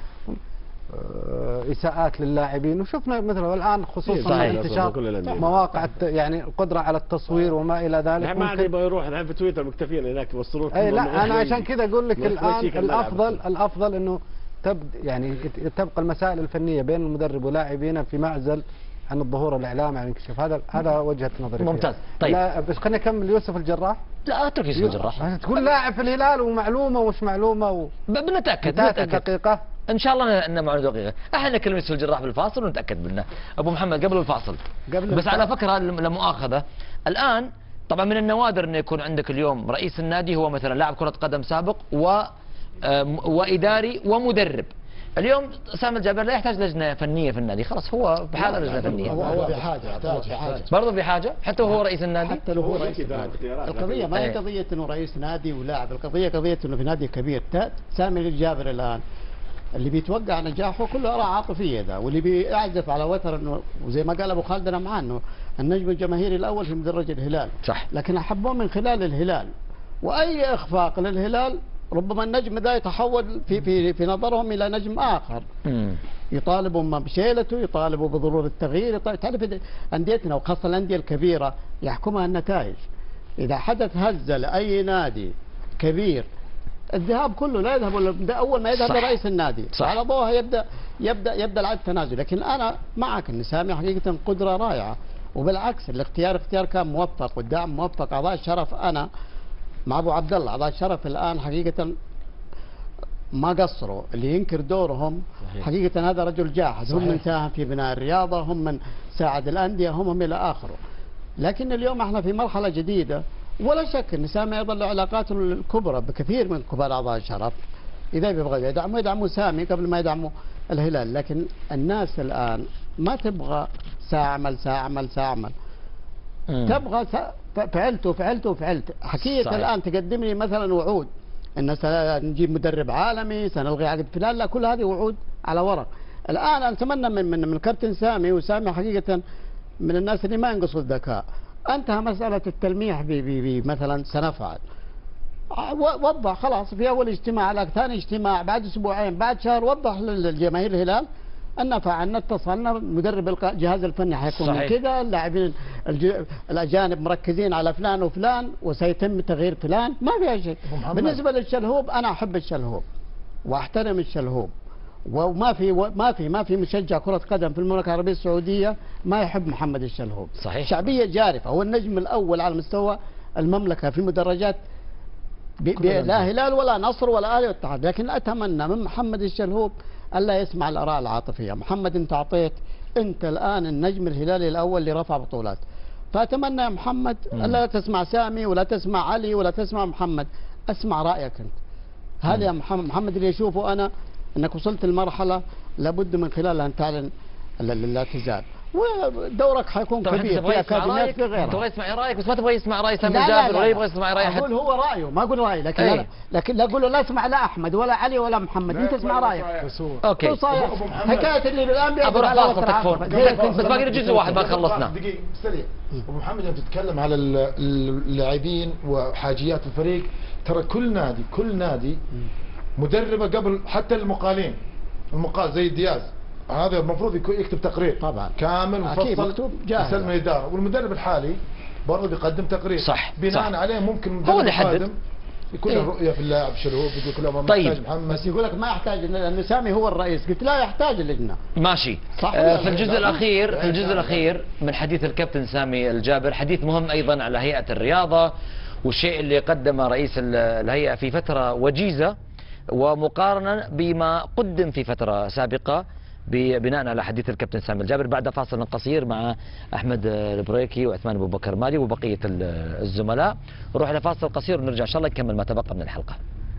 اساءات للاعبين وشفنا مثلا الان خصوصا انتشار مواقع يعني القدره على التصوير وما الى ذلك. ما عاد يبغى يروح الان في تويتر مكتفين هناك يوصلون. اي لا انا عشان كذا اقول لك الان الافضل انه يعني تبقى المسائل الفنيه بين المدرب ولاعبينه في معزل عن الظهور الاعلامي عن الانكشاف. هذا وجهه نظري. ممتاز. طيب لا بس خليني اكمل. يوسف الجراح لا اترك يوسف الجراح. تقول لاعب في الهلال ومعلومه ومش معلومه بنتاكد دقيقه ان شاء الله ان معلومه دقيقه. احنا نكلم يوسف الجراح بالفاصل ونتاكد منه. ابو محمد قبل الفاصل بس على فكره لمؤاخذه الان طبعا من النوادر انه يكون عندك اليوم رئيس النادي هو مثلا لاعب كره قدم سابق واداري ومدرب. اليوم سامي الجابر لا يحتاج لجنه فنيه في النادي خلاص هو بحاله لجنه فنيه. هو بحاجه يحتاج برضه بحاجه حتى وهو رئيس النادي. حتى لو هو رئيس النادي. القضيه ما هي قضيه انه رئيس نادي ولاعب. القضيه قضيه انه في نادي كبير. سامي الجابر الان اللي بيتوقع نجاحه كله اراء عاطفيه ده واللي بيعزف على وتر انه وزي ما قال ابو خالد انا معاه انه النجم الجماهيري الاول في مدرج الهلال صح. لكن احبوه من خلال الهلال واي اخفاق للهلال ربما النجم ذا يتحول في نظرهم الى نجم اخر. يطالبوا بشيلته يطالبوا بضروره التغيير. تعرف انديتنا وخاصه الانديه الكبيره يحكمها النتائج. اذا حدث هزه لاي نادي كبير الذهاب كله لا يذهب اول ما يذهب لرئيس النادي على ضوءها يبدا العد تنازل. لكن انا معك ان سامي حقيقه قدره رائعه وبالعكس اختيار كان موفق والدعم موفق. اعضاء الشرف انا مع ابو عبد الله اعضاء الشرف الان حقيقه ما قصروا. اللي ينكر دورهم حقيقه هذا رجل جاحظ. هم من ساهم في بناء الرياضه هم من ساعد الانديه هم الى اخره. لكن اليوم احنا في مرحله جديده ولا شك ان سامي ايضا له علاقاته الكبرى بكثير من كبار اعضاء الشرف. اذا بيبغى يدعموا سامي قبل ما يدعموا الهلال. لكن الناس الان ما تبغى ساعمل تبغى فعلت حكيت الان تقدم لي مثلا وعود ان سنجيب مدرب عالمي سنلغي عقد فلان. لا كل هذه وعود على ورق. الان اتمنى من الكابتن سامي وسامي حقيقه من الناس اللي ما ينقصوا الذكاء. انتهى مساله التلميح مثلا سنفعل. وضح خلاص في اول اجتماع لك ثاني اجتماع بعد اسبوعين بعد شهر وضح للجماهير الهلال ان فعلنا اتصلنا مدرب الجهاز الفني حيكون كذا اللاعبين الاجانب مركزين على فلان وفلان وسيتم تغيير فلان. ما فيها شيء. بالنسبه للشلهوب انا احب الشلهوب واحترم الشلهوب وما في مشجع كرة قدم في المملكة العربية السعودية ما يحب محمد الشلهوب. صحيح. شعبية جارفة هو النجم الأول على مستوى المملكة في مدرجات لا هلال ولا نصر ولا أهلي والاتحاد. لكن أتمنى من محمد الشلهوب ألا يسمع الآراء العاطفية. محمد أنت الآن النجم الهلالي الأول اللي رفع بطولات. فأتمنى يا محمد ألا تسمع سامي ولا تسمع علي ولا تسمع محمد. أسمع رأيك أنت. هذا يا محمد اللي يشوفه أنا انك وصلت لمرحله لابد من خلالها ان تعلن الاعتزال. ودورك حيكون كبير في اكاديميات في غيرها. تبغى يسمع رايك بس ما تبغى يسمع راي سامي لا الجابر لا ولا يبغى يسمع راي احد. اقول هو رايه، ما اقول رايي، لكن لا اقول له لا اسمع لا احمد ولا علي ولا محمد، انت اسمع رايك. اوكي حكايه اللي الانبياء بروح باخذ تكفون بس باقي لي جزء واحد ما خلصنا. دقيقه سريع. ابو محمد لما تتكلم على اللاعبين وحاجيات الفريق، ترى كل نادي مدربه قبل حتى المقال زي دياز، هذا المفروض يكتب تقرير طبعا كامل مفصل يسلم الاداره، والمدرب الحالي برضه بيقدم تقرير صح بناء عليه ممكن هو اللي يحدد يكون له رؤيه في اللاعب شنو هو يقول له طيب محمد، بس يقول لك ما يحتاج لانه سامي هو الرئيس، قلت لا يحتاج اللجنه ماشي. صح. في الجزء الاخير من حديث الكابتن سامي الجابر، حديث مهم ايضا على هيئه الرياضه والشيء اللي قدمه رئيس الهيئه في فتره وجيزه، ومقارنه بما قدم في فتره سابقه بناء على حديث الكابتن سامي الجابر. بعد فاصل قصير مع احمد البريكي وعثمان ابو بكر مالي وبقيه الزملاء، نروح الى فاصل قصير ونرجع ان شاء الله نكمل ما تبقى من الحلقه.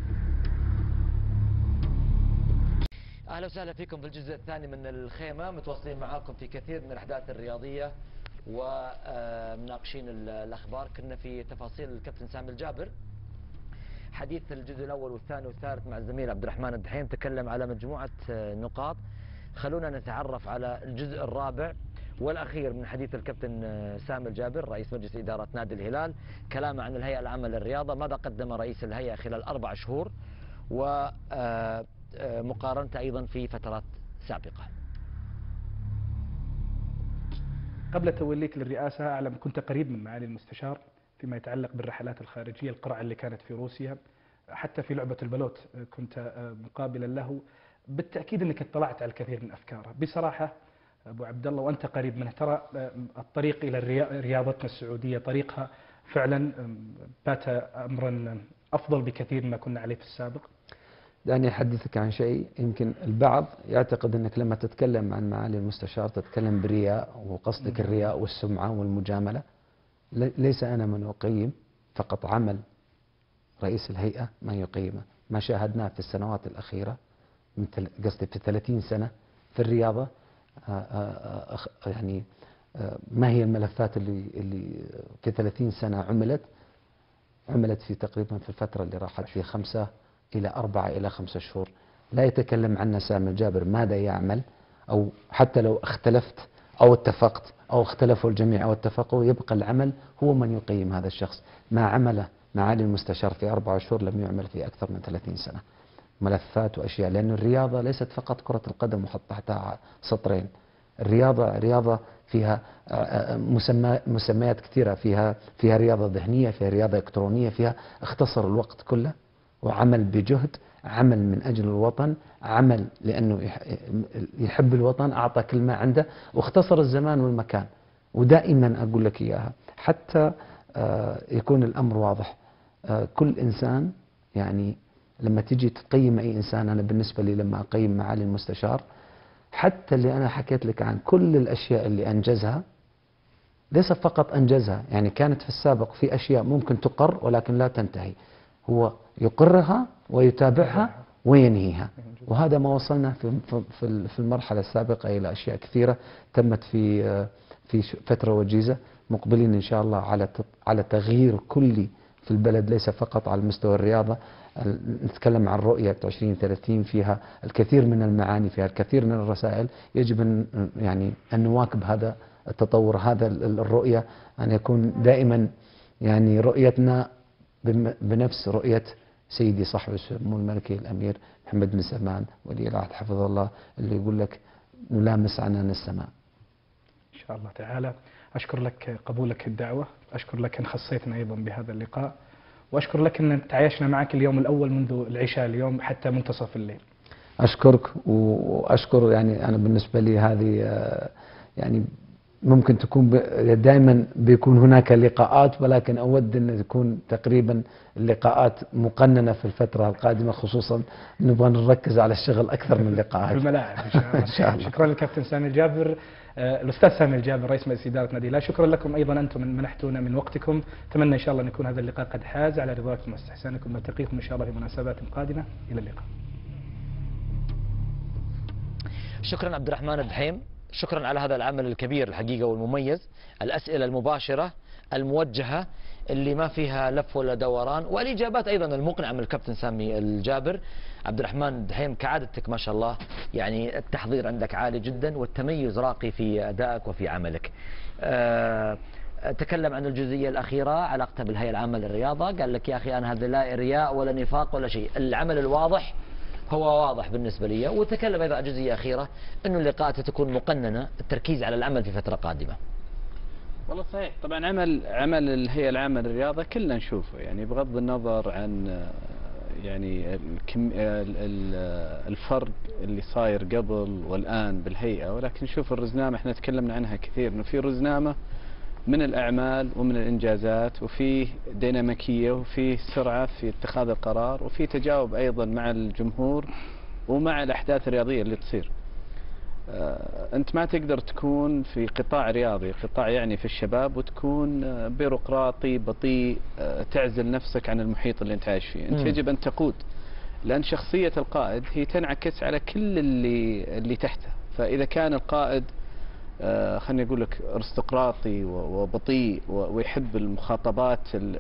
اهلا وسهلا فيكم في الجزء الثاني من الخيمه، متواصلين معاكم في كثير من الاحداث الرياضيه ومناقشين الاخبار. كنا في تفاصيل الكابتن سامي الجابر، حديث الجزء الاول والثاني والثالث مع الزميل عبد الرحمن الدحيم تكلم على مجموعه نقاط. خلونا نتعرف على الجزء الرابع والاخير من حديث الكابتن سامي الجابر رئيس مجلس اداره نادي الهلال، كلامه عن الهيئه العامه للرياضه، ماذا قدم رئيس الهيئه خلال 4 شهور، ومقارنته ايضا في فترات سابقه. قبل توليك للرئاسه اعلم كنت قريب من معالي المستشار فيما يتعلق بالرحلات الخارجيه، القرعه اللي كانت في روسيا، حتى في لعبه البلوت كنت مقابلا له. بالتاكيد انك اطلعت على الكثير من افكاره. بصراحه ابو عبد الله وانت قريب منه، ترى الطريق الى رياضتنا السعوديه طريقها فعلا بات امرا افضل بكثير مما كنا عليه في السابق. دعني احدثك عن شيء، يمكن البعض يعتقد انك لما تتكلم عن معالي المستشار تتكلم برياء وقصدك الرياء والسمعه والمجامله. ليس انا من اقيم، فقط عمل رئيس الهيئه ما يقيمه. ما شاهدناه في السنوات الاخيره قصدي في 30 سنة في الرياضة، يعني ما هي الملفات اللي في 30 سنة عملت في تقريبا في الفترة اللي راحت في 5 إلى 4 إلى 5 شهور. لا يتكلم عنا سامي الجابر ماذا يعمل، أو حتى لو اختلفت أو اتفقت أو اختلفوا الجميع أو اتفقوا، يبقى العمل هو من يقيم هذا الشخص. ما عمله معالي المستشار في 4 شهور لم يعمل في أكثر من 30 سنة. ملفات وأشياء، لأن الرياضة ليست فقط كرة القدم وحط تحتها سطرين. الرياضة رياضة فيها مسميات كثيرة، فيها رياضة ذهنية، فيها رياضة إلكترونية، فيها اختصر الوقت كله وعمل بجهد، عمل من أجل الوطن، عمل لأنه يحب الوطن، أعطى كل ما عنده واختصر الزمان والمكان. ودائما أقول لك إياها حتى يكون الأمر واضح. كل إنسان يعني لما تيجي تقيم أي إنسان، أنا بالنسبة لي لما أقيم معالي المستشار، حتى اللي أنا حكيت لك عن كل الأشياء اللي أنجزها، ليس فقط أنجزها، يعني كانت في السابق في أشياء ممكن تقر ولكن لا تنتهي، هو يقرها ويتابعها وينهيها. وهذا ما وصلنا في المرحلة السابقة إلى أشياء كثيرة تمت في فترة وجيزة. مقبلين إن شاء الله على تغيير كلي في البلد، ليس فقط على مستوى الرياضة. نتكلم عن رؤية 2030 فيها الكثير من المعاني، فيها الكثير من الرسائل، يجب أن نواكب هذا التطور، هذا الرؤية، أن يكون دائما يعني رؤيتنا بنفس رؤية سيدي صاحب السمو الملكي الأمير محمد بن سلمان ولي العهد حفظه الله، اللي يقول لك نلامس عنان السماء. إن شاء الله تعالى. أشكر لك قبولك الدعوة، أشكر لك أن خصيتنا أيضا بهذا اللقاء، وأشكر لك أن تعايشنا معك اليوم الأول منذ العشاء اليوم حتى منتصف الليل. أشكرك وأشكر، يعني أنا بالنسبة لي هذه يعني ممكن تكون دائما بيكون هناك لقاءات، ولكن أود أن تكون تقريبا اللقاءات مقننة في الفترة القادمة، خصوصا نبغى نركز على الشغل أكثر من اللقاءات في الملاعب إن شاء الله. شكرا للكابتن سامي الجابر، الأستاذ سامي الجابر رئيس مجلس إدارة نادي الهلال. شكرا لكم أيضا أنتم من منحتونا من وقتكم. أتمنى إن شاء الله أن يكون هذا اللقاء قد حاز على رضاكم واستحسانكم. نلتقيكم إن شاء الله في مناسبات قادمة. إلى اللقاء. شكرا عبد الرحمن الدحيم. شكرا على هذا العمل الكبير الحقيقة والمميز، الأسئلة المباشرة الموجهة اللي ما فيها لف ولا دوران، والإجابات أيضا المقنعة من الكابتن سامي الجابر. عبد الرحمن دحيم كعادتك ما شاء الله، يعني التحضير عندك عالي جدا والتميز راقي في أدائك وفي عملك. تكلم عن الجزئية الأخيرة علاقته بالهيئة العامة للرياضة، قال لك يا أخي أنا هذا لا رياء ولا نفاق ولا شيء، العمل الواضح هو واضح بالنسبة لي. وتكلم أيضا عن جزئية أخيرة أنه اللقاءات تكون مقننة، التركيز على العمل في فترة قادمة. والله صحيح، طبعا عمل الهيئة العامة للرياضة كلنا نشوفه، يعني بغض النظر عن يعني الفرق اللي صاير قبل والآن بالهيئة، ولكن نشوف الرزنامة احنا تكلمنا عنها كثير، انه في رزنامة من الأعمال ومن الإنجازات، وفي ديناميكية وفي سرعة في اتخاذ القرار، وفي تجاوب أيضا مع الجمهور ومع الأحداث الرياضية اللي تصير. أنت ما تقدر تكون في قطاع رياضي، قطاع يعني في الشباب، وتكون بيروقراطي بطيء تعزل نفسك عن المحيط اللي أنت عايش فيه. أنت يجب أن تقود، لأن شخصية القائد هي تنعكس على كل اللي تحته. فإذا كان القائد خليني أقول لك أرستقراطي وبطيء ويحب المخاطبات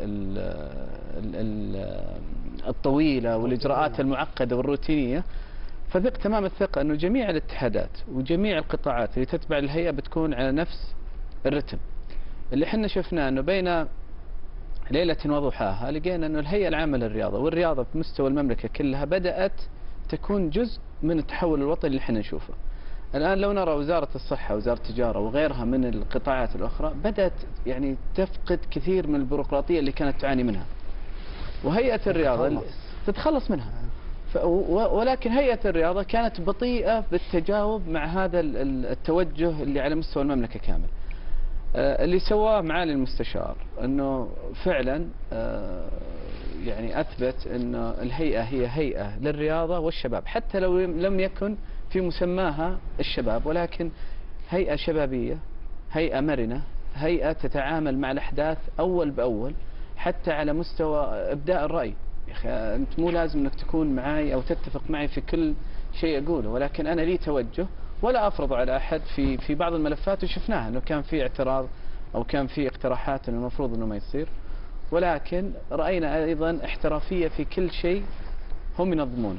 الطويلة والإجراءات المعقدة والروتينية، فثق تمام الثقة أنه جميع الاتحادات وجميع القطاعات اللي تتبع الهيئة بتكون على نفس الرتم. اللي احنا شفناه أنه بين ليلة وضحاها لقينا أنه الهيئة العامة للرياضة والرياضة بمستوى المملكة كلها بدأت تكون جزء من التحول الوطني اللي احنا نشوفه. الآن لو نرى وزارة الصحة وزارة التجارة وغيرها من القطاعات الأخرى بدأت يعني تفقد كثير من البيروقراطية اللي كانت تعاني منها، وهيئة الرياضة تتخلص منها. ولكن هيئة الرياضة كانت بطيئة بالتجاوب مع هذا التوجه اللي على مستوى المملكة كامل. اللي سواه معالي المستشار أنه فعلا يعني أثبت أنه الهيئة هي هيئة للرياضة والشباب، حتى لو لم يكن في مسماها الشباب، ولكن هيئة شبابية، هيئة مرنة، هيئة تتعامل مع الأحداث أول بأول، حتى على مستوى إبداء الرأي. يا أخي أنت مو لازم أنك تكون معي أو تتفق معي في كل شيء أقوله، ولكن أنا لي توجه ولا أفرض على أحد في بعض الملفات، وشفناها أنه كان في اعتراض أو كان في اقتراحات أنه المفروض أنه ما يصير، ولكن رأينا أيضا احترافية في كل شيء هم ينظمونه.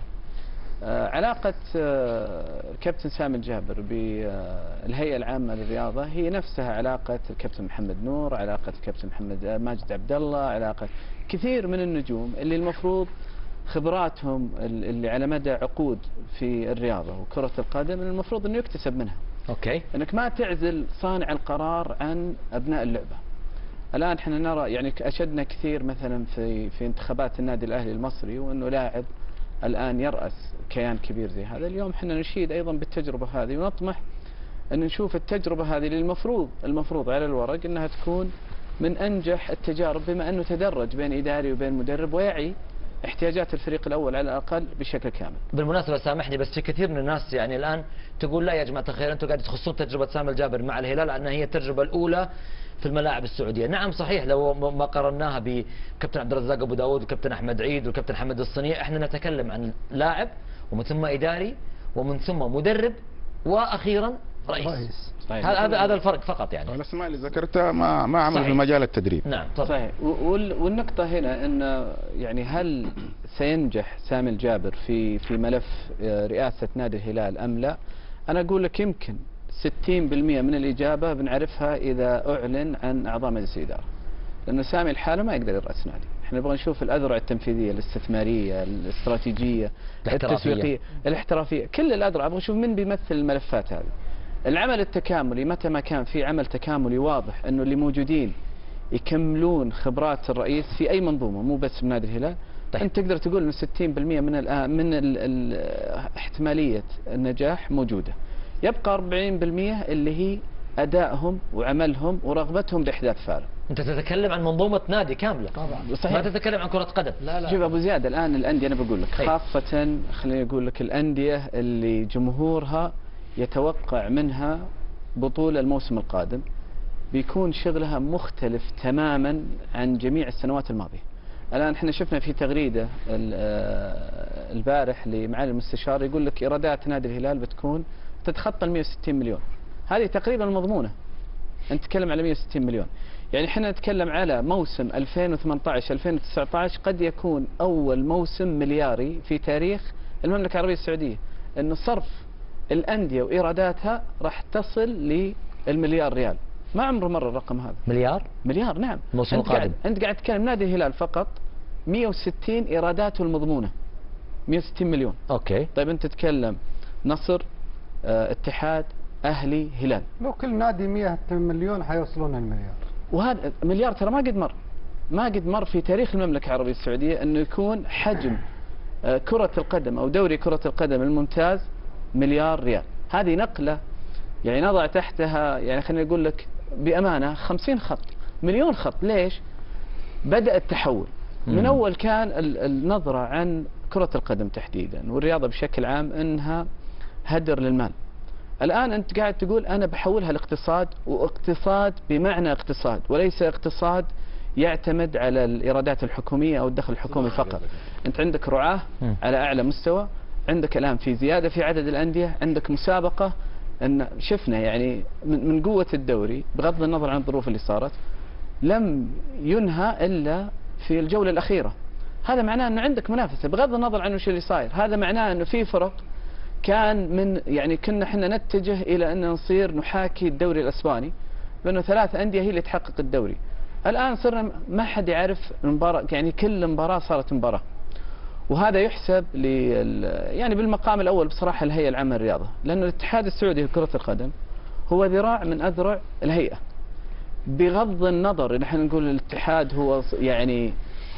علاقة الكابتن سامي الجابر بالهيئة العامة للرياضة هي نفسها علاقة الكابتن محمد نور، علاقة الكابتن ماجد عبد الله، علاقة كثير من النجوم اللي المفروض خبراتهم اللي على مدى عقود في الرياضة وكرة القدم المفروض انه يكتسب منها. اوكي. انك ما تعزل صانع القرار عن ابناء اللعبة. الان احنا نرى يعني اشدنا كثير مثلا في انتخابات النادي الاهلي المصري، وانه لاعب الان يرأس كيان كبير زي هذا. اليوم احنا نشيد ايضا بالتجربة هذه، ونطمح ان نشوف التجربة هذه اللي المفروض على الورق انها تكون من انجح التجارب، بما انه تدرج بين اداري وبين مدرب ويعي احتياجات الفريق الاول على الاقل بشكل كامل. بالمناسبه سامحني بس في كثير من الناس يعني الان تقول لا يا جماعه الخير انتم قاعدين تخصون تجربه سامي الجابر مع الهلال لان هي التجربه الاولى في الملاعب السعوديه. نعم صحيح، لو ما قارناها بكابتن عبد الرزاق ابو داود وكابتن احمد عيد وكابتن حمد الصنيع، احنا نتكلم عن لاعب ومن ثم اداري ومن ثم مدرب واخيرا رئيس. هذا الفرق فقط. يعني الاسماء اللي ذكرتها ما عمل في مجال التدريب. نعم صحيح. والنقطة هنا ان يعني هل سينجح سامي الجابر في ملف رئاسة نادي الهلال ام لا؟ انا اقول لك يمكن 60% من الإجابة بنعرفها إذا أعلن عن أعضاء مجلس الإدارة، لأنه سامي الحالة ما يقدر يرأس نادي. احنا نبغى نشوف الأذرع التنفيذية، الاستثمارية، الاستراتيجية، التسويقية، الاحترافية، كل الأذرع أبغى أشوف من بيمثل الملفات هذه. العمل التكاملي متى ما كان في عمل تكاملي واضح أنه اللي موجودين يكملون خبرات الرئيس في أي منظومة مو بس بنادي الهلال، أنت تقدر تقول أن 60% من احتمالية النجاح موجودة. يبقى 40% اللي هي أدائهم وعملهم ورغبتهم بإحداث فارق. أنت تتكلم عن منظومة نادي كاملة طبعا. صحيح. ما تتكلم عن كرة قدم. لا. شوف أبو زياد، الآن الأندية أنا بقول لك خاصة خليني أقول لك الأندية اللي جمهورها يتوقع منها بطولة الموسم القادم بيكون شغلها مختلف تماما عن جميع السنوات الماضية. الآن احنا شفنا في تغريدة البارح لمعالي المستشار يقول لك إيرادات نادي الهلال بتكون تتخطى 160 مليون. هذه تقريبا مضمونة. أنت تتكلم على 160 مليون. يعني احنا نتكلم على موسم 2018-2019 قد يكون أول موسم ملياري في تاريخ المملكة العربية السعودية، أنه صرف الأندية وإيراداتها راح تصل للمليار ريال. ما عمره مر الرقم هذا. مليار نعم. موسم قادم. أنت قاعد تتكلم نادي الهلال فقط 160 إيراداته المضمونة 160 مليون. أوكي. طيب أنت تتكلم نصر، اتحاد، أهلي، هلال، لو كل نادي 100 مليون حيوصلون المليار. وهذا مليار ترى ما قد مر في تاريخ المملكة العربية السعودية أنه يكون حجم كرة القدم أو دوري كرة القدم الممتاز مليار ريال. هذه نقلة يعني نضع تحتها، يعني خليني أقول لك بأمانة 50 خط، مليون خط. ليش؟ بدأ التحول. من أول كان النظرة عن كرة القدم تحديدا والرياضة بشكل عام أنها هدر للمال. الآن أنت قاعد تقول أنا بحولها لاقتصاد، واقتصاد بمعنى اقتصاد، وليس اقتصاد يعتمد على الإيرادات الحكومية أو الدخل الحكومي فقط. أنت عندك رعاة على أعلى مستوى، عندك الآن في زيادة في عدد الأندية، عندك مسابقة. أن شفنا يعني من قوة الدوري بغض النظر عن الظروف اللي صارت لم ينهى إلا في الجولة الأخيرة. هذا معناه أنه عندك منافسة بغض النظر عن وش اللي صاير. هذا معناه أنه في فرق كان من يعني كنا احنا نتجه إلى أن نصير نحاكي الدوري الأسباني بأنه 3 أندية هي اللي تحقق الدوري. الآن صرنا ما حد يعرف المباراة، يعني كل مباراة صارت مباراة. وهذا يحسب يعني بالمقام الأول بصراحة الهيئة العامة للرياضة، لأن الاتحاد السعودي لكرة القدم هو ذراع من أذرع الهيئة. بغض النظر نحن نقول الاتحاد هو يعني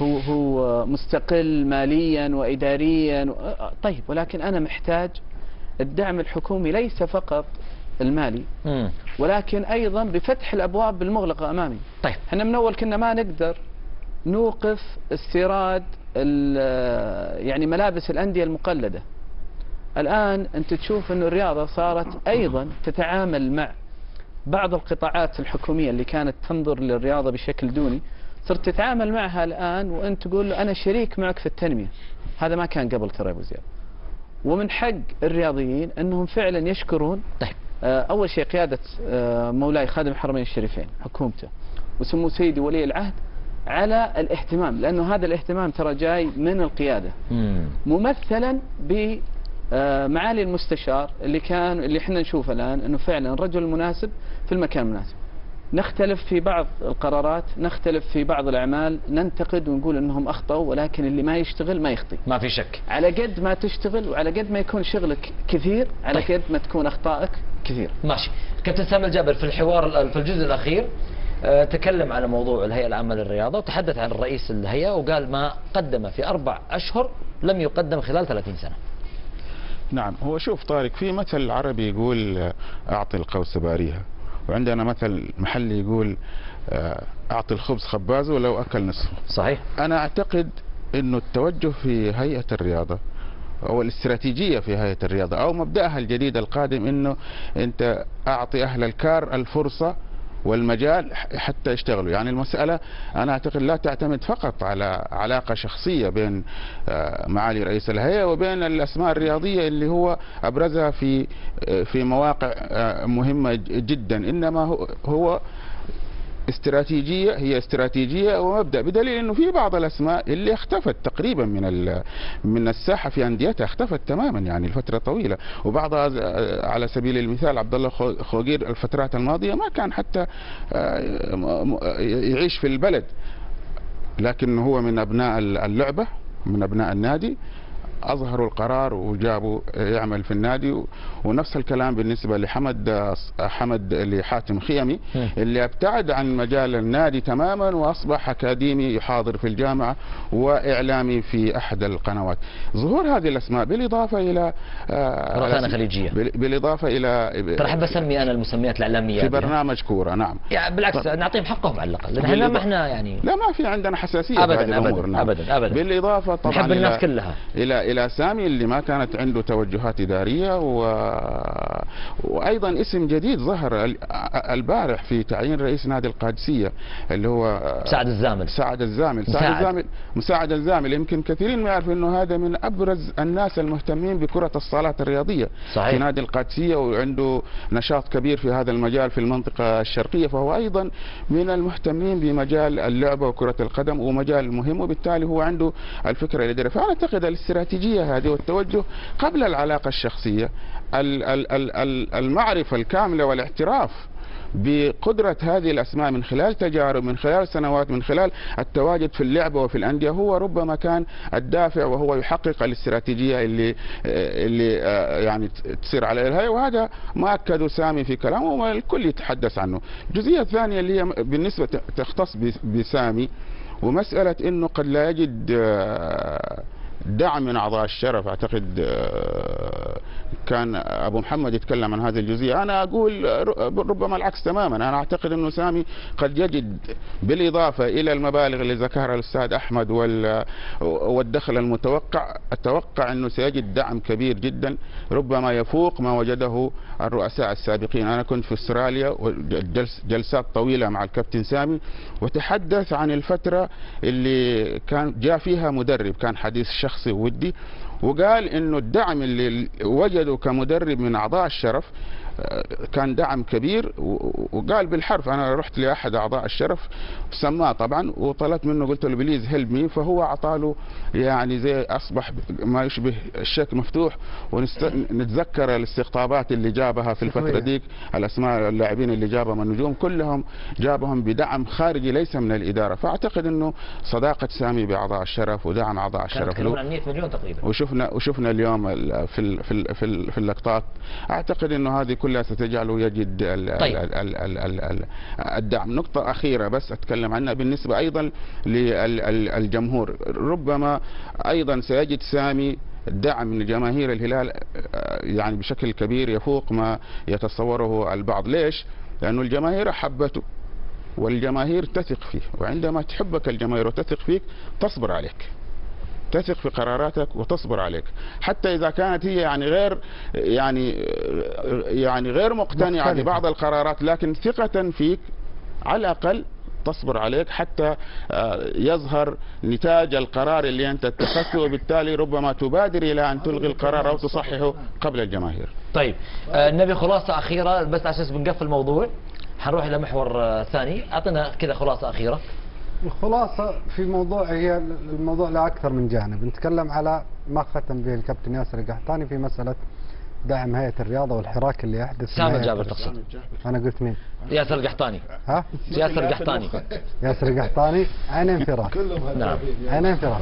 هو مستقل ماليا وإداريا، طيب، ولكن أنا محتاج الدعم الحكومي ليس فقط المالي ولكن أيضا بفتح الأبواب المغلقة أمامي. طيب احنا من أول كنا ما نقدر نوقف استيراد يعني ملابس الأندية المقلدة. الآن أنت تشوف أن الرياضة صارت أيضا تتعامل مع بعض القطاعات الحكومية اللي كانت تنظر للرياضة بشكل دوني، صرت تتعامل معها الآن وأنت تقول له أنا شريك معك في التنمية. هذا ما كان قبل ترى يا أبو زياد. ومن حق الرياضيين أنهم فعلا يشكرون أول شيء قيادة مولاي خادم الحرمين الشريفين حكومته وسمو سيدي ولي العهد على الاهتمام، لأنه هذا الاهتمام ترى جاي من القيادة ممثلا بمعالي المستشار اللي احنا نشوفه الآن أنه فعلا الرجل المناسب في المكان المناسب. نختلف في بعض القرارات، نختلف في بعض الأعمال، ننتقد ونقول أنهم أخطأوا، ولكن اللي ما يشتغل ما يخطي. ما في شك. على قد ما تشتغل وعلى قد ما يكون شغلك كثير على قد ما تكون أخطائك كثير. ماشي. كابتن سامي الجابر في الحوار في الجزء الأخير تكلم على موضوع الهيئة العامة للرياضة وتحدث عن رئيس الهيئة وقال ما قدم في 4 أشهر لم يقدم خلال 30 سنة. نعم. هو شوف طارق، في مثل عربي يقول أعطي القوس باريها، وعندنا مثل محلي يقول أعطي الخبز خبازه ولو أكل نصفه. صحيح. أنا أعتقد أنه التوجه في هيئة الرياضة أو الاستراتيجية في هيئة الرياضة أو مبدأها الجديد القادم أنه أنت أعطي أهل الكار الفرصة والمجال حتى يشتغلوا. يعني المسألة أنا أعتقد لا تعتمد فقط على علاقة شخصية بين معالي رئيس الهيئة وبين الأسماء الرياضية اللي هو أبرزها في مواقع مهمة جدا، إنما هو هي استراتيجية ومبدأ، بدليل انه في بعض الاسماء اللي اختفت تقريبا من الساحة في انديتها، اختفت تماما يعني لفترة طويلة، وبعضها على سبيل المثال عبد الله خوغير الفترات الماضية ما كان حتى يعيش في البلد، لكن هو من ابناء اللعبة، من ابناء النادي، أظهروا القرار وجابوا يعمل في النادي. ونفس الكلام بالنسبة لحاتم خيمي اللي ابتعد عن مجال النادي تماما وأصبح أكاديمي يحاضر في الجامعة وإعلامي في أحد القنوات. ظهور هذه الأسماء بالإضافة إلى روتانا خليجية، بالإضافة إلى ترى أحب أسمي أنا المسميات الإعلامية في برنامج كورة. نعم يعني بالعكس نعطيهم حقهم على الأقل، لأن احنا ما احنا يعني لا ما في عندنا حساسية أبدا في هذه الأمور. أبدا, أبدا أبدا. بالإضافة طبعا نحب الناس كلها إلى إلى سامي اللي ما كانت عنده توجهات إدارية، وأيضا اسم جديد ظهر البارح في تعيين رئيس نادي القادسية اللي هو مساعد الزامل. يمكن كثيرين ما يعرفوا أنه هذا من أبرز الناس المهتمين بكرة الصالات الرياضية في نادي القادسية، وعنده نشاط كبير في هذا المجال في المنطقة الشرقية، فهو أيضا من المهتمين بمجال اللعبة وكرة القدم، ومجال مهم، وبالتالي هو عنده الفكرة الإدارية. فأنا أعتقد الاستراتيجية هذه والتوجه قبل العلاقة الشخصية، المعرفة الكاملة والاعتراف بقدرة هذه الأسماء من خلال تجارب، من خلال سنوات، من خلال التواجد في اللعبة وفي الأندية، هو ربما كان الدافع وهو يحقق الاستراتيجية اللي يعني تصير على الهي، وهذا ما أكده سامي في كلامه والكل يتحدث عنه. الجزئية الثانية اللي هي بالنسبة تختص بسامي، ومسألة أنه قد لا يجد دعم من أعضاء الشرف. أعتقد كان أبو محمد يتكلم عن هذه الجزئية، أنا أقول ربما العكس تماما. أنا أعتقد أنه سامي قد يجد بالإضافة إلى المبالغ اللي ذكرها الأستاذ أحمد والدخل المتوقع، أتوقع أنه سيجد دعم كبير جدا ربما يفوق ما وجده الرؤساء السابقين. أنا كنت في أستراليا جلسات طويلة مع الكابتن سامي، وتحدث عن الفترة اللي كان جاء فيها مدرب كان حديث شخصي ودي، وقال انه الدعم اللي وجده كمدرب من اعضاء الشرف كان دعم كبير، وقال بالحرف انا رحت لاحد اعضاء الشرف سماه طبعا وطلبت منه، قلت له بليز هيلب مي، فهو اعطاله يعني زي اصبح ما يشبه الشيك مفتوح. ونتذكر الاستقطابات اللي جابها في الفتره ديك، الاسماء اللاعبين اللي جابهم النجوم كلهم جابهم بدعم خارجي ليس من الاداره. فاعتقد انه صداقه سامي باعضاء الشرف ودعم اعضاء الشرف له، عن 100 مليون تقريبا، وشفنا اليوم في اللقطات. اعتقد انه هذه كلها ستجعله يجد الدعم. نقطة أخيرة بس أتكلم عنها بالنسبة أيضا للجمهور، ربما أيضا سيجد سامي الدعم من جماهير الهلال يعني بشكل كبير يفوق ما يتصوره البعض. ليش؟ لأنه الجماهير أحبته والجماهير تثق فيه، وعندما تحبك الجماهير وتثق فيك تصبر عليك، تثق في قراراتك وتصبر عليك، حتى إذا كانت هي يعني غير مقتنعة ببعض القرارات، لكن ثقة فيك على الأقل تصبر عليك حتى يظهر نتاج القرار اللي أنت اتخذته، وبالتالي ربما تبادر إلى أن تلغي القرار أو تصححه قبل الجماهير. طيب نبي خلاصة أخيرة بس عشان بنقفل الموضوع، حنروح إلى محور ثاني. أعطنا كذا خلاصة أخيرة. الخلاصة في موضوع، هي الموضوع له أكثر من جانب. نتكلم على ما ختم به الكابتن ياسر القحطاني في مسألة دعم هيئة الرياضة والحراك اللي يحدث. سامي جابر تقصد؟ أنا قلت مين؟ ياسر القحطاني. ها؟ ياسر القحطاني. ياسر القحطاني عينين فراس. نعم. عينين فراس.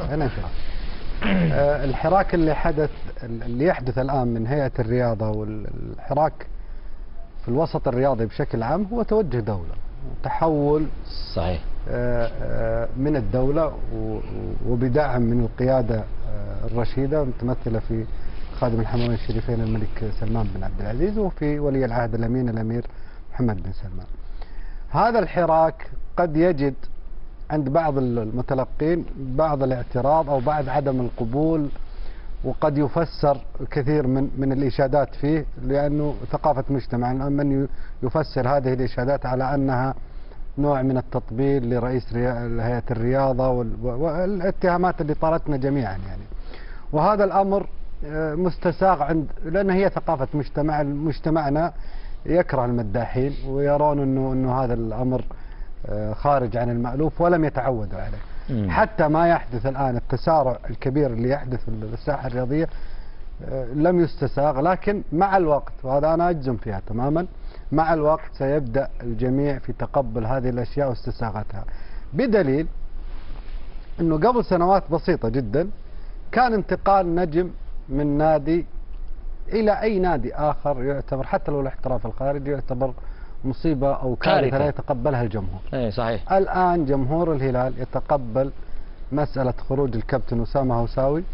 الحراك اللي يحدث الآن من هيئة الرياضة والحراك في الوسط الرياضي بشكل عام هو توجه دولة، تحول صحيح من الدولة وبدعم من القيادة الرشيدة متمثلة في خادم الحرمين الشريفين الملك سلمان بن عبد العزيز، وفي ولي العهد الأمين الأمير محمد بن سلمان. هذا الحراك قد يجد عند بعض المتلقين بعض الاعتراض أو بعض عدم القبول، وقد يفسر كثير من الإشادات فيه، لأنه ثقافة مجتمع من يفسر هذه الإشادات على أنها نوع من التطبيل لرئيس هيئة الرياضة والاتهامات اللي طالتنا جميعا يعني. وهذا الأمر مستساغ لأن هي ثقافة مجتمعنا يكره المداحين ويرون أنه هذا الأمر خارج عن المألوف ولم يتعودوا عليه. حتى ما يحدث الآن التسارع الكبير اللي يحدث في الساحة الرياضية لم يستساغ، لكن مع الوقت، وهذا أنا أجزم فيها تماما، مع الوقت سيبدأ الجميع في تقبل هذه الأشياء واستساغتها، بدليل أنه قبل سنوات بسيطة جدا كان انتقال نجم من نادي إلى أي نادي آخر يعتبر حتى لو الاحتراف الخارجي يعتبر مصيبة أو كارثة لا يتقبلها الجمهور. اي صحيح. الآن جمهور الهلال يتقبل مسألة خروج الكابتن أسامة هوساوي،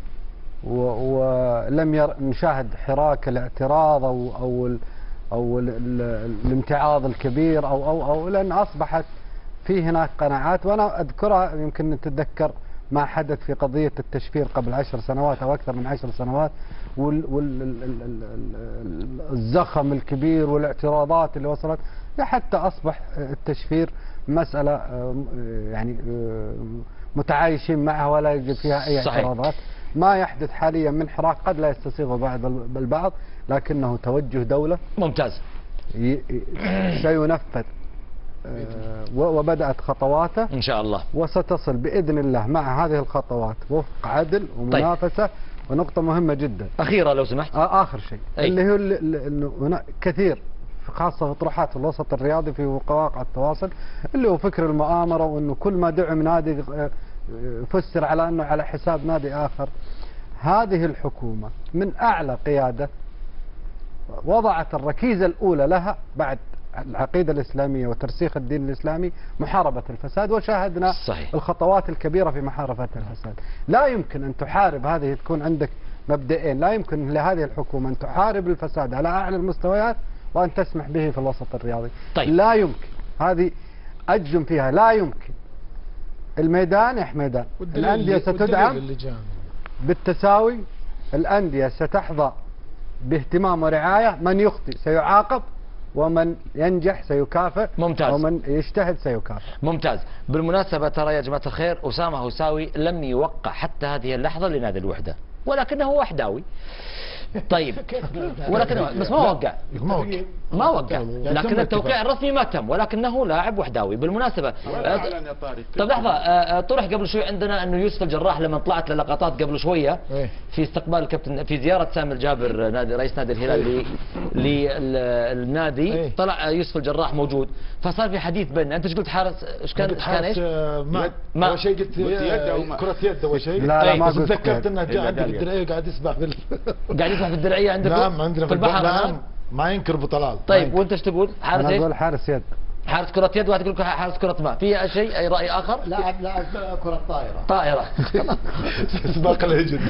ولم نشاهد حراك الاعتراض أو الامتعاض الكبير أو لأن أصبحت في هناك قناعات. وأنا أذكرها، يمكن نتذكر ما حدث في قضية التشفير قبل 10 سنوات أو أكثر من 10 سنوات، والزخم الكبير والاعتراضات اللي وصلت، حتى أصبح التشفير مسألة يعني متعايشين معها ولا يوجد فيها أي اعتراضات. ما يحدث حاليا من حراك قد لا يستصيغه بعض البعض، لكنه توجه دولة ممتاز سينفذ وبدأت خطواته إن شاء الله، وستصل بإذن الله مع هذه الخطوات وفق عدل ومنافسة. طيب. ونقطة مهمة جدا أخيرة لو سمحت، آخر شيء اللي هو إنه هناك كثير خاصة في طروحات الوسط الرياضي في مواقع التواصل اللي هو فكر المؤامرة، وإنه كل ما دعم نادي فسر على أنه على حساب نادي آخر. هذه الحكومة من أعلى قيادة وضعت الركيزة الأولى لها بعد العقيدة الإسلامية وترسيخ الدين الإسلامي محاربة الفساد، وشاهدنا صحيح. الخطوات الكبيرة في محاربة الفساد. لا يمكن أن تحارب، هذه تكون عندك مبدئين، لا يمكن لهذه الحكومة أن تحارب الفساد على أعلى المستويات وأن تسمح به في الوسط الرياضي. طيب. لا يمكن، هذه أجزم فيها، لا يمكن. الميدان يا حميدان، الأندية ستدعم بالتساوي، الأندية ستحظى باهتمام ورعاية، من يخطئ سيعاقب ومن ينجح سيكافئ. ممتاز. ومن يجتهد سيكافئ. ممتاز. بالمناسبة ترى يا جماعة الخير، أسامة هوساوي لم يوقع حتى هذه اللحظة لنادي الوحدة، ولكنه وحداوي. طيب ولكنه بس ما وقع لكن التوقيع الرسمي ما تم، ولكنه لاعب وحداوي بالمناسبة. طب لحظة، طرح قبل شوي عندنا انه يوسف الجراح لما طلعت للقطات قبل شوية في استقبال الكابتن في زيارة سامي الجابر نادي رئيس نادي الهلال للنادي، طلع يوسف الجراح موجود، فصار في حديث بيننا. انت ايش قلت حارس؟ ايش كان ايش؟ ما اول شيء قلت كرة يد اول شيء. لا ما قلت. تذكرت انه جاء عندي في الدرعية قاعد يسبح قاعد يسبح في الدرعية عندكم؟ نعم عندنا في البحر. نعم ما ينكر ابو طلال. طيب وانت ايش تقول؟ حارس ايش؟ انا اقول حارس يد. حارس كرة يد، واحد يقول لك حارس كرة ماء. في شيء اي رأي اخر؟ لاعب كرة طائرة. سباق الهجن.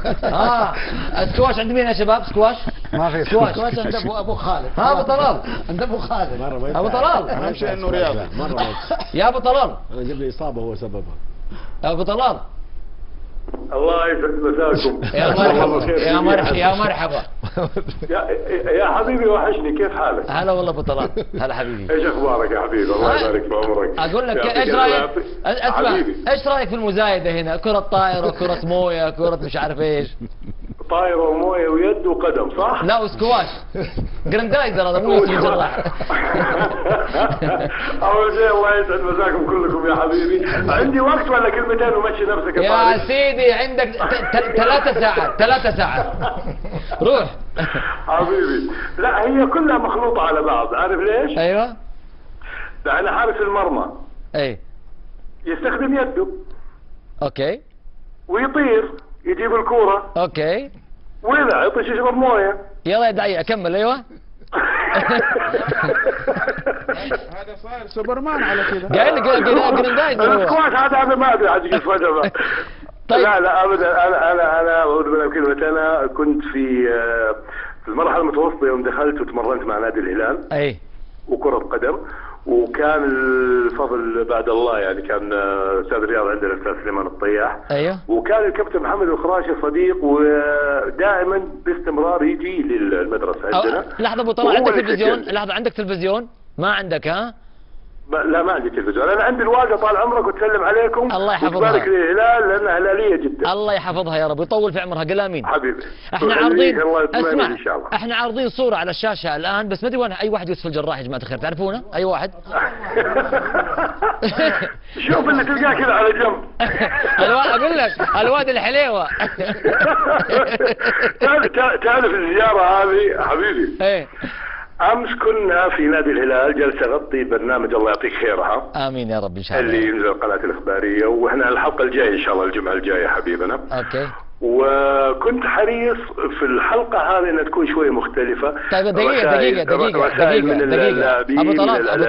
سكواش عند مين يا شباب؟ سكواش؟ ما في سكواش عند ابو خالد. ابو طلال عند ابو خالد. ابو طلال اهم شيء انه رياضي. يا ابو طلال انا جاب لي اصابه هو سببها. ابو طلال الله يسعد مساكم. يا مرحبا يا مرحبا يا حبيبي وحشني، كيف حالك؟ هلا والله ابو طلال. هلا حبيبي. ايش اخبارك يا حبيبي؟ الله يبارك في عمرك. اقول لك ايش رايك؟ اسمع، ايش رايك في المزايده هنا؟ كرة طائرة، كرة مويه، كرة مش عارف ايش. طائرة ومويه ويد وقدم صح؟ لا وسكواش. جراندايزر هذا مو يوسف الجراح. اول شيء الله يسعد مساكم كلكم يا حبيبي. عندي وقت ولا كلمتين ومشي نفسك يا سيدي؟ عندك 3 ساعات 3 ساعات. روح حبيبي. لا هي كلها مخلوطة على بعض، عارف ليش؟ ايوه. لأن حارس المرمى اي يستخدم يده. اوكي. ويطير يجيب الكورة. اوكي. وإذا يطيش يشرب موية. يلا يا دعية اكمل. ايوه. هذا صار سوبرمان على كذا. قايل لك جراندايزر. السكواش هذا انا ما ادري عاد كيف فجأة. طيب. لا ابدا، انا اعوذ بالله من كلمة. انا كنت في المرحله المتوسطه يوم دخلت وتمرنت مع نادي الهلال. اي. وكرة قدم، وكان الفضل بعد الله يعني كان استاذ الرياض عندنا الاستاذ سليمان الطياح. ايوه. وكان الكابتن محمد الخراشي صديق، ودائما باستمرار يجي للمدرسه عندنا. لحظه ابو طلال، عندك تلفزيون؟ لحظه، عندك تلفزيون؟ ما عندك ها؟ لا ما عندي تلفزيون، انا عندي الواقع طال عمرك وتسلم عليكم. الله يحفظها. وتبارك للهلال لانها هلاليه جدا. الله يحفظها يا رب ويطول في عمرها. قل امين. حبيبي. احنا عارضين، اسمع إن شاء الله. احنا عارضين صوره على الشاشه الان، بس ما ادري وين اي واحد يوسف الجراح يا جماعه الخير، تعرفونه؟ اي واحد؟ شوف اللي تلقاه كذا على جنب. اقول لك الواد الحليوه. تعرف الزياره هذه حبيبي؟ ايه. امس كنا في نادي الهلال، جلسه اغطي برنامج الله يعطيك خيرها. امين يا رب ان شاء الله. اللي ينزل القناه الاخباريه، واحنا الحلقه الجايه ان شاء الله الجمعه الجايه حبيبنا. اوكي. وكنت حريص في الحلقه هذه انها تكون شويه مختلفه. طيب دقيقه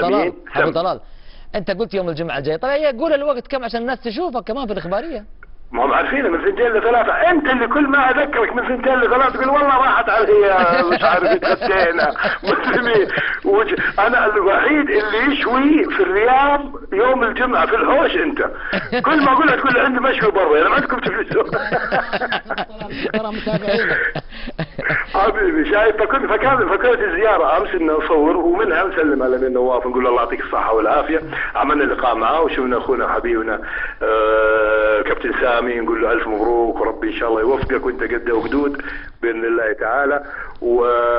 ابو طلال انت قلت يوم الجمعه الجايه، طيب قول الوقت كم عشان الناس تشوفك كمان في الاخباريه. ما هم عارفين من 2 ل3. انت اللي كل ما اذكرك من 2 ل3 تقول والله راحت علي مش عارف اتغدينا مسلمين. انا الوحيد اللي يشوي في الرياض يوم الجمعه في الحوش. انت كل ما اقول لك تقول عندي مشوي برا، يعني ما عندكم تلفزيون. ترى متابعينك حبيبي شايف. فكرت الزياره امس انه نصور ومنها نسلم على الامير نواف نقول له الله يعطيك الصحه والعافيه. عملنا لقاء معاه وشفنا اخونا وحبيبنا كابتن سامي، نقول له الف مبروك وربي ان شاء الله يوفقك وانت قده وقدود باذن الله تعالى. و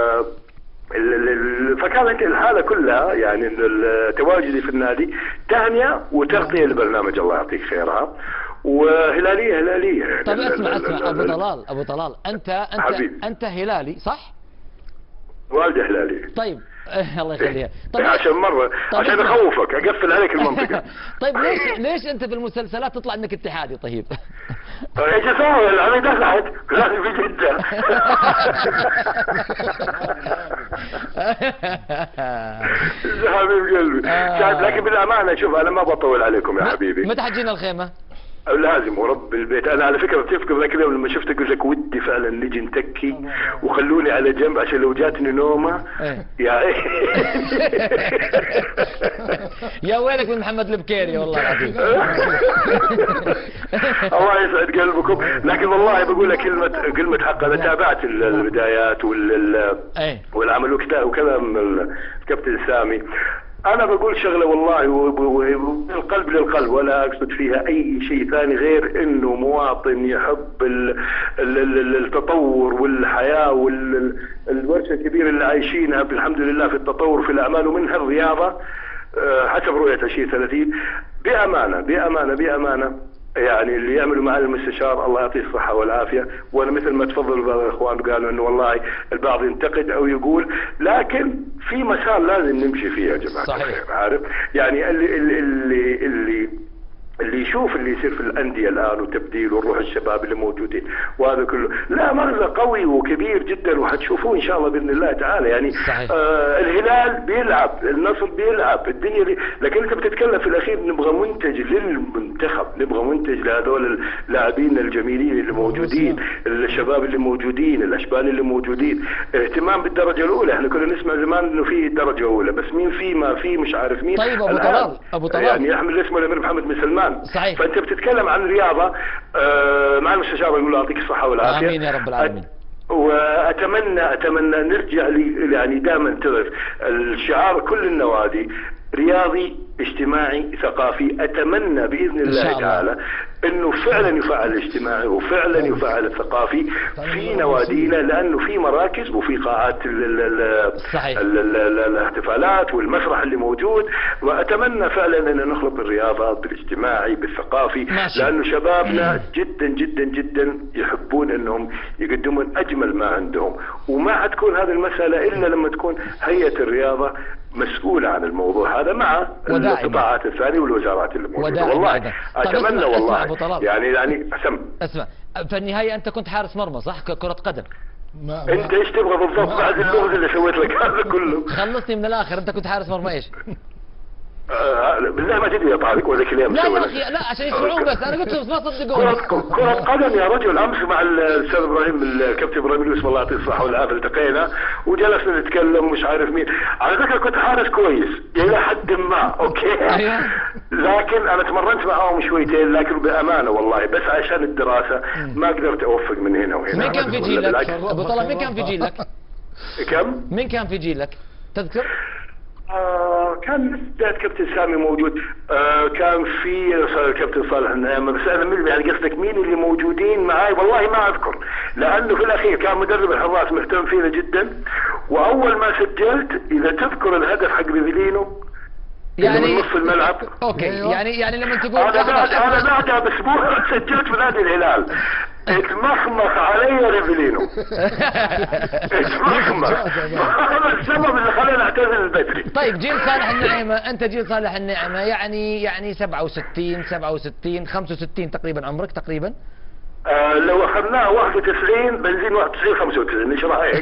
فكانت الحاله كلها يعني تواجدي في النادي تهنئه وتغطيه للبرنامج الله يعطيك خيرها، وهلاليه هلاليه. طيب اسمع ابو طلال انت هلالي صح؟ والده هلالي. طيب الله يخليها. طيب عشان مرة عشان اخوفك اقفل عليك المنطقة. طيب ليش انت في المسلسلات تطلع انك اتحادي؟ طيب ايش اسوي؟ انا دخلت لازم في جدة. حبيب قلبي. لكن بالامانة شوف انا ما بطول عليكم يا حبيبي. متى حتجينا الخيمة؟ لازم ورب البيت. انا على فكره بتفكر ذاك اليوم لما شفتك قلت لك ودي فعلا نجي نتكي وخلوني على جنب عشان لو جاتني نومه يا يا ويلك من محمد البكيري والله العظيم. الله يسعد قلبكم. لكن والله بقول لك كلمه حق. انا تابعت البدايات والعمل وكلام الكابتن سامي. انا بقول شغله والله من القلب للقلب ولا اقصد فيها اي شيء ثاني غير انه مواطن يحب التطور والحياه والورشه الكبيره اللي عايشينها الحمد لله في التطور في الاعمال ومنها الرياضه حسب رؤيه 2030. بامانه يعني اللي يعملوا معالي المستشار الله يعطيه الصحه والعافيه. وانا مثل ما تفضل بعض الاخوان قالوا انه والله البعض ينتقد او يقول، لكن في مسار لازم نمشي فيه يا جماعه الخير. عارف يعني اللي يشوف اللي يصير في الانديه الان وتبديل وروح الشباب اللي موجودين وهذا كله لا مغزى قوي وكبير جدا وحتشوفوه ان شاء الله باذن الله تعالى. يعني الهلال بيلعب، النصر بيلعب، الدنيا دي. لكن انت بتتكلم في الاخير نبغى منتج للمنتخب، نبغى منتج لهذول اللاعبين الجميلين اللي موجودين، الشباب اللي موجودين، الاشبال اللي موجودين. اهتمام بالدرجه الاولى. احنا كنا نسمع زمان انه في درجه اولى بس مين في ما في مش عارف مين. طيب ابو طلال يعني يحمل اسمه الامير محمد بن سلمان. صحيح. فانت بتتكلم عن رياضه مع المستشار يقول له يعطيك الصحه والعافيه. امين يا رب العالمين. واتمنى نرجع يعني دائما تعرف الشعار كل النوادي رياضي اجتماعي ثقافي. اتمنى باذن الله تعالى انه فعلا يفعل الاجتماعي وفعلا يفعل الثقافي في نوادينا، لانه في مراكز وفي قاعات الاحتفالات والمسرح اللي موجود. واتمنى فعلا ان نخلط الرياضه بالاجتماعي بالثقافي، لانه شبابنا جدا جدا جدا يحبون انهم يقدمون اجمل ما عندهم. وما حتكون هذه المساله الا لما تكون هيئه الرياضه مسؤولة عن الموضوع هذا مع القطاعات الثانية والوزارات اللي موجودة. والله أتمنى والله يعني اسمع في النهاية أنت كنت حارس مرمى صح؟ كرة قدم. أنت إيش تبغى بالضبط بعد اللغز اللي سويت لك هذا كله؟ خلصني من الآخر. أنت كنت حارس مرمى إيش؟ بالله ما تدري يا طارق ولا كلام. لا يا اخي لا عشان يسمعون بس انا قلت ما صدقوني. كرة قدم يا رجل. امس مع الاستاذ ابراهيم الكابتن ابراهيم يوسف الله يعطيه الصحه والعافيه التقينا وجلسنا نتكلم مش عارف مين. على فكره كنت حارس كويس الى حد ما اوكي. لكن انا تمرنت معاهم شويتين لكن بامانه والله بس عشان الدراسه ما قدرت اوفق من هنا وهنا. مين كان في جيلك ابو طلال؟ مين كان في جيلك؟ كم؟ مين كان في جيلك تذكر؟ كان بداية كابتن سامي موجود. كان في كابتن صالح النعيمة. بس انا يعني قصدك مين اللي موجودين معاي والله ما اذكر، لانه في الاخير كان مدرب الحراس مهتم فينا جدا. واول ما سجلت اذا تذكر الهدف حق ريفيلينو يعني من نص الملعب اوكي يعني لما تقول انا بعدها باسبوع سجلت في نادي الهلال. اتمخمخ علي ريفيلينو. اتمخمخ. هذا السبب اللي خلاني اعتزل البدري. طيب جيل صالح النعيمة، انت جيل صالح النعيمة يعني 67 65 تقريبا عمرك تقريبا؟ لو اخذناه 91 بنزين 91 95 ايش رايك؟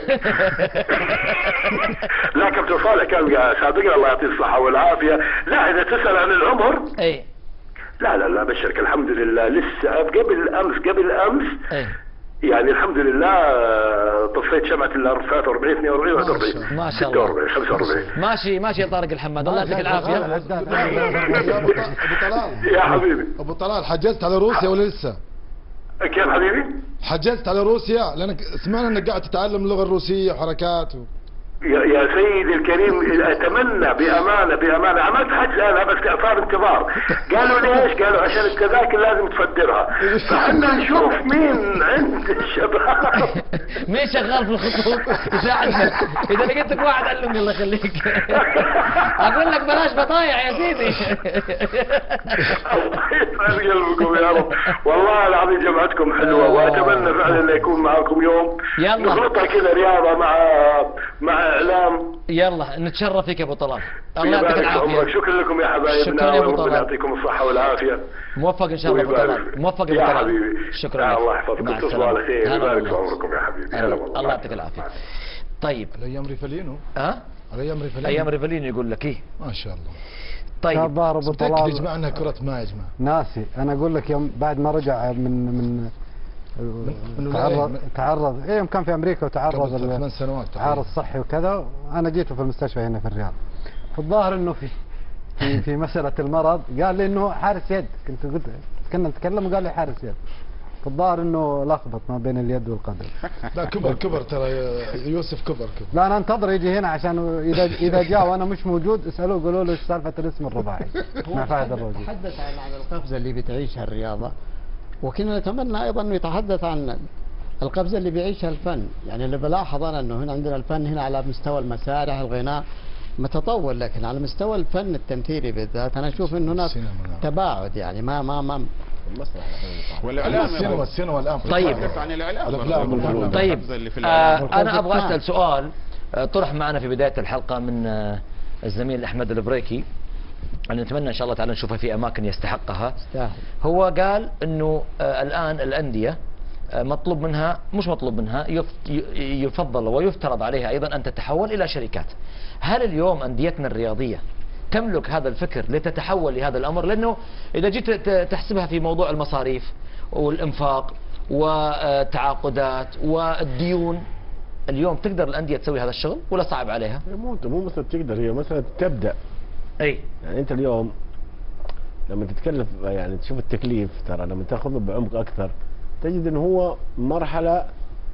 لا كابتن صالح كان سابقنا الله يعطيه الصحة والعافية. لا اذا تسأل عن العمر لا بشرك الحمد لله لسه قبل امس يعني الحمد لله طفيت شمعة الأرض 43 42 41 ما شاء الله 46 45 ماشي يا طارق الحماد، الله يعطيك العافية. أبو طلال يا حبيبي أبو طلال، حجزت على روسيا ولا لسه؟ كيف حبيبي؟ حجزت على روسيا لأنك سمعنا أنك قاعد تتعلم اللغة الروسية وحركات يا سيدي الكريم، اتمنى بامانه عملت حجز انا بس صار انتظار. قالوا ليش؟ قالوا عشان التذاكر لازم تصدرها، فاحنا نشوف مين عند الشباب مين شغال في الخطوط يساعدنا. اذا لقيت لك واحد علمني الله يخليك. اقول لك بلاش بضايع يا سيدي. الله يسعد قلبكم يا رب، والله العظيم جمعتكم حلوه، واتمنى فعلا انه يكون معاكم يوم نخلطها كذا رياضه مع اعلام. يلا نتشرف فيك يا ابو طلال، الله يعطيك العافيه. شكرا لكم يا حبايبنا، شكرا يا ابو طلال، يعطيكم الصحه والعافيه. موفق ان شاء الله ابو طلال، موفق يا ابو طلال. حبيبي شكرا، الله يحفظكم، تصبحوا على خير، يبارك في عمركم يا حبيبي. هلا والله، الله يعطيك العافيه. طيب الايام ريفالينو، على ايام ريفالينو يقول لك ايه ما شاء الله. طيب الظاهر ابو طلال يا جماعه انها كره ماء يا جماعه. ناسي انا اقول لك يوم بعد ما رجع من تعرض يوم كان في امريكا وتعرض 8 سنوات عارض صحي وكذا، انا جيته في المستشفى هنا في الرياض. الظاهر انه في مساله المرض قال لي انه حارس يد، كنا نتكلم وقال لي حارس يد. الظاهر انه لخبط ما بين اليد والقدم. لا كبر ترى يوسف كبر. لا انا انتظر يجي هنا عشان اذا جاء وانا مش موجود اسالوه قولوا له ايش سالفه الاسم الرباعي مع فهد الروجي. تحدث عن القفزه اللي بتعيشها الرياضه، وكنا نتمنى ايضا انه يتحدث عن القفزه اللي بيعيشها الفن. يعني اللي بلاحظ انا انه هنا عندنا الفن هنا على مستوى المسارح الغناء متطور، لكن على مستوى الفن التمثيلي بالذات انا اشوف انه هناك تباعد، يعني ما المسرح والاعلام السينما الان. طيب عن الاعلام. طيب انا ابغى اسال سؤال طرح معنا في بدايه الحلقه من الزميل احمد البريكي، أنا نتمنى إن شاء الله تعالى نشوفها في أماكن يستحقها. هو قال إنه الآن الأندية مطلوب منها، مش مطلوب منها، يفضل ويفترض عليها أيضا أن تتحول إلى شركات. هل اليوم أنديتنا الرياضية تملك هذا الفكر لتتحول لهذا الأمر؟ لأنه إذا جيت تحسبها في موضوع المصاريف والإنفاق والتعاقدات والديون، اليوم تقدر الأندية تسوي هذا الشغل ولا صعب عليها؟ مو مثلا تقدر، هي مثلا تبدأ. يعني انت اليوم لما تتكلم يعني تشوف التكليف، ترى لما تاخذه بعمق اكثر تجد انه هو مرحله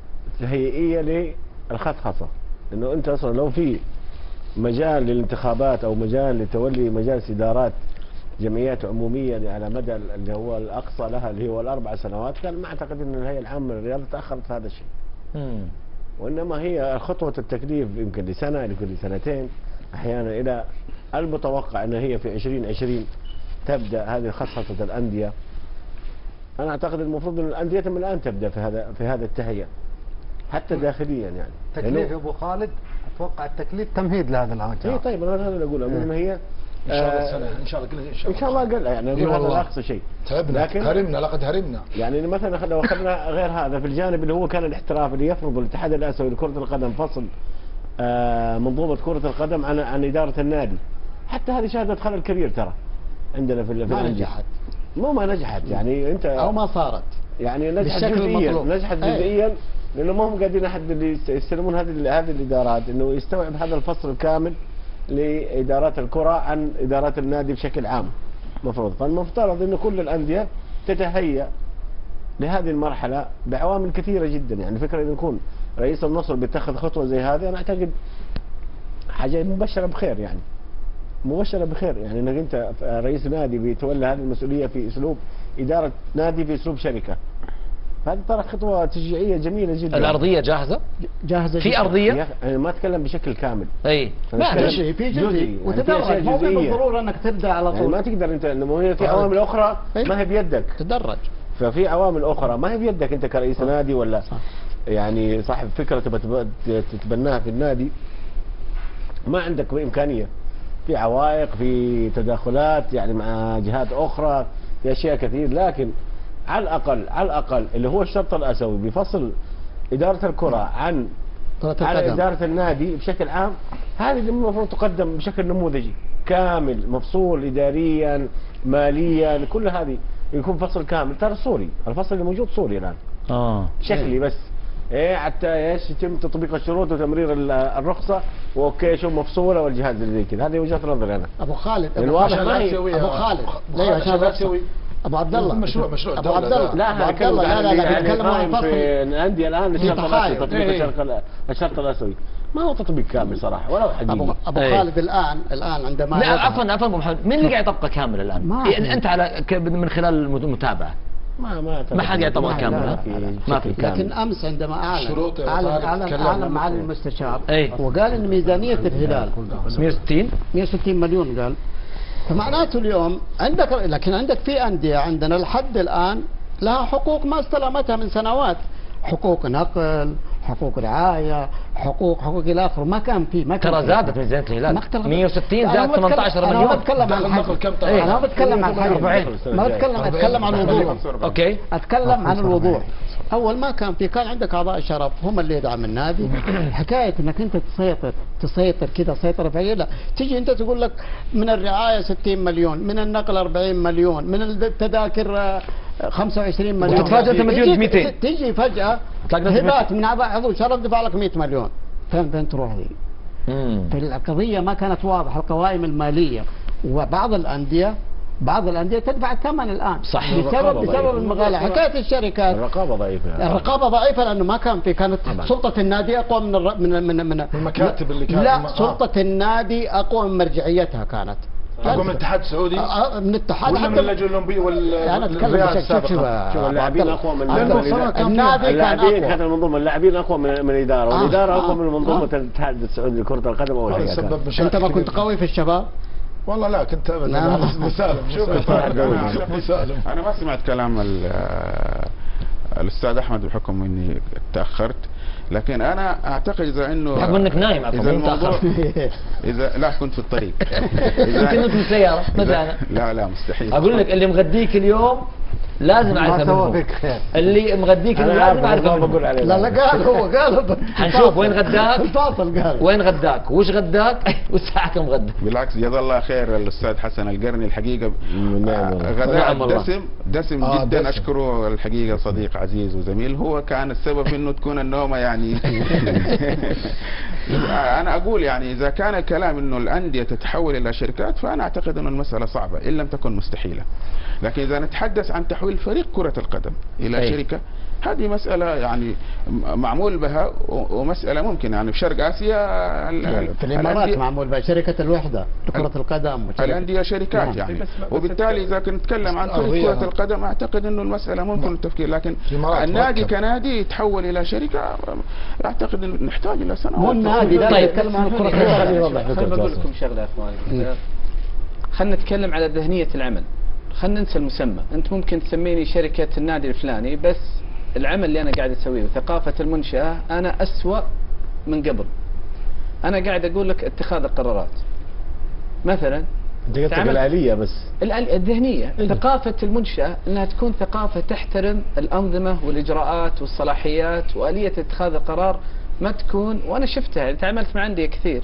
تهيئيه للخصخصه، انه انت اصلا لو في مجال للانتخابات او مجال لتولي مجالس ادارات جمعيات عموميه على مدى اللي هو الاقصى لها اللي هو ال4 سنوات، كان ما اعتقد ان الهيئه العامه للرياضه تاخرت في هذا الشيء. وانما هي خطوه التكليف يمكن لسنه، يمكن لسنتين، احيانا الى المتوقع ان هي في 2020 تبدا هذه خصخصه الانديه. انا اعتقد المفروض ان الانديه من الان تبدا في هذا التهيئه حتى داخليا. يعني تكليف ابو خالد، اتوقع التكليف تمهيد لهذا العام. اي طيب انا هذا اللي اقوله، انه هي ان شاء الله السنه ان شاء الله ان شاء الله اقل، يعني اقول هذا اقصى شيء. تعبنا لكن هرمنا، لقد هرمنا. يعني مثلا لو اخذنا غير هذا في الجانب اللي هو كان الاحتراف اللي يفرض الاتحاد الاسيوي لكره القدم فصل منظومه كره القدم عن اداره النادي، حتى هذه شهدت خلل كبير ترى عندنا في ما نجحت. ما نجحت، يعني انت او ما صارت، يعني نجحت جزئيا لانه ما هم قاعدين احد اللي يستلمون هذه الادارات انه يستوعب هذا الفصل الكامل لادارات الكره عن ادارات النادي بشكل عام مفروض. فالمفترض انه كل الانديه تتهيأ لهذه المرحله بعوامل كثيره جدا. يعني فكره انه يكون رئيس النصر بيتخذ خطوه زي هذه، انا اعتقد حاجه مبشره بخير، يعني مبشره بخير. يعني انك انت رئيس نادي بيتولى هذه المسؤوليه في اسلوب اداره نادي في اسلوب شركه، هذه ترى خطوه تشجيعيه جميله جدا. الارضيه جاهزه في ارضيه، يعني ما اتكلم بشكل كامل. اي ما شيء في جزئي وتدرج، مو بالضروره انك تبدا على طول. يعني ما تقدر انت، انه هي في عوامل اخرى ما هي بيدك، تدرج. ففي عوامل اخرى ما هي بيدك انت كرئيس نادي ولا يعني صاحب فكره تبغى تتبناها في النادي، ما عندك امكانيه. في عوائق، في تداخلات يعني مع جهات اخرى، في اشياء كثير. لكن على الاقل اللي هو الشرط الاساسي بفصل اداره الكره عن اداره النادي بشكل عام، هذه المفروض تقدم بشكل نموذجي كامل، مفصول اداريا، ماليا كل هذه يكون فصل كامل. ترى صوري، الفصل اللي موجود صوري الان شكلي بس حتى ايش يتم تطبيق الشروط وتمرير الرخصه واوكي شو مفصوله والجهاز اللي زي كذا. هذه وجهه نظري انا. ابو خالد ابو خالد ليه عشان ابو عبد الله مشروع ابو عبد الله لا عبد الله لا بيتكلم عن فصل في الانديه الان الشرط الاسيوي، تطبيق الشرط الاسيوي ما هو تطبيق كامل صراحه ولا حقيقي. ابو خالد الان عندما لا عفوا ابو محمد، مين اللي قاعد يطبقه كامل الان؟ انت على من خلال المتابعه ما حد يعتبر كامل. ما في. لكن امس عندما اعلن معالي المستشار وقال ان ميزانيه الهلال 160 مليون قال. فمعناته اليوم عندك، لكن عندك في انديه عندنا لحد الان لها حقوق ما استلمتها من سنوات، حقوق نقل، حقوق رعايه، حقوق الى اخره. ما كان في ترى زادت ميزانيه الهلال 160 زاد 18 مليون. انا بتكلم عن انا بتكلم عن ما اتكلم عن الوضوح. اوكي اتكلم عن الوضوح. اول ما كان في كان عندك اعضاء شرف هم اللي يدعم النادي. حكايه انك انت تسيطر كذا سيطره فعليه، لا تيجي انت تقول لك من الرعايه 60 مليون، من النقل 40 مليون، من التذاكر 25 مليون، وتتفاجئ انت مديون 200. تيجي فجاه هبات من اعضاء عضو شرف دفع لك 100 مليون. فين تروح دي؟ القضيه ما كانت واضحه. القوائم الماليه وبعض الانديه تدفع الثمن الان صح بسبب المغالاه. حكايه الشركات الرقابه ضعيفه لانه ما كان في، كانت سلطه النادي اقوى من المكاتب اللي كانت. لا سلطه النادي اقوى من مرجعيتها كانت. اقوى من الاتحاد السعودي من الاتحاد ولا من اللجنه الاولمبيه انا اتكلم شوف اللاعبين اقوى من النادي، كانت المنظومه اللاعبين اقوى من الاداره، والاداره اقوى من منظومه الاتحاد السعودي لكره القدم. اول حاجه انت ما كنت قوي في الشباب؟ والله لا كنت ابدا مسالم. شوف انا ما سمعت كلام الاستاذ احمد بحكم اني تاخرت، لكن انا اعتقد اذا انه بحكم انك نايم اذا الموضوع اذا لا كنت في الطريق يمكن في السياره مثلا. لا مستحيل. اقول لك اللي مغديك اليوم لازم اعرفه، اللي مغديك اليوم لازم اعرفه. لا قال حنشوف وين غداك الفاصل، قال وين غداك وش غداك والساعه كم غداك. بالعكس جزاه الله خير الاستاذ حسن القرني الحقيقه غداء دسم جدا. اشكره الحقيقه صديق عزيز وزميل، هو كان السبب انه تكون النومه يعني انا اقول يعني اذا كان الكلام انه الانديه تتحول الى شركات فانا اعتقد انه المساله صعبه ان لم تكن مستحيله. لكن اذا نتحدث عن تحويل فريق كره القدم الى شركه، هذه مسألة يعني معمول بها ومسألة ممكن يعني في شرق آسيا في الإمارات معمول بها شركة الوحدة لكرة القدم الأندية شركات يعني. وبالتالي إذا كنا نتكلم عن كرة القدم أعتقد إنه المسألة ممكن التفكير، لكن النادي كنادي يتحول إلى شركة أعتقد إنه نحتاج إلى سنوات. مو النادي لا يتكلم عن كرة القدم. خليني أقول لكم شغلة يا إخواني، خلينا نتكلم على ذهنية العمل، خلينا ننسى المسمى. أنت ممكن تسميني شركة النادي الفلاني، بس العمل اللي أنا قاعد أسويه وثقافة المنشأة أنا أسوأ من قبل. أنا قاعد أقول لك اتخاذ القرارات مثلا الآلية بس الذهنية. ثقافة المنشأة أنها تكون ثقافة تحترم الأنظمة والإجراءات والصلاحيات وآلية اتخاذ القرار، ما تكون، وأنا شفتها تعاملت مع أندية كثير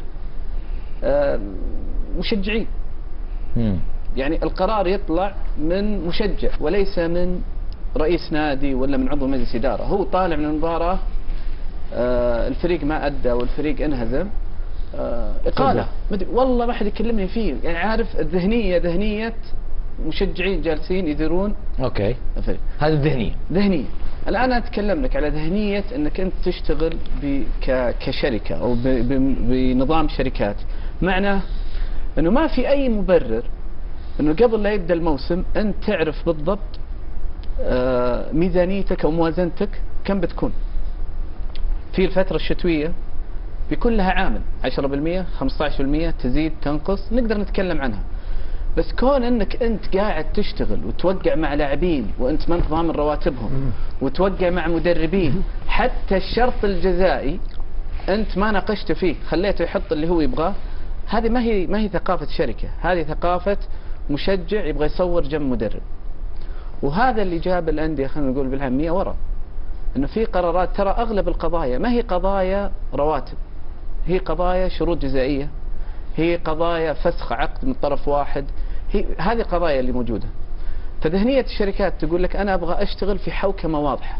مشجعين، يعني القرار يطلع من مشجع وليس من رئيس نادي ولا من عضو مجلس إدارة. هو طالع من المباراة الفريق ما أدى والفريق انهزم، إقالة والله ما حد يكلمني فيه. يعني عارف الذهنية ذهنية مشجعين جالسين يديرون. اوكي هذه الذهنية. الآن أتكلم لك على ذهنية أنك أنت تشتغل كشركة أو بنظام شركات، معناه أنه ما في أي مبرر أنه قبل لا يبدأ الموسم أنت تعرف بالضبط ميزانيتك أو موازنتك كم بتكون. في الفترة الشتوية بيكون لها عامل 10% 15% تزيد تنقص نقدر نتكلم عنها، بس كون انك انت قاعد تشتغل وتوقع مع لاعبين وانت ما انت ضامن رواتبهم وتوقع مع مدربين، حتى الشرط الجزائي انت ما ناقشت فيه، خليته يحط اللي هو يبغاه. هذه ما هي ثقافة شركة، هذه ثقافة مشجع يبغى يصور جنب مدرب. وهذا اللي جاب الأندية خلينا نقول بالأهمية وراء، انه في قرارات. ترى اغلب القضايا ما هي قضايا رواتب، هي قضايا شروط جزائية، هي قضايا فسخ عقد من طرف واحد، هذه القضايا اللي موجودة. فذهنية الشركات تقول لك أنا أبغى أشتغل في حوكمة واضحة.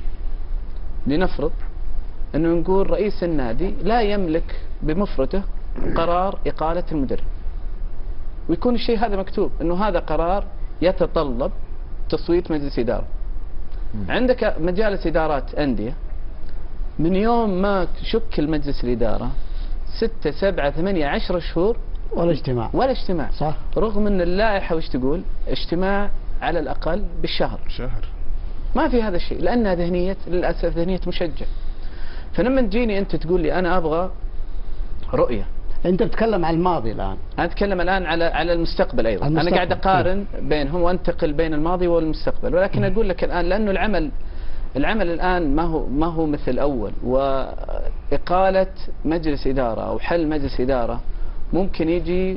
لنفرض أنه نقول رئيس النادي لا يملك بمفرده قرار إقالة المدرب، ويكون الشيء هذا مكتوب أنه هذا قرار يتطلب تصويت مجلس إدارة. عندك مجالس إدارات أندية من يوم ما شكل مجلس الإدارة 6 7 8 10 شهور ولا اجتماع صح. رغم أن اللائحة وش تقول؟ اجتماع على الأقل بالشهر. ما في هذا الشيء لأنها ذهنية للأسف ذهنية مشجع. فلما تجيني أنت تقول لي أنا أبغى رؤية. أنت بتتكلم عن الماضي الآن. أنا أتكلم الآن على المستقبل أيضا. أنا قاعد أقارن بينهم وأنتقل بين الماضي والمستقبل، ولكن أقول لك الآن لأنه العمل الآن ما هو مثل أول، وإقالة مجلس إدارة أو حل مجلس إدارة ممكن يجي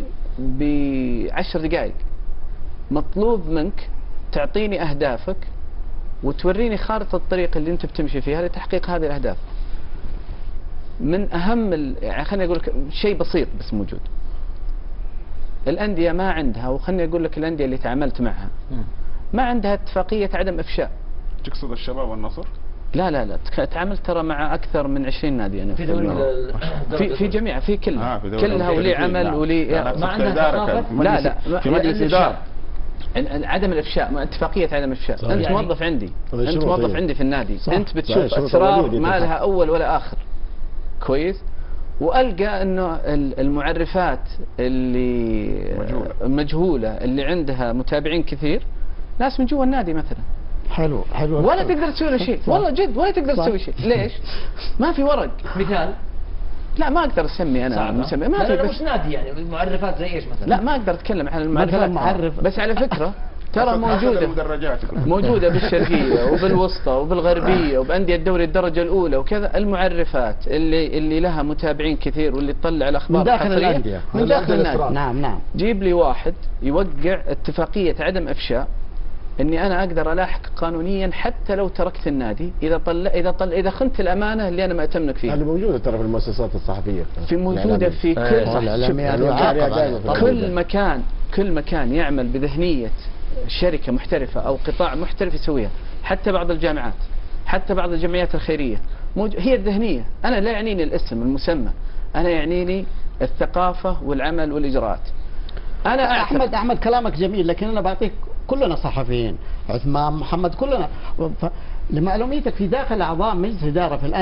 ب10 دقائق. مطلوب منك تعطيني أهدافك وتوريني خارطة الطريق اللي أنت بتمشي فيها لتحقيق هذه الأهداف. من أهم يعني خليني أقول لك شيء بسيط بس موجود. الأندية ما عندها، وخلني أقول لك الأندية اللي تعاملت معها ما عندها اتفاقية عدم إفشاء. تقصد الشباب والنصر؟ لا تعاملت ترى مع أكثر من 20 نادي أنا في جميع في كلها ولي عمل ولي ما عندها لا في مجلس إدارة عدم الإفشاء، اتفاقية عدم الإفشاء. أنت يعني موظف عندي، أنت موظف عندي في النادي، أنت بتشوف أسرار ما لها أول ولا آخر، كويس؟ وألقى أنه المعرفات اللي مجهولة اللي عندها متابعين كثير ناس من جوا النادي مثلا. حلو ولا تقدر تسوي له شيء، والله جد ولا تقدر تسوي شيء. ليش؟ ما في ورق. مثال؟ لا ما اقدر اسمي انا مسمي، ما في. بس مش نادي يعني معرفات زي ايش مثلا؟ لا ما اقدر اتكلم عن المعرفات بس على فكره ترى موجوده بالشرقيه وبالوسطى وبالغربيه وبانديه الدوري الدرجه الاولى وكذا. المعرفات اللي لها متابعين كثير واللي تطلع الاخبار من داخل الانديه من داخل النادي. نعم. جيب لي واحد يوقع اتفاقيه عدم افشاء اني انا اقدر الاحق قانونيا حتى لو تركت النادي اذا خنت الامانه اللي انا مأتمنك فيها. هذه موجوده ترى في المؤسسات الصحفيه. في موجوده في كل مكان يعمل بذهنيه شركه محترفه او قطاع محترف يسويها. حتى بعض الجامعات، حتى بعض الجمعيات الخيريه هي الذهنيه. انا لا يعنيني الاسم المسمى، انا يعنيني الثقافه والعمل والاجراءات. انا احمد كلامك جميل، لكن انا بعطيك كلنا صحفيين، عثمان محمد كلنا. لمعلوميتك في داخل اعضاء مجلس الاداره في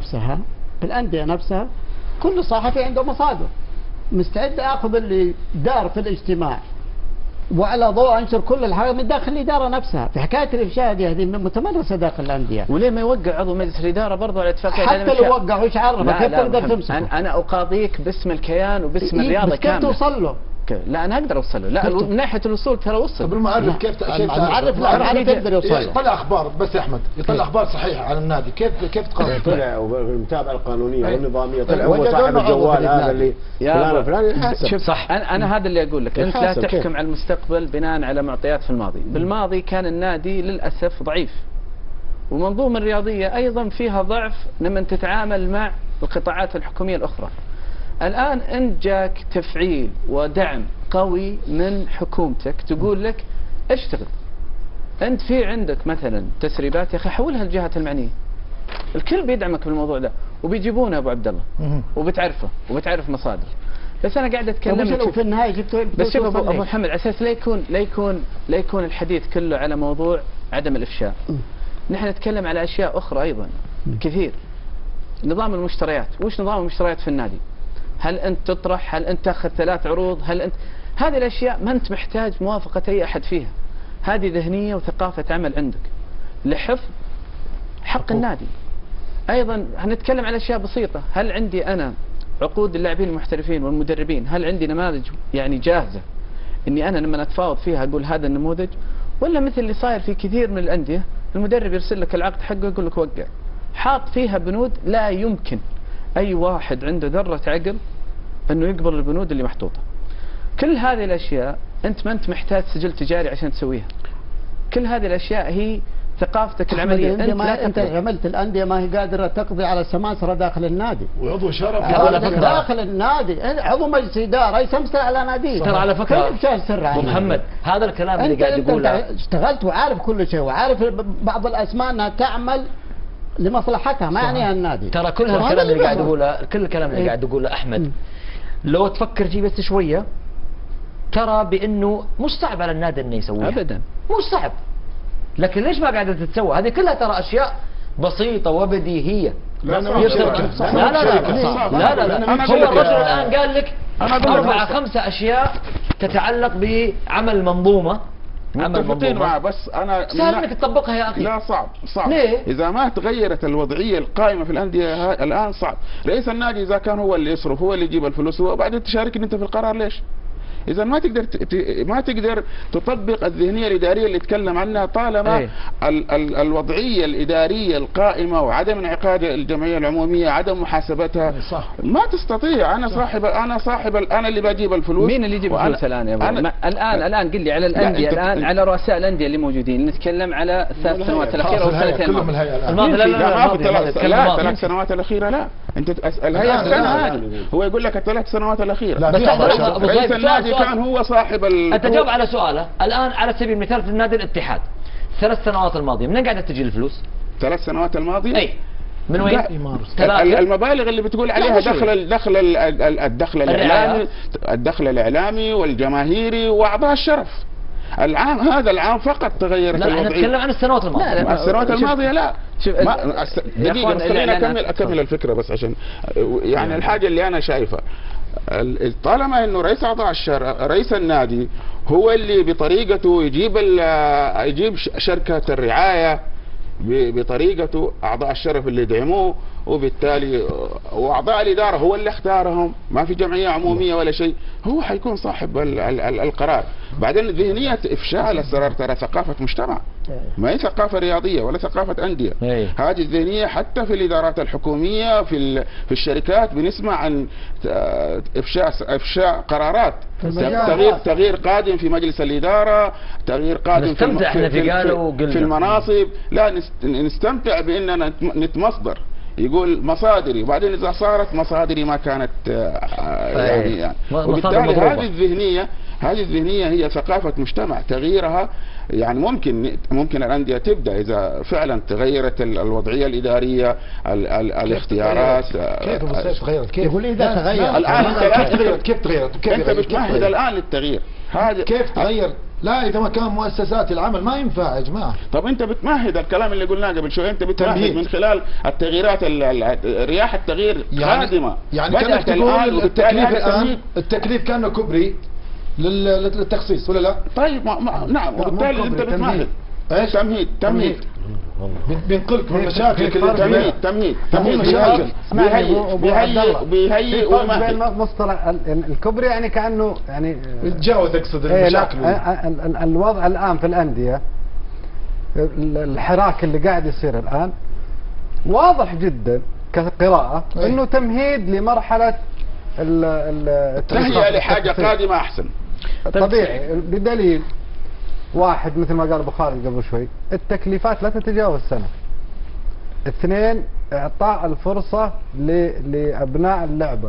الانديه نفسها كل صحفي عنده مصادر. مستعد اخذ اللي دار في الاجتماع وعلى ضوء انشر كل الحاجه من داخل الاداره نفسها. في حكايه الافشاء هذه متمرسه داخل الانديه. وليه ما يوقع عضو مجلس الاداره برضه على اتفاقيه حتى لو وقع وش عرفك؟ كيف تقدر تمسكه؟ انا اقاضيك باسم الكيان وباسم الرياضه كامله. كيف توصل له؟ لا انا اقدر اوصل له. لا من ناحيه الوصول ترى وصل. طب المعرف كيف المعرف يقدر يوصل له. يطلع اخبار بس يا احمد، يطلع اخبار صحيحه عن النادي. كيف تقارن؟ طلع والمتابعه القانونيه والنظاميه، طلع هو صاحب الجوال هذا اللي فلان شوف صح. انا هذا اللي اقول لك، انت لا تحكم على المستقبل بناء على معطيات في الماضي. بالماضي كان النادي للاسف ضعيف، والمنظومه الرياضيه ايضا فيها ضعف لما تتعامل مع القطاعات الحكوميه الاخرى. الآن أنت جاك تفعيل ودعم قوي من حكومتك تقول لك اشتغل. أنت في عندك مثلا تسريبات يا أخي حولها للجهات المعنية. الكل بيدعمك بالموضوع ده وبيجيبونه أبو عبد الله وبتعرفه وبتعرف مصادر. بس أنا قاعد أتكلم في النهاية جبتوا بس شوف أبو محمد على أساس لا يكون الحديث كله على موضوع عدم الإفشاء. نحن نتكلم على أشياء أخرى أيضا كثير. نظام المشتريات، وش نظام المشتريات في النادي؟ هل أنت تطرح؟ هل أنت تأخذ 3 عروض؟ هذه الأشياء ما أنت محتاج موافقة أي أحد فيها. هذه ذهنية وثقافة عمل عندك لحفظ حق النادي. أيضا هنتكلم على أشياء بسيطة. هل عندي أنا عقود اللاعبين المحترفين والمدربين هل عندي نماذج يعني جاهزة إني أنا لما أتفاوض فيها أقول هذا النموذج؟ ولا مثل اللي صاير في كثير من الأندية المدرب يرسل لك العقد حقه يقول لك وقع، حاط فيها بنود لا يمكن أي واحد عنده ذرة عقل أنه يقبل البنود اللي محطوطة. كل هذه الأشياء أنت ما أنت محتاج سجل تجاري عشان تسويها. كل هذه الأشياء هي ثقافتك العمليه. انت عملت الانديه ما هي قادره تقضي على السماسره داخل النادي، وعضو شرف داخل النادي، عضو مجلس اداره يسمسر على ناديه. ترى على فكره ابو محمد هذا الكلام اللي قاعد يقوله، اشتغلت وعارف كل شيء، وعارف بعض الاسماء انها تعمل لمصلحتها ما يعنيها النادي. ترى كل هالكلام اللي قاعد يقوله، كل الكلام اللي قاعد يقوله احمد لو تفكر فيه بس شويه ترى بانه مش صعب على النادي انه يسويها ابدا، مش صعب، لكن ليش ما قاعده تتسوى؟ هذه كلها ترى اشياء بسيطه وبديهيه. لا لا هو الرجل الان قال لك 4-5 اشياء تتعلق بعمل منظومه. متفقين معه، بس انا سهل انك تطبقها يا اخي. لا صعب ليه؟ اذا ما تغيرت الوضعيه القائمه في الانديه الان صعب. رئيس النادي اذا كان هو اللي يصرف، هو اللي يجيب الفلوس، وبعدين تشاركني انت في القرار ليش؟ إذا ما تقدر تطبق الذهنية الإدارية اللي تكلم عنها طالما الوضعية الإدارية القائمة وعدم انعقاد الجمعية العمومية، عدم محاسبتها، ما تستطيع. أنا صاحب أنا اللي بجيب الفلوس. مين اللي يجيب الفلوس الآن يا أبو؟ الآن قل لي على الأندية، الآن على رؤساء الأندية اللي موجودين، نتكلم على 3 سنوات الأخيرة أو 3 الماضية. لا 3 سنوات الأخيرة لا، أنت الهيئة السنة هو يقول لك 3 سنوات الأخيرة. رئيس النادي كان هو صاحب انت جاوب على سؤاله الان على سبيل المثال في النادي الاتحاد 3 سنوات الماضيه من قاعده تجي الفلوس؟ 3 سنوات الماضيه؟ اي من وين؟ المبالغ اللي بتقول عليها الدخل الاعلامي والجماهيري واعضاء الشرف. هذا العام فقط تغيرت الوضعيه. لا احنا نتكلم عن السنوات الماضيه. السنوات الماضيه لا. دقيقه بس خليني اكمل الفكره بس عشان يعني الحاجه اللي انا شايفها طالما انه رئيس اعضاء رئيس النادي هو اللي بطريقته يجيب شركه الرعايه بطريقته، اعضاء الشرف اللي يدعموه، وبالتالي واعضاء الاداره هو اللي اختارهم، ما في جمعيه عموميه ولا شيء، هو حيكون صاحب القرار. بعدين ذهنيه افشاء الاسرار ترى ثقافه مجتمع، ما هي ثقافه رياضيه ولا ثقافه انديه. هذه الذهنيه حتى في الادارات الحكوميه في الشركات بنسمع عن افشاء قرارات، تغيير قادم في مجلس الاداره، تغيير قادم في المناصب. لا نستمتع باننا نتمصدر، يقول مصادري، وبعدين اذا صارت مصادري ما كانت يعني وبالتالي هذه الذهنية هي ثقافة مجتمع. تغييرها يعني ممكن الأندية تبدأ إذا فعلا تغيرت الوضعية الإدارية، الاختيارات. كيف تغيرت؟ كيف يقول إذا تغير الآن كيف تغيرت؟ أنت بتمهد الآن للتغيير. كيف تغير؟ لا إذا ما كان مؤسسات العمل ما ينفع يا جماعة. طب أنت بتمهد الكلام اللي قلناه قبل شوي، أنت بتمهد من خلال التغييرات، رياح التغيير قادمة. يعني كانك تقول التكليف كانه كبري للتخصيص ولا لا؟ طيب نعم، وبالتالي أنت بتمهد. ايش؟ تمهيد بينقلك من مشاكل. تمهيد بيهيئ بين مصطلح الكبري يعني كأنه يعني يتجاوز اقصد المشاكل. الوضع الآن في الأندية، الحراك اللي قاعد يصير الآن واضح جدا كقراءة انه تمهيد لمرحلة تهيئة لحاجة قادمة احسن. طبيعي، بدليل واحد مثل ما قال ابو خالد قبل شوي، التكليفات لا تتجاوز سنة. 2 اعطاء الفرصة لابناء اللعبة،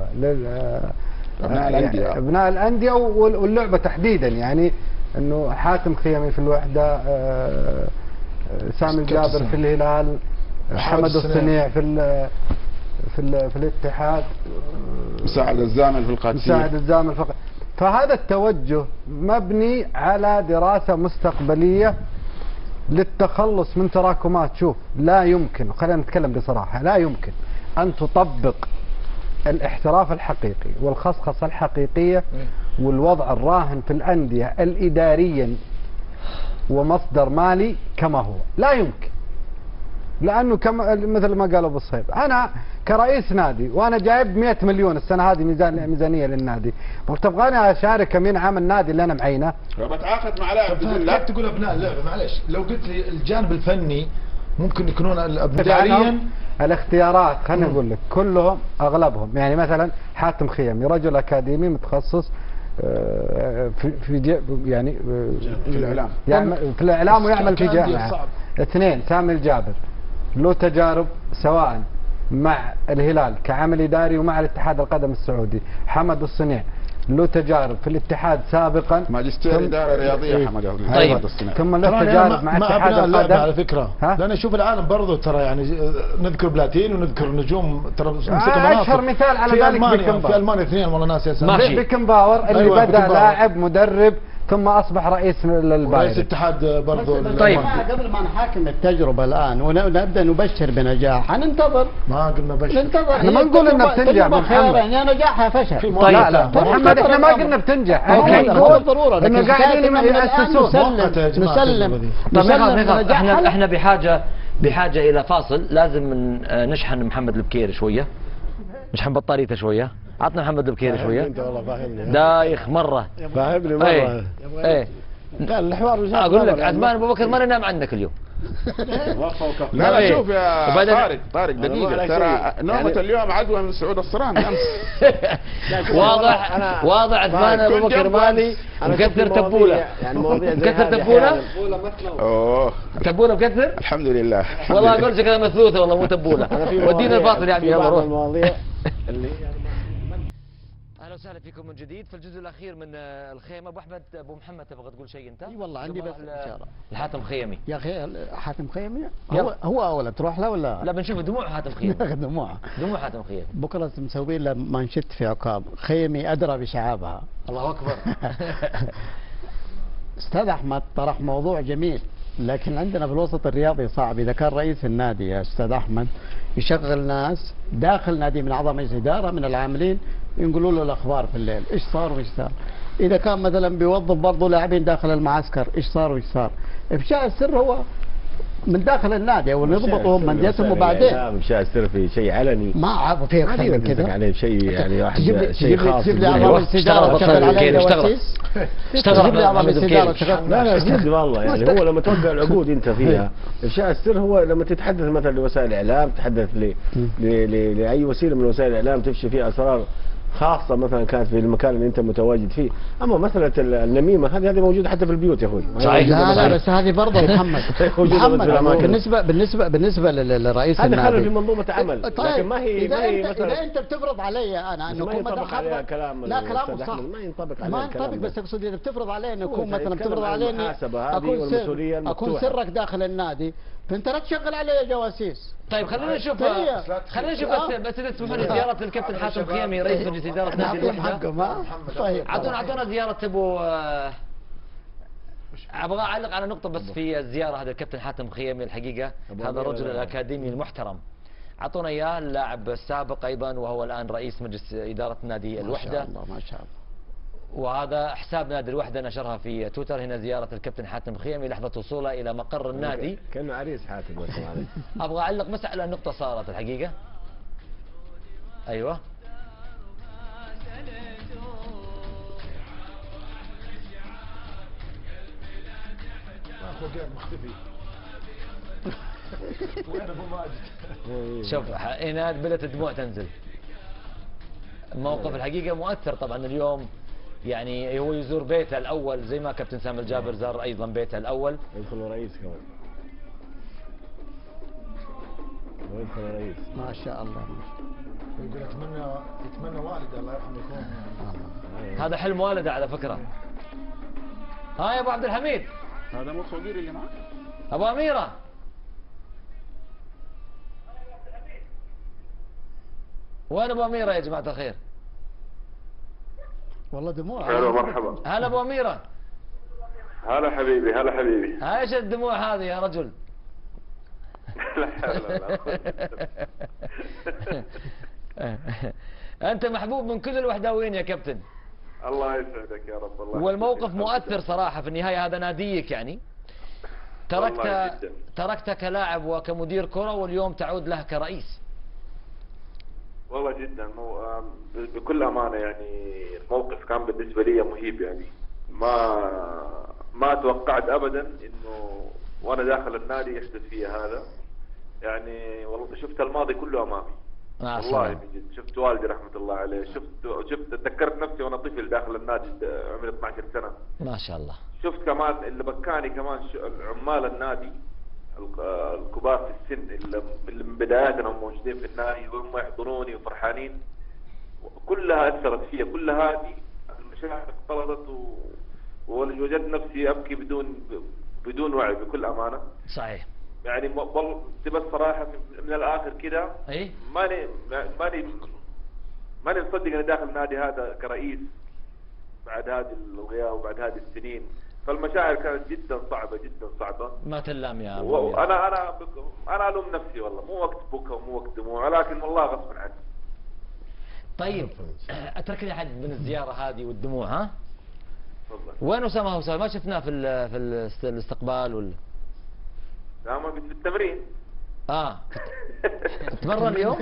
ابناء الاندية واللعبة تحديدا، يعني انه حاتم خيمي في الوحدة، سامي الجابر في الهلال، محمد الصنيع في الاتحاد، مساعد الزامل في القادسية. فهذا التوجه مبني على دراسة مستقبلية للتخلص من تراكمات. شوف، لا يمكن، خلينا نتكلم بصراحة، لا يمكن أن تطبق الاحتراف الحقيقي والخصخصة الحقيقية والوضع الراهن في الأندية الإداريا ومصدر مالي كما هو، لا يمكن. لأنه مثل ما قال أبو الصيب، أنا كرئيس نادي وأنا جايب 100 مليون السنة هذه ميزانية للنادي، وتبغاني أشارك أمين عام النادي اللي أنا معينه؟ بتعاقد مع لاعب كيف تقول أبناء اللعبة؟ معلش لو قلت لي الجانب الفني ممكن يكونون إداريا الاختيارات، خليني أقول لك كلهم أغلبهم، يعني مثلا حاتم خيمي رجل أكاديمي متخصص في يعني في الإعلام، في الإعلام ويعمل في جامعة، اثنين، سامي الجابر له تجارب سواء مع الهلال كعمل إداري ومع الاتحاد القدم السعودي. حمد الصنيع له تجارب في الاتحاد سابقا، ماجستير إدارة رياضية حمد أبو طيب. ثم له تجارب مع اتحاد القدم على فكرة. لأن أشوف العالم برضو ترى يعني نذكر بلاتين ونذكر نجوم ترى أشهر مثال على ذلك بيكنباور. في ألمانيا اثنين والله ناس يا سلام. بيكنباور اللي أيوة بدأ لاعب مدرب ثم أصبح رئيس للبايرن، رئيس الاتحاد برضو. طيب قبل ما نحاكم التجربة الآن ونبدأ نبشر بنجاح، حننتظر. ما قلنا بشر، ننتظر. احنا ما نقول انها بتنجح محمد، يعني نجاحها فشل. طيب لا محمد احنا ما قلنا بتنجح، هو ضرورة انه قاعدين يأسسوا. نسلم. احنا بحاجة إلى فاصل، لازم نشحن محمد البكير شوية، نشحن بطاريته شوية. عطنا محمد البكير شوية. انت والله فاهمني دايخ مرة، فاهمني مرة. ايه قال الحوار اقول لك عثمان ابو بكر ما ننام عنك اليوم. لا شوف يا طارق دقيقة، ترى نومة اليوم عدوى من سعود الصران امس. واضح عثمان ابو بكر مالي مكثر تبولة، مكثر تبولة. اوه تبولة مكثر؟ الحمد لله. والله اقول شكلها مثلوثة والله مو تبولة. ودينا الفاصل يعني يلا روح. اهلا وسهلا فيكم من جديد في الجزء الاخير من الخيمه. ابو احمد، ابو محمد تبغى تقول شيء انت؟ اي والله عندي بس اشاره. الحاتم خيمي يا اخي حاتم خيمي هو اولى تروح له ولا لا؟ بنشوف دموع حاتم خيمي. دموع حاتم خيمي. بكره مسوين له مانشيت في عقاب خيمي ادرى بشعابها. الله اكبر. استاذ احمد طرح موضوع جميل، لكن عندنا في الوسط الرياضي صعب. اذا كان رئيس النادي يا استاذ احمد يشغل ناس داخل نادي من اعضاء مجلس اداره من العاملين ينقلوا له الاخبار في الليل، ايش صار وايش صار. اذا كان مثلا بيوظف برضه لاعبين داخل المعسكر، ايش صار وايش صار. افشاء السر هو من داخل النادي او نضبطهم منديتهم وبعدين. افشاء السر في شيء علني ما عارف في اكثر من كذا يعني شيء يعني واحد شيء خاص. تجيب لي اعضاء الاستداره تشتغل عليه جواسيس. اشتغل لي اعضاء الاستداره لا جد والله يعني هو لما توقع العقود انت فيها. افشاء السر هو لما تتحدث مثلا لوسائل الاعلام، تتحدث لاي وسيله من وسائل الاعلام تفشي فيها اسرار خاصة مثلا كانت في المكان اللي انت متواجد فيه. اما مسألة النميمة هذه موجودة حتى في البيوت يا اخوي. صحيح. لا بس هذه برضه محمد بالنسبة للرئيس النادي هذا خلل في منظومة عمل. طيب لكن ما هي مثلا اذا انت بتفرض علي انا انه ما ينطبق عليها كلام. لا كلامه صح، ما ينطبق عليها ما ينطبق، بس اقصد اذا بتفرض علي انه يكون مثلا بتفرض علي اني اكون سرك داخل النادي، فانت لا تشغل علي جواسيس. طيب خلينا نشوف بس اذا تسمحوا لي زيارة الكابتن حاتم خيمي رئيس مجلس إدارة نادي الوحدة. طيب اعطونا زيارة ابو ابغى اعلق على نقطة بس في الزيارة. هذا الكابتن حاتم خيمي الحقيقة هذا الرجل الأكاديمي المحترم، اعطونا اياه اللاعب السابق ايضا وهو الان رئيس مجلس إدارة نادي الوحدة. ما شاء الله ما شاء الله. وهذا حساب نادي الوحدة نشرها في تويتر. هنا زيارة الكابتن حاتم خيمي لحظة وصوله إلى مقر النادي. كأنه عريس حاتم بس معلش. أبغى أعلق بس على نقطة صارت الحقيقة. أيوه. شوف هنا بدأت الدموع تنزل. الموقف الحقيقة مؤثر طبعا اليوم. يعني هو يزور بيته الأول زي ما كابتن سامي الجابر زار أيضا بيته الأول. يدخل رئيس كمان. ويدخل رئيس. ما شاء الله. يقول يتمنى والده الله يرحمه يكون هذا حلم والده على فكرة. ها يا أبو عبد الحميد. هذا مو صغير اللي معك؟ أبو أميرة. وين أبو أميرة يا جماعة الخير؟ والله دموع. هلا مرحبا. هلا ابو اميره. هلا حبيبي هلا حبيبي. ايش الدموع هذه يا رجل؟ انت محبوب من كل الوحداويين يا كابتن. الله يسعدك يا رب. الله والموقف مؤثر صراحه، في النهايه هذا ناديك يعني. تركت كلاعب وكمدير كره واليوم تعود له كرئيس. والله جدا بكل امانه يعني الموقف كان بالنسبه لي مهيب يعني. ما توقعت ابدا انه وانا داخل النادي يحدث فيها هذا. يعني والله شفت الماضي كله امامي. والله بجد شفت والدي رحمه الله عليه، شفت تذكرت نفسي وانا طفل داخل النادي عمري 12 سنه. ما شاء الله. شفت كمان اللي بكاني كمان عمال النادي الكبار في السن اللي من بداياتنا موجودين في النادي وهم يحضروني وفرحانين، كلها اثرت فيها، كل هذه المشاعر اختلطت ووجدت نفسي ابكي بدون وعي بكل امانه. صحيح. يعني والله تبى الصراحه من الاخر كده اي ماني مصدق اني داخل النادي هذا كرئيس بعد هذه الغياب وبعد هذه السنين. فالمشاعر كانت جدا صعبه جدا صعبه. ما تلام يا ابو. وانا الوم نفسي والله، مو وقت بكى ومو وقت دموع، ولكن والله غصب عني. طيب اترك لي احد من الزياره هذه والدموع. ها تفضل. وين اسامه؟ ما شفناه في الاستقبال ولا؟ لا ما كنت في التمرين. تمرن اليوم؟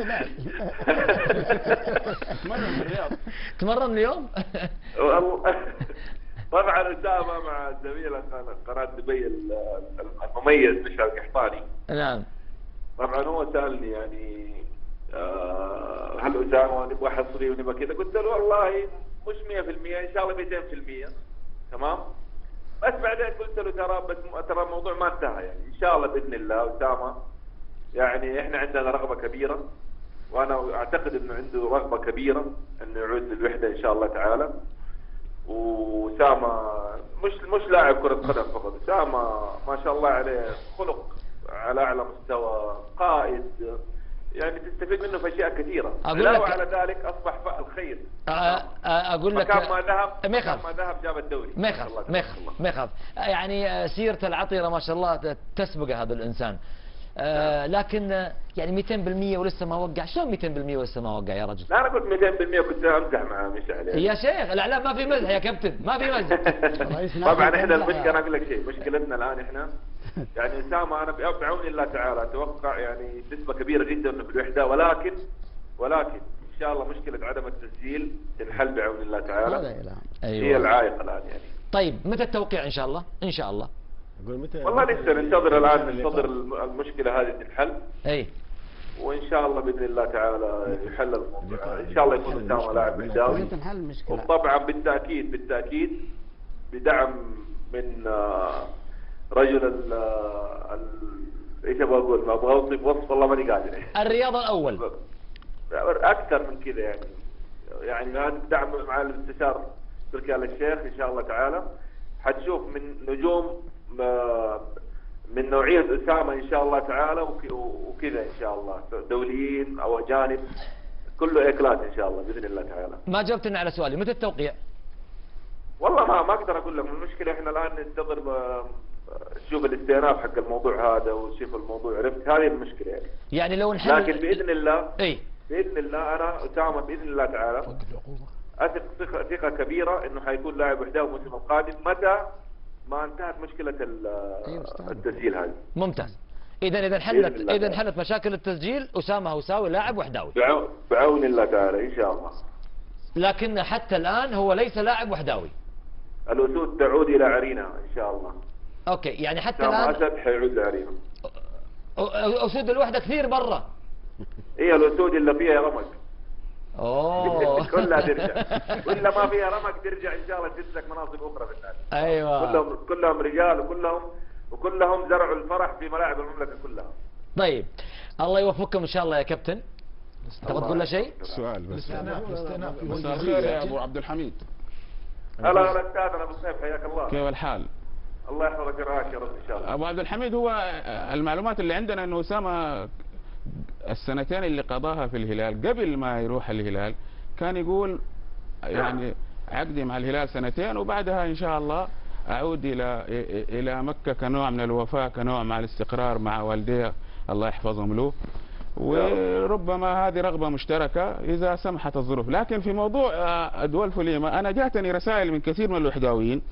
تمرن في الرياض. تمرن اليوم؟ طبعا أسامة مع زميله قناة دبي المميز مشعل القحطاني. نعم. طبعا هو سألني يعني هل أسامة نبغى حصري ونبغى كذا؟ قلت له والله مش 100%، إن شاء الله 200%. تمام؟ بس بعدين قلت له ترى الموضوع ما انتهى، يعني إن شاء الله بإذن الله أسامة يعني إحنا عندنا رغبة كبيرة، وأنا أعتقد إنه عنده رغبة كبيرة إنه يعود للوحدة إن شاء الله تعالى. وأسامة مش لاعب كرة قدم فقط، أسامة ما شاء الله عليه خلق على أعلى مستوى، قائد، يعني تستفيد منه في أشياء كثيرة. علاوة على ذلك أصبح فأل خير. أقول لك مكان ما ذهب جاب الدوري. ما يخاف يعني سيرته العطيرة ما شاء الله تسبق هذا الإنسان. لكن يعني 200% ولسه ما وقع. شلون 200% ولسه ما وقع يا رجل؟ لا انا قلت 200% كنت امزح مع مشعل يا شيخ. الاعلام ما في مزح يا كابتن، ما في مزح. طبعا احنا المشكله، انا اقول لك شيء، مشكلتنا الان احنا يعني اسامه انا بعون الله تعالى اتوقع يعني نسبه كبيره جدا انه في الوحده، ولكن ان شاء الله مشكله عدم التسجيل تنحل بعون الله تعالى. هي العائق الان يعني. طيب متى التوقيع ان شاء الله؟ ان شاء الله. والله لسه ننتظر الان، ننتظر المشكله هذه تنحل. اي وان شاء الله باذن الله تعالى يحل الموضوع، ان شاء الله يكون اسامه لاعب احتاوي. وطبعا بالتاكيد بدعم من رجل ايش ابغى اقول، ما ابغى اوصف وصف والله ماني قادر. الرياض الاول اكثر من كذا يعني هذا دعم مع المستشار تركي آل الشيخ ان شاء الله تعالى. حتشوف من نجوم من نوعية أسامة إن شاء الله تعالى وكذا إن شاء الله، دوليين أو أجانب، كله إكلات إن شاء الله بإذن الله تعالى. ما جاوبتني على سؤالي، متى التوقيع؟ والله ما أقدر أقول لك، المشكلة إحنا الآن ننتظر نشوف الاستئناف حق الموضوع هذا ونشوف الموضوع، عرفت؟ هذه المشكلة يعني لو نحل. لكن بإذن الله بإذن الله أنا أسامة بإذن الله تعالى أثق ثقة كبيرة إنه حيكون لاعب وحده الموسم القادم متى ما انتهت مشكلة التسجيل هذه. ممتاز. إذا انحلت مشاكل التسجيل أسامة هوساوي لاعب وحداوي. بعون الله تعالى إن شاء الله. لكن حتى الآن هو ليس لاعب وحداوي. الأسود تعود إلى عرينا إن شاء الله. أوكي يعني حتى الآن أسد حيعود لعرينا. أسود الوحدة كثير برا. هي الأسود اللي فيها رمق. اوه كلها ترجع، ولا ما فيها رمق ترجع ان شاء الله تمسك مناصب اخرى في النادي. ايوه كلهم رجال وكلهم زرعوا الفرح في ملاعب المملكه كلها. طيب الله يوفقكم ان شاء الله يا كابتن. تبغى تقول له شيء؟ سؤال بس. مساء الخير يا ابو عبد الحميد. هلا استاذنا ابو سيف حياك الله. كيف الحال؟ الله يحفظك ويرعاك يا رب ان شاء الله. ابو عبد الحميد، هو المعلومات اللي عندنا انه اسامه السنتين اللي قضاها في الهلال قبل ما يروح الهلال كان يقول يعني عقدي مع الهلال 2 وبعدها ان شاء الله اعود الى مكة كنوع من الوفاء، كنوع مع الاستقرار مع والديه الله يحفظهم له، وربما هذه رغبة مشتركة اذا سمحت الظروف. لكن في موضوع ادوال فوليما انا جاتني رسائل من كثير من الوحداويين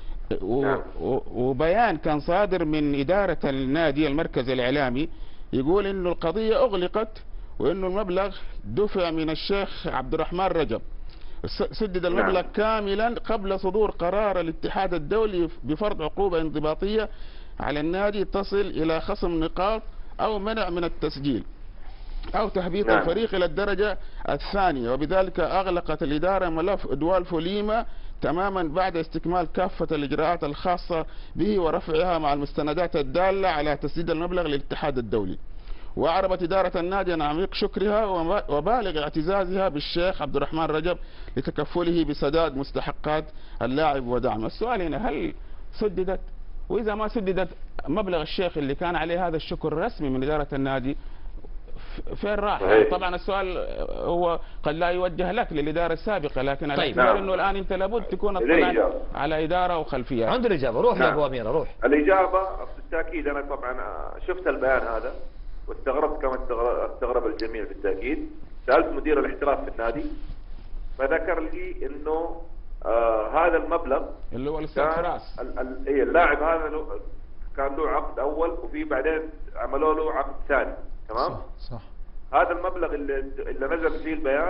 وبيان كان صادر من إدارة النادي المركز الإعلامي يقول إنه القضية أغلقت وإنه المبلغ دفع من الشيخ عبد الرحمن رجب، سدد المبلغ كاملا قبل صدور قرار الاتحاد الدولي بفرض عقوبة انضباطية على النادي تصل إلى خصم نقاط أو منع من التسجيل أو تهبيط الفريق إلى الدرجة الثانية، وبذلك أغلقت الإدارة ملف أدوال فوليما تماما بعد استكمال كافة الإجراءات الخاصة به ورفعها مع المستندات الدالة على تسديد المبلغ للاتحاد الدولي. وأعربت إدارة النادي عن عميق شكرها وبالغ اعتزازها بالشيخ عبد الرحمن رجب لتكفله بسداد مستحقات اللاعب ودعمه. السؤال هنا، هل سددت؟ وإذا ما سددت، مبلغ الشيخ اللي كان عليه هذا الشكر الرسمي من إدارة النادي فين راح؟ طبعا السؤال هو قد لا يوجه لك للإدارة السابقة، لكن على اعتبار انه الآن انت لابد تكون اطلعت على إدارة وخلفيات. عنده الإجابة. روح يا أبو أميرة، روح. الإجابة بالتأكيد أنا طبعا شفت البيان هذا واستغربت كما استغرب الجميع بالتأكيد. سألت مدير الاحتراف في النادي فذكر لي انه هذا المبلغ اللي هو الاستاذ فراس اللاعب هذا كان له عقد اول وفي بعدين عملوا له عقد ثاني، تمام؟ صح. هذا المبلغ اللي نزل فيه البيان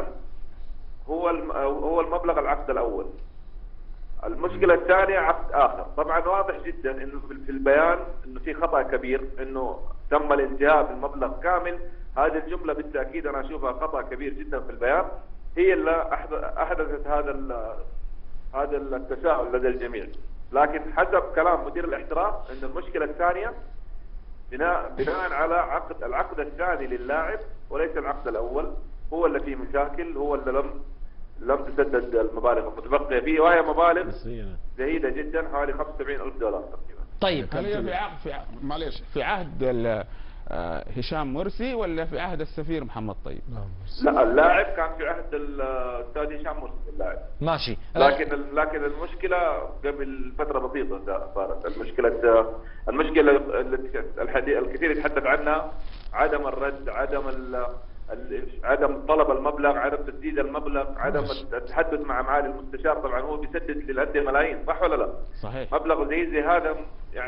هو المبلغ العقد الاول. المشكلة الثانية عقد آخر. طبعا واضح جدا انه في البيان انه في خطأ كبير، انه تم الانتهاء بالمبلغ كامل. هذه الجملة بالتأكيد انا اشوفها خطأ كبير جدا في البيان، هي اللي احدثت هذا التساؤل لدى الجميع. لكن حسب كلام مدير الاحتراف ان المشكلة الثانية بناء على العقد الثاني للاعب وليس العقد الاول، هو اللي فيه مشاكل، هو اللي لم تسدد المبالغ المتبقية فيه، وهي مبالغ زهيدة جدا حوالي $75,000 تقريبا. طيب هل هي في عهد هشام مرسي ولا في عهد السفير محمد طيب؟ لا، اللاعب كان في عهد الاستاذ هشام مرسي اللاعب. ماشي. لكن المشكلة قبل فترة بسيطة صارت. المشكلة الكثير يتحدث عنها عدم الرد، عدم طلب المبلغ، عدم تسديد المبلغ، عدم التحدث مع معالي المستشار. طبعا هو بيسدد للأندية ملايين، صح ولا لا؟ صحيح. مبلغ زي هذا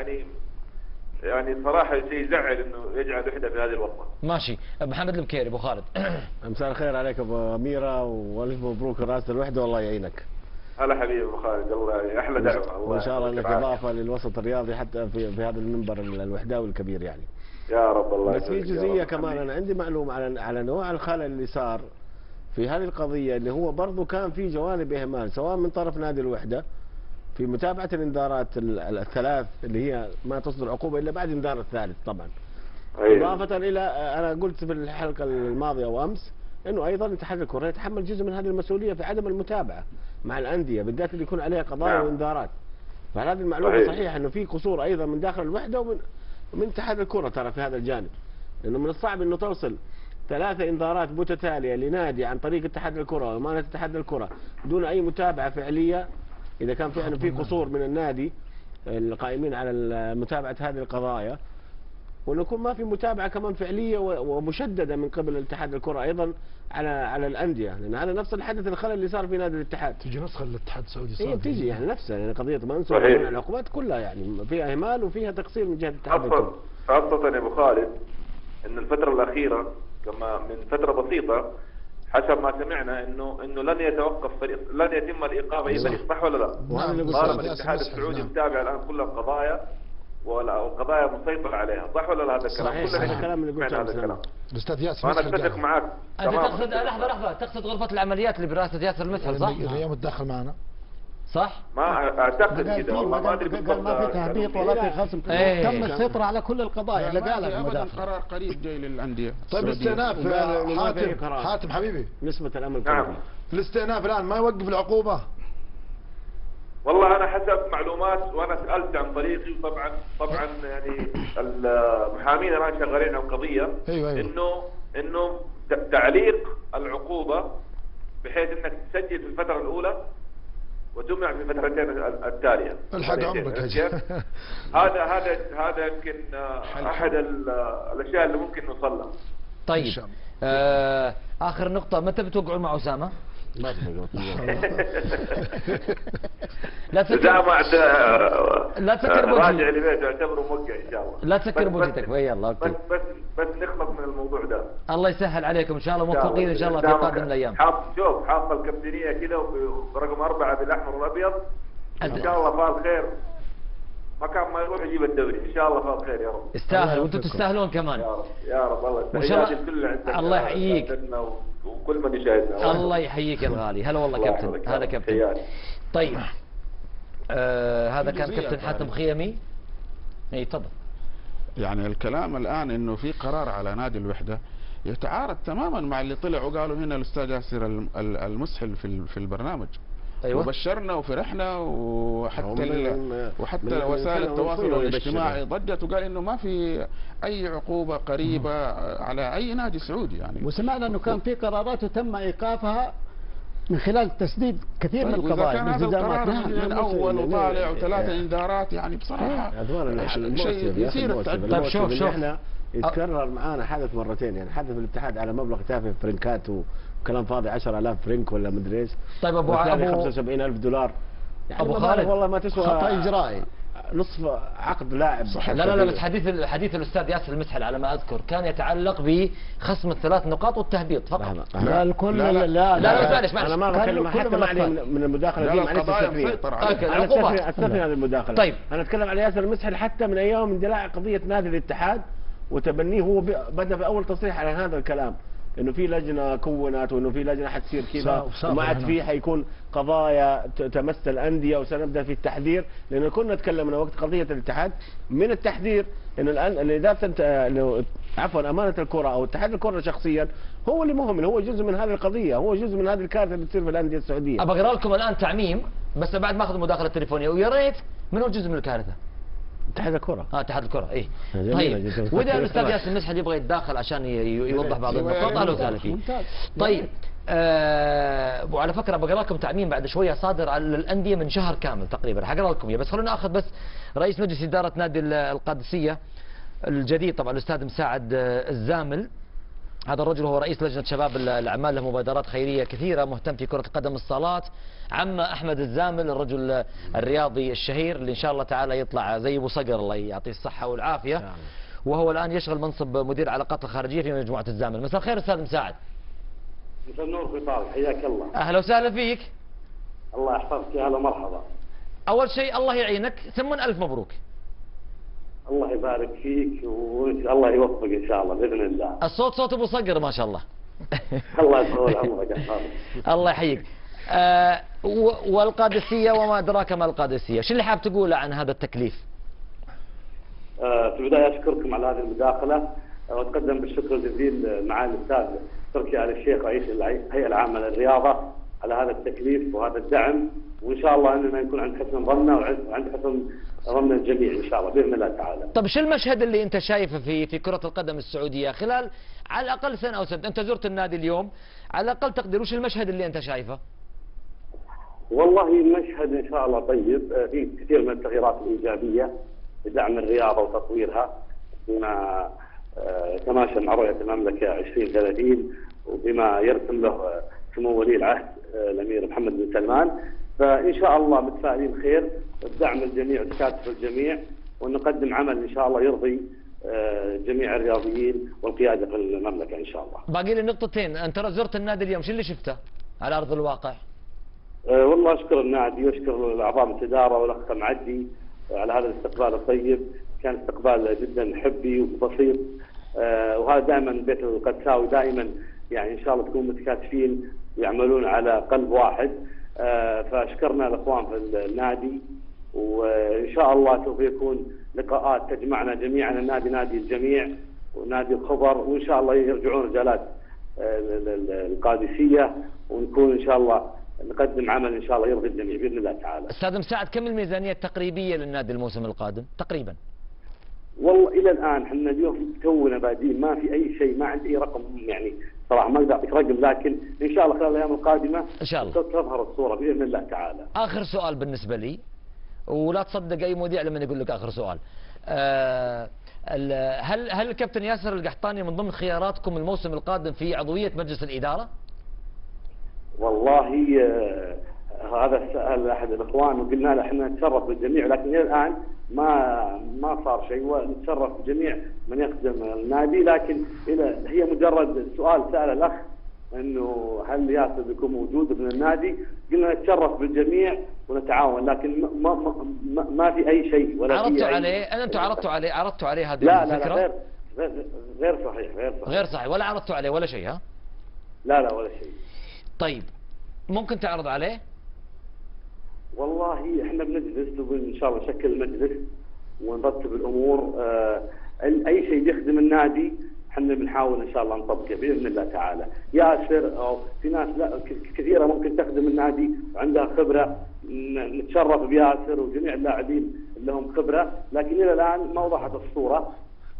يعني صراحة شيء يزعل انه يجعل وحدة في هذه الوضع. ماشي. محمد المكيري، ابو خالد. مساء الخير عليك ابو اميرة، والف مبروك رئاسة الوحدة والله يعينك. هلا حبيبي ابو خالد، الله احلى دعوة. وان شاء الله انك اضافة للوسط الرياضي حتى في هذا المنبر الوحداوي الكبير يعني. يا رب الله بس في جزئية كمان انا عندي معلومة على نوع الخلل اللي صار في هذه القضية، اللي هو برضو كان في جوانب اهمال سواء من طرف نادي الوحدة في متابعة الانذارات الثلاث اللي هي ما تصدر عقوبة إلا بعد الانذار الثالث طبعا. إضافة إلى أنا قلت في الحلقة الماضية وأمس إنه أيضا اتحاد الكرة يتحمل جزء من هذه المسؤولية في عدم المتابعة مع الأندية بالذات اللي يكون عليها قضايا وانذارات. فهذه المعلومة صحيحة إنه في قصور أيضا من داخل الوحدة ومن اتحاد الكرة ترى في هذا الجانب، لأنه من الصعب إنه توصل 3 انذارات متتالية لنادي عن طريق اتحاد الكرة وأمانة اتحاد الكرة دون أي متابعة فعلية. إذا كان فعلا في قصور من النادي القائمين على متابعة هذه القضايا، ونكون ما في متابعة كمان فعلية ومشددة من قبل الاتحاد الكرة أيضا على الأندية، لأن هذا نفس الحدث الخلل اللي صار في نادي الاتحاد. تجي نسخة للاتحاد السعودي. هي بتيجي يعني نفسها، يعني قضية منسوخ من العقوبات كلها يعني فيها إهمال وفيها تقصير من جهة الاتحاد الكرة. خاصة يا أبو خالد إن الفترة الأخيرة كما من فترة بسيطة حسب ما سمعنا انه لن يتوقف فريق، لن يتم الايقاف اي فريق، صح ولا لا؟ طالما الاتحاد السعودي متابع الان كل القضايا والقضايا مسيطر عليها، صح ولا لا؟ هذا الكلام صحيح. هذا الكلام اللي قلته هذا الكلام. الاستاذ ياسر انا اتفق معك. انت تقصد لحظه تقصد غرفة العمليات اللي برئاسة ياسر المسحل، صح؟ اليوم تدخل معنا، صح؟ ما اعتقد كذا والله، ما ادري قال ما في تهبيط ولا في خصم، تم السيطرة على كل القضايا اللي قالها المدافع. قرار قريب جاي للأندية. طيب الاستئناف حاتم حبيبي، نسبة الأمل في الاستئناف الآن ما يوقف العقوبة؟ والله أنا حسب معلومات وأنا سألت عن طريقي، طبعا يعني المحامين الآن شغالين على القضية. أيوة. إنه تعليق العقوبة بحيث إنك تسجل في الفترة الأولى وتمنع في الفترتين التالية. الحق عمرك هذا يمكن أحد الأشياء اللي ممكن نوصل لها. طيب آخر نقطة، متى بتوقعون مع أسامة؟ ما لا تسكر بوجهك. راجع لبيته اعتبره موقع ان شاء الله. لا تسكر بوجهك. يلا اوكي. بس نخلص من الموضوع ده. الله يسهل عليكم ان شاء الله، موفقين ان شاء الله في قادم الايام. حاطه الكابتنيه كذا ورقم 4 بالاحمر والابيض ان شاء الله فال خير. مكان ما يروح يجيب الدوري ان شاء الله فال خير يا رب. استاهل وانتم تستاهلون كمان. يا رب الله يسهل. الله يحييك وكل من يشاهدنا. الله يحييك يا الغالي. هلا والله كابتن. هذا كابتن. طيب هذا كان كابتن حاتم خيمي. اي تفضل. يعني الكلام الآن انه في قرار على نادي الوحدة يتعارض تماما مع اللي طلع وقالوا هنا الأستاذ ياسر المسحل في البرنامج. أيوة. وبشرنا وفرحنا وحتى وسائل التواصل الاجتماعي ضجت وقال انه ما في اي عقوبة قريبة على اي نادي سعودي يعني. وسمعنا انه كان في قرارات وتم ايقافها من خلال تسديد كثير من القضايا. كان هذا القرار من اول وطالع وثلاثة انذارات يعني بصراحة شيء يثير التعجب. طيب شوف احنا يتكرر معانا حدث مرتين، يعني حدث الاتحاد على مبلغ تافه فرنكات وكلام فاضي 10,000 فرنك ولا مدري ايش. طيب ابو 75,000 دولار يعني ابو خالد والله ما تسوى خطأ اجرائي نصف عقد لاعب. لا بس حديث الاستاذ ياسر المسحل على ما اذكر كان يتعلق بخصم ال3 نقاط والتهبيط فقط. لا الكل لا معلش انا ما بتكلم حتى معني من المداخله دي، معلش استثني هذه المداخله. طيب انا اتكلم على ياسر المسحل حتى من ايام اندلاع قضيه نادي الاتحاد وتبنيه. هو بدا في اول تصريح على هذا الكلام انه في لجنه كونت وانه في لجنه حتصير كذا وما عاد في حيكون قضايا تمس الانديه وسنبدا في التحذير، لانه كنا تكلمنا وقت قضيه الاتحاد من التحذير انه الان اداره عفوا امانه الكره او اتحاد الكره شخصيا هو اللي مهمل، هو جزء من هذه القضيه، هو جزء من هذه الكارثه اللي تصير في الانديه السعوديه. ابى اقرا لكم الان تعميم بس بعد ما اخذ المداخله التليفونيه، ويا ريت من هو جزء من الكارثه؟ اتحاد الكره. اتحاد الكره ايه. طيب واذا الاستاذ ياسر المسحل يبغى يتداخل عشان يوضح بعض النقاط اهلا وسهلا فيه. طيب وعلى فكره بقرا لكم تعميم بعد شويه صادر على الانديه من شهر كامل تقريبا، حقرا لكم بس خلونا ناخذ بس رئيس مجلس اداره نادي القادسيه الجديد طبعا الاستاذ مساعد الزامل. هذا الرجل هو رئيس لجنة شباب الأعمال له مبادرات خيرية كثيرة، مهتم في كرة القدم الصالات. عم أحمد الزامل الرجل الرياضي الشهير اللي إن شاء الله تعالى يطلع زي أبو صقر الله يعطيه الصحة والعافية، وهو الآن يشغل منصب مدير العلاقات الخارجية في مجموعة الزامل. مساء الخير أستاذ مساعد. مساء النور فيصل، حياك الله. أهلا وسهلا فيك. الله يحفظك، يا هلا مرحبا. أول شيء الله يعينك، ثم ألف مبروك. الله يبارك فيك والله يوفقك ان شاء الله باذن الله. الصوت صوت ابو صقر ما شاء الله. الله يطول عمرك الله يحييك. والقادسيه وما ادراك ما القادسيه، شو اللي حاب تقوله عن هذا التكليف؟ في البدايه اشكركم على هذه المداخله واتقدم بالشكر الجزيل معالي الاستاذ تركي آل الشيخ رئيس الهيئه العامه للرياضه على هذا التكليف وهذا الدعم، وان شاء الله اننا نكون عند حسن ظننا وعند حسن ظن الجميع ان شاء الله باذن الله تعالى. طيب شو المشهد اللي انت شايفه في كره القدم السعوديه خلال على الاقل سنه او سنه؟ انت زرت النادي اليوم، على الاقل تقدر وش المشهد اللي انت شايفه؟ والله المشهد ان شاء الله طيب، في كثير من التغييرات الايجابيه لدعم الرياضه وتطويرها بما يتماشى مع رؤيه المملكه 2030 وبما يرسم له سمو ولي العهد الامير محمد بن سلمان، فان شاء الله متفائلين خير بدعم الجميع وتكاتف الجميع ونقدم عمل ان شاء الله يرضي جميع الرياضيين والقياده في المملكه ان شاء الله. باقي لي نقطتين، انت زرت النادي اليوم، شو اللي شفته على ارض الواقع؟ والله اشكر النادي واشكر اعضاء الاداره والاخ معدي على هذا الاستقبال الطيب، كان استقبال جدا حبي وبسيط، وهذا دائما بيت القدساوي دائما يعني ان شاء الله تكون متكاتفين ويعملون على قلب واحد، فاشكرنا الاخوان في النادي وان شاء الله سوف يكون لقاءات تجمعنا جميعا، النادي نادي الجميع ونادي الخبر، وان شاء الله يرجعون رجالات القادسيه ونكون ان شاء الله نقدم عمل ان شاء الله يرضي الجميع باذن الله تعالى. استاذ مساعد كم الميزانيه التقريبيه للنادي الموسم القادم تقريبا؟ والله الى الان احنا اليوم تونا بادين، ما في اي شيء، ما عندي اي رقم يعني صراحه ما اقدر اعطيك رقم، لكن ان شاء الله خلال الايام القادمه ان شاء الله تظهر الصوره باذن الله تعالى. اخر سؤال بالنسبه لي، ولا تصدق اي مذيع لما يقول لك اخر سؤال. هل الكابتن ياسر القحطاني من ضمن خياراتكم الموسم القادم في عضويه مجلس الاداره؟ والله هذا سأل احد الاخوان وقلنا له احنا نتشرف بالجميع، لكن الى الان ما صار شيء، ونتشرف بجميع من يخدم النادي، لكن هي مجرد سؤال سأل الاخ انه هل ياسر بيكون موجود ابن النادي؟ قلنا نتشرف بالجميع ونتعاون، لكن ما في اي شيء ولا عرضتوا عليه؟ انتم عرضتوا عليه هذه الفكره؟ لا غير صحيح غير صحيح، ولا عرضتوا عليه ولا شيء؟ ها؟ لا ولا شيء. طيب ممكن تعرض عليه؟ والله احنا بنجلس وان شاء الله نشكل مجلس ونرتب الامور. اي شيء يخدم النادي احنا بنحاول ان شاء الله نطبقه باذن الله تعالى. ياسر او في ناس لا كثيره ممكن تخدم النادي وعندها خبره، نتشرف بياسر وجميع اللاعبين اللي لهم خبره، لكن الى الان ما وضحت الصوره.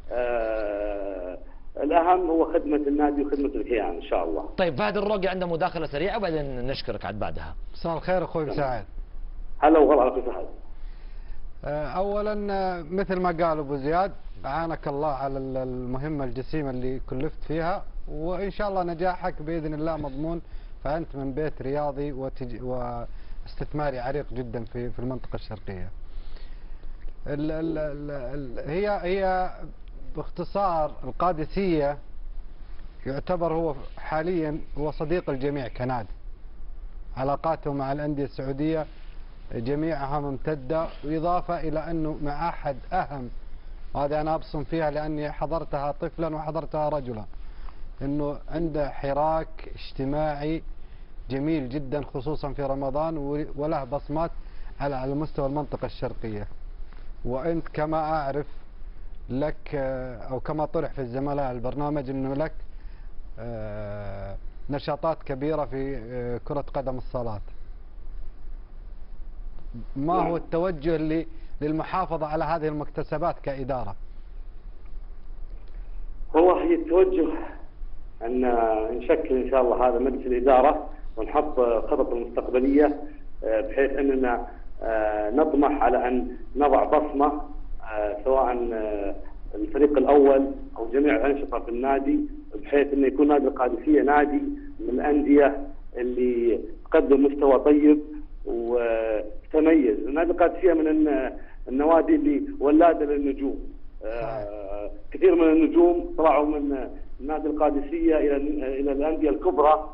الاهم هو خدمه النادي وخدمه الكيان ان شاء الله. طيب فهد الروقي عنده مداخله سريعه وبعدين نشكرك عاد بعدها. مساء الخير اخوي مساعد. هلا وغلا اخوي فهد. اولا مثل ما قال ابو زياد، اعانك الله على المهمه الجسيمه اللي كلفت فيها، وان شاء الله نجاحك باذن الله مضمون، فانت من بيت رياضي واستثماري عريق جدا في المنطقه الشرقيه. هي باختصار القادسيه يعتبر هو حاليا هو صديق الجميع كنادي. علاقاته مع الانديه السعوديه جميعها ممتده، واضافه الى انه مع احد اهم، وهذه انا ابصم فيها لاني حضرتها طفلا وحضرتها رجلا، انه عنده حراك اجتماعي جميل جدا خصوصا في رمضان، وله بصمات على مستوى المنطقه الشرقيه. وانت كما اعرف لك او كما طرح في الزملاء البرنامج انه لك نشاطات كبيره في كره قدم الصالات. ما هو التوجه للمحافظه على هذه المكتسبات كاداره؟ هي التوجه ان نشكل ان شاء الله هذا مجلس الاداره ونحط خطط المستقبليه بحيث اننا نطمح على ان نضع بصمه سواء الفريق الاول او جميع الانشطه في النادي، بحيث انه يكون نادي القادسيه نادي من الانديه اللي تقدم مستوى طيب وتميز. نادي القادسيه من النوادي اللي ولاده للنجوم. كثير من النجوم طلعوا من نادي القادسيه الى الانديه الكبرى،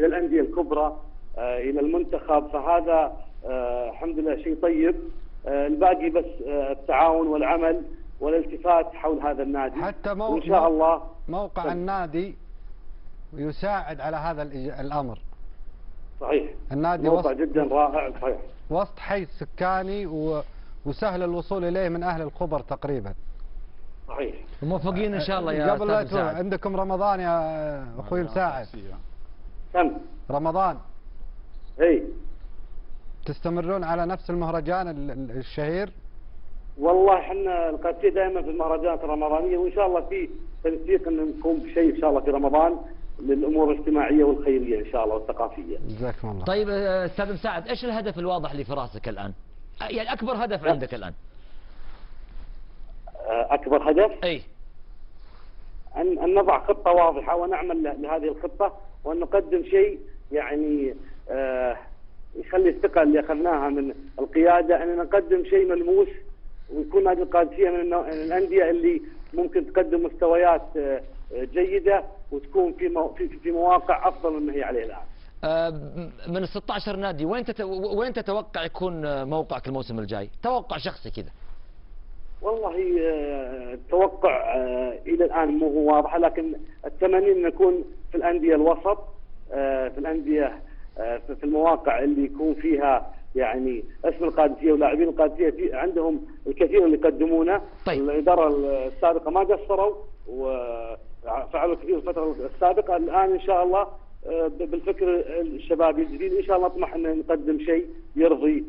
الى المنتخب، فهذا الحمد لله شيء طيب. الباقي بس التعاون والعمل والالتفات حول هذا النادي، حتى وإن شاء الله موقع النادي يساعد على هذا الأمر. صحيح، النادي موقع جدا رائع. صحيح، وسط حي سكاني وسهل الوصول إليه من أهل الخبر تقريبا. صحيح، موفقين إن شاء الله يا قبل لا تروح عندكم رمضان يا أخوي مساعد. كم؟ رمضان. اي تستمرون على نفس المهرجان الشهير؟ والله احنا القادسيه دائما في المهرجانات الرمضانيه، وان شاء الله في تنسيق ان نقوم بشيء ان شاء الله في رمضان للامور الاجتماعيه والخيريه ان شاء الله والثقافيه. جزاكم الله. طيب استاذ مساعد، ايش الهدف الواضح اللي في راسك الان؟ يعني اكبر هدف عندك الان؟ اكبر هدف؟ اي ان نضع خطه واضحه ونعمل لهذه الخطه، وان نقدم شيء يعني يخلي الثقه اللي اخذناها من القياده ان نقدم شيء ملموس، ويكون نادي القادسيه من الانديه اللي ممكن تقدم مستويات جيده وتكون في مواقع افضل مما هي عليه الان. من ال 16 نادي وين تتوقع يكون موقعك الموسم الجاي؟ توقع شخصي كذا. والله التوقع الى الان مو هو واضح، لكن التمني ان نكون في الانديه الوسط، في الانديه في المواقع اللي يكون فيها يعني اسم القادسيه ولاعبين القادسيه في عندهم الكثير اللي يقدمونه. طيب. الاداره السابقه ما قصروا وفعلوا كثير الفتره السابقه، الان ان شاء الله بالفكر الشبابي الجديد ان شاء الله نطمح ان نقدم شيء يرضي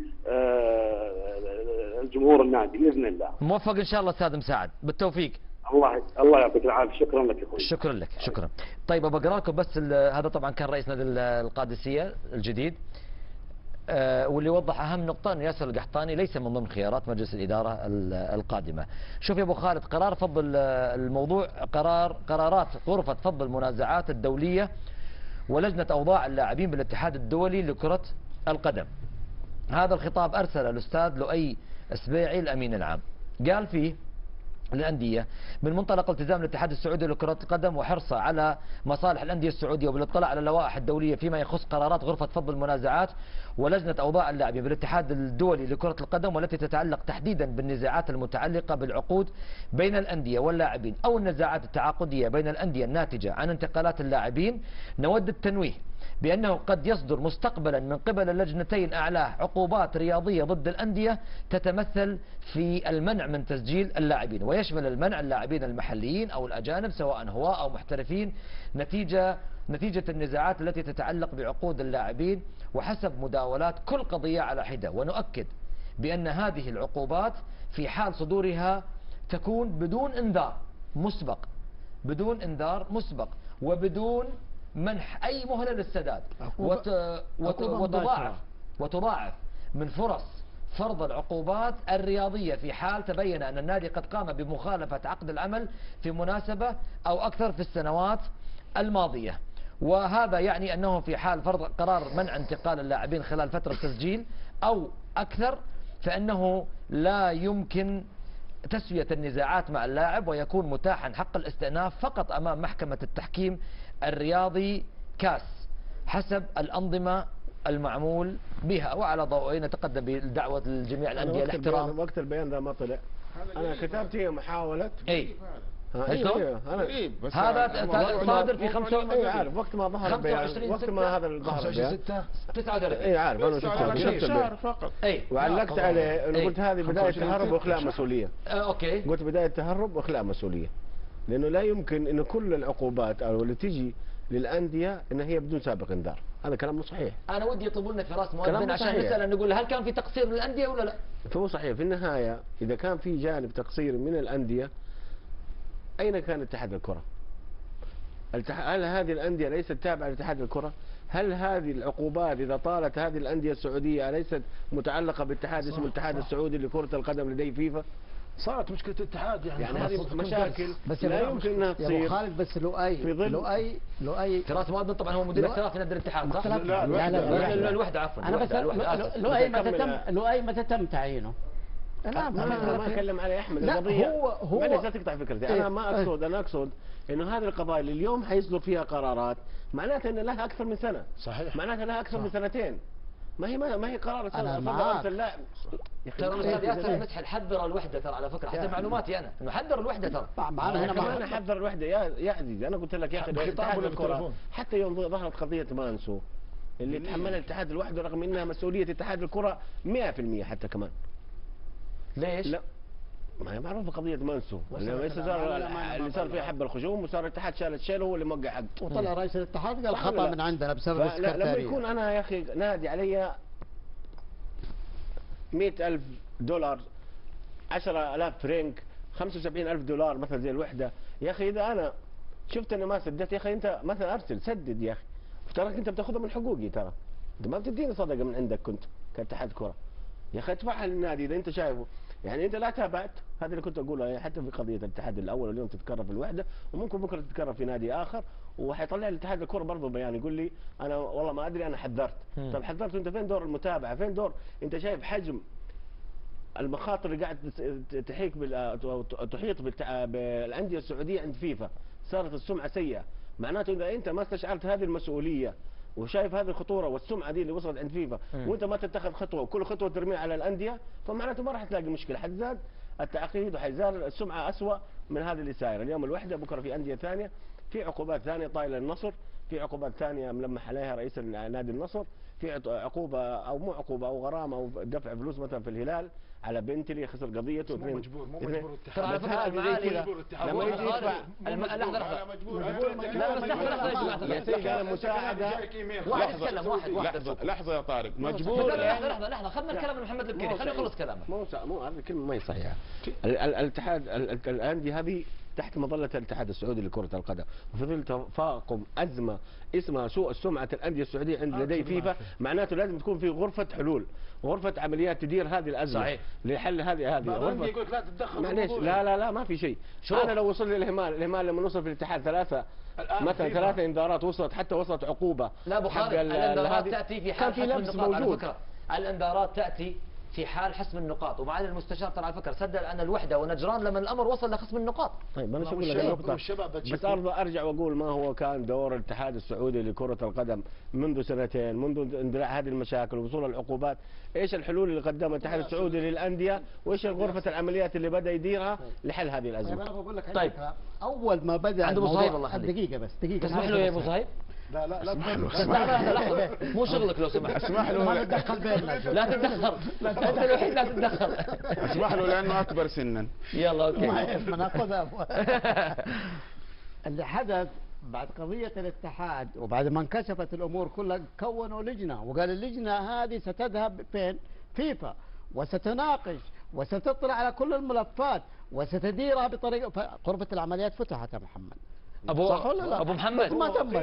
الجمهور النادي باذن الله. موفق ان شاء الله استاذ مساعد، بالتوفيق. الله يعطيك العافيه، شكرا لك اخوي. شكرا لك، شكرا. طيب بقرا لكم بس هذا طبعا كان رئيس نادي القادسيه الجديد، واللي وضح اهم نقطه ان ياسر القحطاني ليس من ضمن خيارات مجلس الاداره القادمه. شوف يا ابو خالد، قرار فض الموضوع قرارات غرفه فض المنازعات الدوليه ولجنه اوضاع اللاعبين بالاتحاد الدولي لكره القدم. هذا الخطاب ارسله الاستاذ لؤي السبيعي الامين العام، قال فيه للأندية من منطلق التزام الاتحاد السعودي لكرة القدم وحرصه على مصالح الأندية السعودية وبالاطلاع على اللوائح الدولية فيما يخص قرارات غرفة فض المنازعات ولجنة أوضاع اللاعبين بالاتحاد الدولي لكرة القدم والتي تتعلق تحديدا بالنزاعات المتعلقة بالعقود بين الأندية واللاعبين أو النزاعات التعاقدية بين الأندية الناتجة عن انتقالات اللاعبين، نود التنويه بأنه قد يصدر مستقبلا من قبل اللجنتين أعلاه عقوبات رياضية ضد الأندية تتمثل في المنع من تسجيل اللاعبين، ويشمل المنع اللاعبين المحليين أو الأجانب سواء هواة أو محترفين نتيجة النزاعات التي تتعلق بعقود اللاعبين وحسب مداولات كل قضية على حدة. ونؤكد بأن هذه العقوبات في حال صدورها تكون بدون إنذار مسبق وبدون منح أي مهلة للسداد، وتضاعف من فرص فرض العقوبات الرياضية في حال تبين أن النادي قد قام بمخالفة عقد العمل في مناسبة أو أكثر في السنوات الماضية. وهذا يعني أنه في حال فرض قرار منع انتقال اللاعبين خلال فترة تسجيل أو أكثر فإنه لا يمكن تسوية النزاعات مع اللاعب، ويكون متاحا حق الاستئناف فقط أمام محكمة التحكيم الرياضي كاس حسب الأنظمة المعمول بها. وعلى ضوء نتقدم بدعوة الجميع الأندية الاحترام. وقت البيان ده ما طلع أنا كتبت هي محاولة هذا صادر في 25 عارف وقت ما ظهر البيان، وقت ما هذا ظهر البيان 39 اي عارف انا شفت شهر فقط وعلقت عليه انه قلت هذه بدايه تهرب واخلاء مسؤوليه. اوكي قلت بدايه تهرب واخلاء مسؤوليه، لانه لا يمكن انه كل العقوبات او اللي تجي للانديه ان هي بدون سابق انذار، هذا كلام مو صحيح. انا ودي يطلبوا لنا فراس مؤذن عشان نسال نقول هل كان في تقصير من الانديه ولا لا؟ فهو صحيح في النهايه اذا كان في جانب تقصير من الانديه أين كان اتحاد الكرة؟ هل هذه الأندية ليست تابعة لاتحاد الكرة؟ هل هذه العقوبات إذا طالت هذه الأندية السعودية ليست متعلقة باتحاد اسمه الاتحاد السعودي لكرة القدم لديه فيفا؟ صارت مشكلة الاتحاد يعني هذه مشاكل بس لا يمكن انها تصير. يا ابو خالد بس لؤي فراس مؤذن طبعا هو مدير احتراف في نادي الاتحاد صح؟ لا الوحدة عفوا انا بس لؤي متى تم تعيينه؟ لا ما اتكلم عليه احمد القضيه هو معلش لا تقطع فكرتي انا ما اقصد انا اقصد انه هذه القضايا اللي اليوم حيصدر فيها قرارات معناتها ان لها اكثر من سنه صحيح معناتها لها اكثر من سنتين ما هي قرار صدر اللاعب ترى الاستاذ ياسر مسحل حذر الوحده ترى على فكره حسب معلوماتي انا انه حذر الوحده ترى معنا هنا انا حذر الوحده يا عزيزي انا قلت لك يا اخي اتحاد الكره حتى يوم ظهرت قضيه مانسو اللي تحملها الاتحاد الوحده رغم انها مسؤوليه اتحاد الكره 100% حتى كمان. ليش؟ لا ما هي معروفه قضيه مانسو اللي صار فيها حب الخشوم وصار الاتحاد شال الشيل هو اللي موقع عقد وطلع رئيس الاتحاد قال خطا من عندنا بسبب السكرتاريه. لما يكون انا يا اخي نادي علي 100,000 دولار 10,000 فرنك 75,000 دولار مثلا زي الوحده يا اخي اذا انا شفت اني ما سددت يا اخي انت مثلا ارسل سدد يا اخي تراك انت بتاخذها من حقوقي ترى انت ما بتديني صدقه من عندك كنت كاتحاد كره يا اخي ادفعها للنادي اذا انت شايفه يعني انت لا تابعت هذا اللي كنت اقوله حتى في قضيه الاتحاد الاول اليوم تتكرر في الوحده وممكن بكره تتكرر في نادي اخر وحيطلع لي الاتحاد الكره برضه بيان يقول لي انا والله ما ادري انا حذرت. طيب حذرت انت فين دور المتابعه؟ فين دور انت شايف حجم المخاطر اللي قاعد تحيط بالانديه السعوديه عند فيفا صارت السمعه سيئه معناته اذا انت ما استشعرت هذه المسؤوليه وشايف هذه الخطوره والسمعه دي اللي وصلت عند فيفا وانت ما تتخذ خطوه وكل خطوه ترميها على الانديه فمعناته ما راح تلاقي مشكله حتزاد التعقيد وحيزاد السمعه اسوء من هذه اللي سايره اليوم الوحده بكره في انديه ثانيه في عقوبات ثانيه طايله النصر في عقوبات ثانيه ملمح عليها رئيس نادي النصر في عقوبه او مو عقوبه او غرامه او دفع فلوس مثلا في الهلال على بنتلي خسر قضيته مو مجبور ترى على فكره المعالي لما يجي يدفع لحظه يا سيدي انا مساعده لحظه يا طارق مجبور لحظه خذنا الكلام من محمد البكيري خليه يخلص كلامه مو هذه الكلمه ما هي صحيحه الاتحاد الانديه هذه تحت مظله الاتحاد السعودي لكره القدم وفي ظل تفاقم ازمه اسمها سوء سمعه الانديه السعوديه عند لدي فيفا معناته لازم تكون في غرفه حلول غرفه عمليات تدير هذه الازمه صحيح. لحل هذه غرفه يقول لا تتدخل معليش لا ما في شيء انا لو وصل لي الهمال لما نوصل في الاتحاد ثلاثه انذارات وصلت عقوبه لا ابو خالد الانذارات تاتي في حال حسم النقاط على فكره الانذارات تاتي في حال حسم النقاط ومعالي المستشار ترى على فكره سدد ان الوحده ونجران لما الامر وصل لخصم النقاط. طيب انا اقول لك نقطه بس ارجع واقول ما هو كان دور الاتحاد السعودي لكره القدم منذ سنتين منذ اندلاع هذه المشاكل ووصول العقوبات ايش الحلول اللي قدمها الاتحاد السعودي للانديه وايش غرفه العمليات اللي بدا يديرها لحل هذه الازمه. طيب اول ما بدا عند ابو صهيب الله يخليك دقيقه بس دقيقه تسمح له يا ابو صهيب لا لحظة مو شغلك لو سمحت. اسمح له ما تدخل بيننا. لا تتدخل، انت الوحيد لا تتدخل. اسمح له لانه اكبر سنا. يلا اوكي. ما ناخذها. اللي حدث بعد قضية الاتحاد وبعد ما انكشفت الأمور كلها كونوا لجنة، وقال اللجنة هذه ستذهب فين؟ فيفا، وستناقش وستطلع على كل الملفات وستديرها بطريقة. غرفة العمليات فتحت يا محمد. صح ولا لا؟ ابو محمد ما تمت.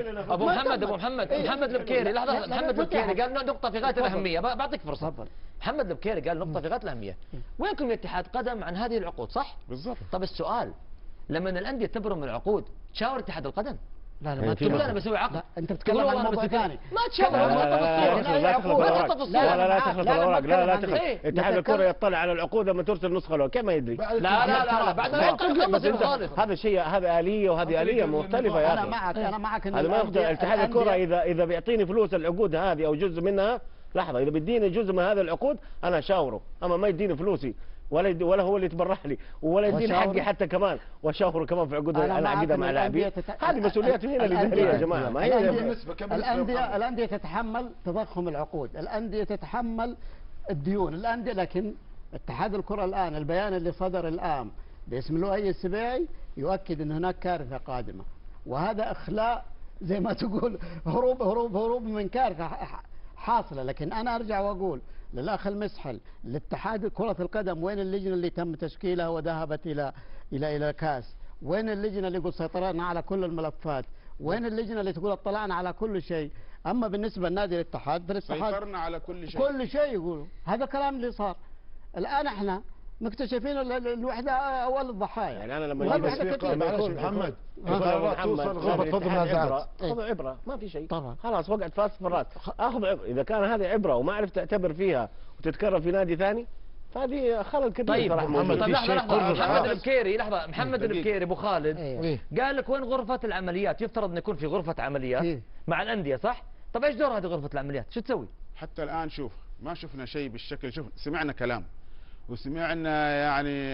محمد البكيري. لحظة، محمد البكيري قال نقطة في غاية الأهمية، بعطيك فرصة. محمد البكيري قال نقطة في غاية الأهمية. وينكم الاتحاد قدم عن هذه العقود صح؟ بالضبط. طب السؤال، لما الأندية تبرم من العقود تشاور اتحاد القدم؟ لا ما تقول انا بسوي عقد. لا انت بتتكلم عن موضوع ثاني. ما تشاور. لا تخلط الاوراق. لا تخلط. اتحاد الكره يطلع على العقود لما ترسل نسخه له كيف ما يدري؟ لا بعد ما يقل. هذا شيء، هذا آلية وهذه آلية مختلفة يا اخي. انا معك هذا ما يختلف. اتحاد الكره اذا بيعطيني فلوس العقود هذه او جزء منها، لحظه، اذا بيديني جزء من هذه العقود انا اشاوره، اما ما يديني فلوسي ولا هو اللي يتبرح لي ولا يديني حقي حتى كمان، واشاوره كمان في عقود انا اعقدها مع لاعبين. هذه مسؤوليات هنا الاداريه يا جماعه. ما هي الانديه تتحمل تضخم العقود، الانديه تتحمل الديون، الانديه. لكن اتحاد الكره الان البيان اللي صدر الان باسم لؤي السبيعي يؤكد ان هناك كارثه قادمه، وهذا اخلاء زي ما تقول، هروب من كارثه حاصله. لكن انا ارجع واقول للاخ المسحل، لاتحاد كرة القدم وين اللجنة اللي تم تشكيلها وذهبت الى كاس؟ وين اللجنة اللي يقول سيطرنا على كل الملفات؟ وين اللجنة اللي تقول اطلعنا على كل شيء؟ اما بالنسبة لنادي الاتحاد سيطرنا على كل شيء، كل شيء يقولوا هذا كلام اللي صار. الان احنا مكتشفين الوحدة اول الضحايا. يعني انا لما معلش محمد توصل غرفة فضل منازعات، خذوا عبرة ما في شيء طبعا. خلاص وقعت 3 مرات، اخذ عبرة. اذا كان هذه عبرة وما عرفت تعتبر فيها وتتكرر في نادي ثاني فهذه خلل كبير. طيب محمد البكيري، لحظة، محمد البكيري ابو خالد قال لك وين غرفة العمليات؟ يفترض ان يكون في غرفة عمليات مع الأندية صح؟ طب ايش دور هذه غرفة العمليات؟ شو تسوي؟ حتى الآن شوف ما شفنا شيء بالشكل. شوف سمعنا كلام وسمعنا يعني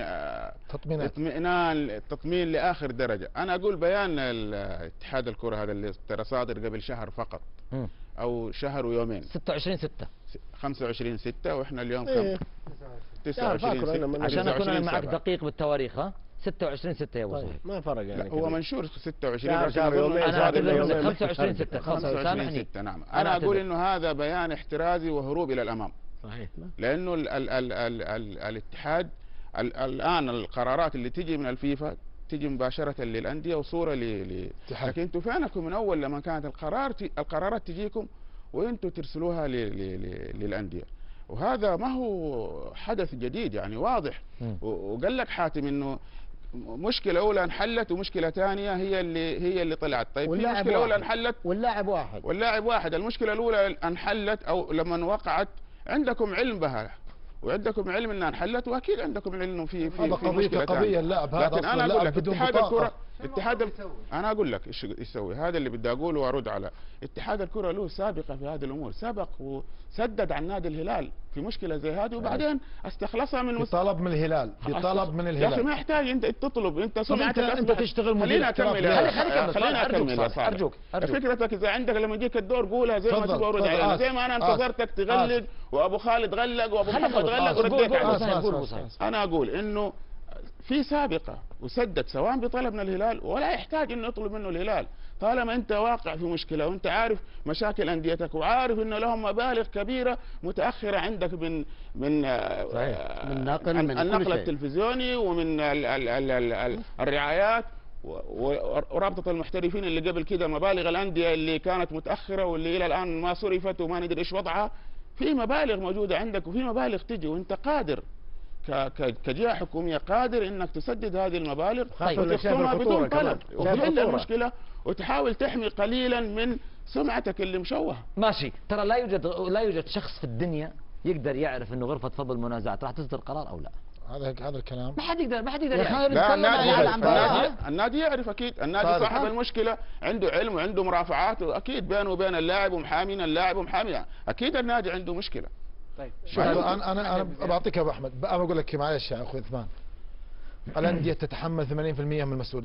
تطمين لآخر درجة. أنا أقول بيان الاتحاد الكرة هذا اللي ترى صادر قبل شهر فقط أو شهر ويومين، 25/6 وإحنا اليوم كم؟ 29/6. عشان أكون أنا معك دقيق بالتواريخ. ها 26/6 يا ابو صهيب. ما فرق يعني. هو منشور 26 شهر يومين. أنا أعتبر 25/6 25/6 نعم. أنا أقول إنه هذا بيان احترازي وهروب إلى الأمام. صحيح. لانه الاتحاد الان القرارات اللي تجي من الفيفا تجي مباشره للانديه وصوره لكن انتم فينكم من اول لما كانت القرارات تجيكم وانتم ترسلوها للانديه، وهذا ما هو حدث جديد يعني واضح. وقال لك حاتم انه مشكله اولى انحلت ومشكله ثانيه هي اللي طلعت. طيب في مشكله اولى انحلت واللاعب واحد. المشكله الاولى انحلت او لما وقعت عندكم علم بها وعندكم علم انها انحلت، واكيد عندكم علم انه في قضيه اللاعب هذا. لكن انا اقول لك اتحاد الكره انا اقول لك ايش يسوي. هذا اللي بدي اقوله وارد على اتحاد الكره. له سابقه في هذه الامور، سبق وسدد عن نادي الهلال في مشكله زي هذه وبعدين استخلصها من بطلب من الهلال. يا اخي ما يحتاج انت تطلب، انت سمعتك انت تشتغل مدير. خلينا اكمل ارجوك. فكرتك اذا عندك لما يجيك الدور قولها زي ما تبغى ارد عليها، زي ما انا انتظرتك تغلق وابو خالد غلق وابو محمد غلق ورديت عليه. انا اقول انه في سابقة وسدد سواء بطلب من الهلال ولا يحتاج انه يطلب منه الهلال. طالما انت واقع في مشكلة وانت عارف مشاكل انديتك وعارف انه لهم مبالغ كبيرة متأخرة عندك من النقل التلفزيوني ومن الرعايات ورابطة المحترفين اللي قبل كده مبالغ الأندية اللي كانت متأخرة واللي إلى الآن ما صرفت وما ندري إيش وضعها. في مبالغ موجودة عندك وفي مبالغ تجي وانت قادر كجهة حكومية قادر انك تسدد هذه المبالغ وتخصمها بدون طلب وتحل المشكلة وتحاول تحمي قليلا من سمعتك اللي مشوهة. ماشي. ترى لا يوجد شخص في الدنيا يقدر يعرف انه غرفة فضل المنازعات راح تصدر قرار او لا. هذا الكلام ما حد يقدر لا النادي يعرف اكيد. النادي صاحب المشكله عنده علم وعنده مرافعات واكيد بينه وبين اللاعب ومحامين اللاعب ومحامي. اكيد النادي عنده مشكله. طيب انا بعطيك يا ابو احمد. انا بقول لك معلش يا اخوي عثمان، الانديه تتحمل 80% من المسؤوليه.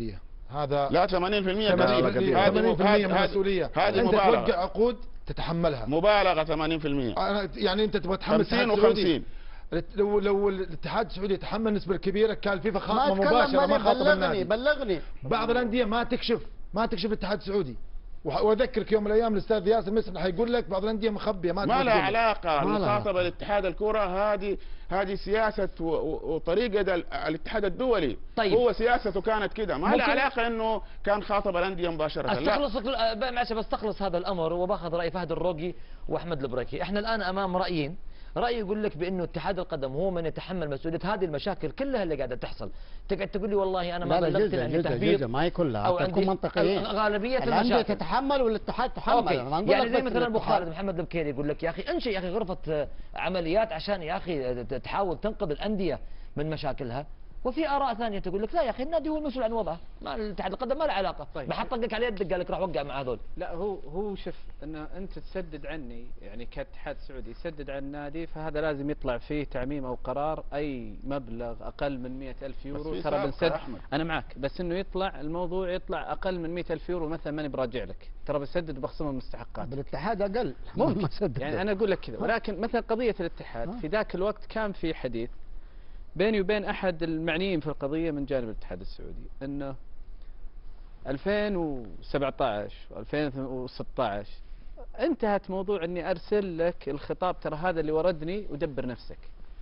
هذا لا 80% كثير. 80% من المسؤوليه. هذه انت مبالغه. توقع عقود تتحملها. مبالغه 80%. يعني انت تبغى تحمل 50 و50. لو الاتحاد السعودي يتحمل النسبه الكبيره كان الفيفا خاطبه ما مباشره ما خاطب النادي. بلغني بعض الانديه ما تكشف الاتحاد السعودي. واذكرك يوم من الايام الاستاذ ياسر مصر حيقول لك بعض الانديه مخبيه ما لها علاقه. مخاطبه الاتحاد الكره هذه سياسه وطريقه الاتحاد الدولي. طيب. هو سياسته كانت كده، ما لها علاقه انه كان خاطب الانديه مباشره. معلش بستخلص هذا الامر وباخذ راي فهد الروقي واحمد البريكي. احنا الان امام رايين. رأي يقول لك بأنه اتحاد القدم هو من يتحمل مسؤولية هذه المشاكل كلها اللي قاعدة تحصل. تقعد تقول لي والله أنا ما بلغت عندي تهبيط. ما هي كلها أو تكون منطقيين. غالبية الأندية تتحمل والاتحاد تحمل. يعني زي مثلا أبو خالد محمد البكيري يقول لك يا أخي انشئ يا أخي غرفة عمليات عشان يا أخي تحاول تنقذ الأندية من مشاكلها. وفي آراء ثانية تقول لك لا يا أخي النادي هو المسؤول عن وضعه، ما الاتحاد القدم ما له علاقة. طيب. ما حط طقك على يدك قال لك راح وقع مع هذول. لا هو شوف انه انت تسدد عني يعني كاتحاد سعودي يسدد عن النادي، فهذا لازم يطلع فيه تعميم او قرار اي مبلغ اقل من 100,000 يورو ترى بنسد. انا معك، بس انه يطلع الموضوع يطلع اقل من 100,000 يورو مثلا ماني براجع لك، ترى بسدد وبخصم المستحقات. بالاتحاد اقل ممكن يعني انا اقول لك كذا، ولكن مثلا قضية الاتحاد في ذاك الوقت كان في حديث بيني وبين أحد المعنيين في القضية من جانب الاتحاد السعودي أنه 2017 و2016 انتهت موضوع أني أرسل لك الخطاب ترى هذا اللي وردني ودبر نفسك.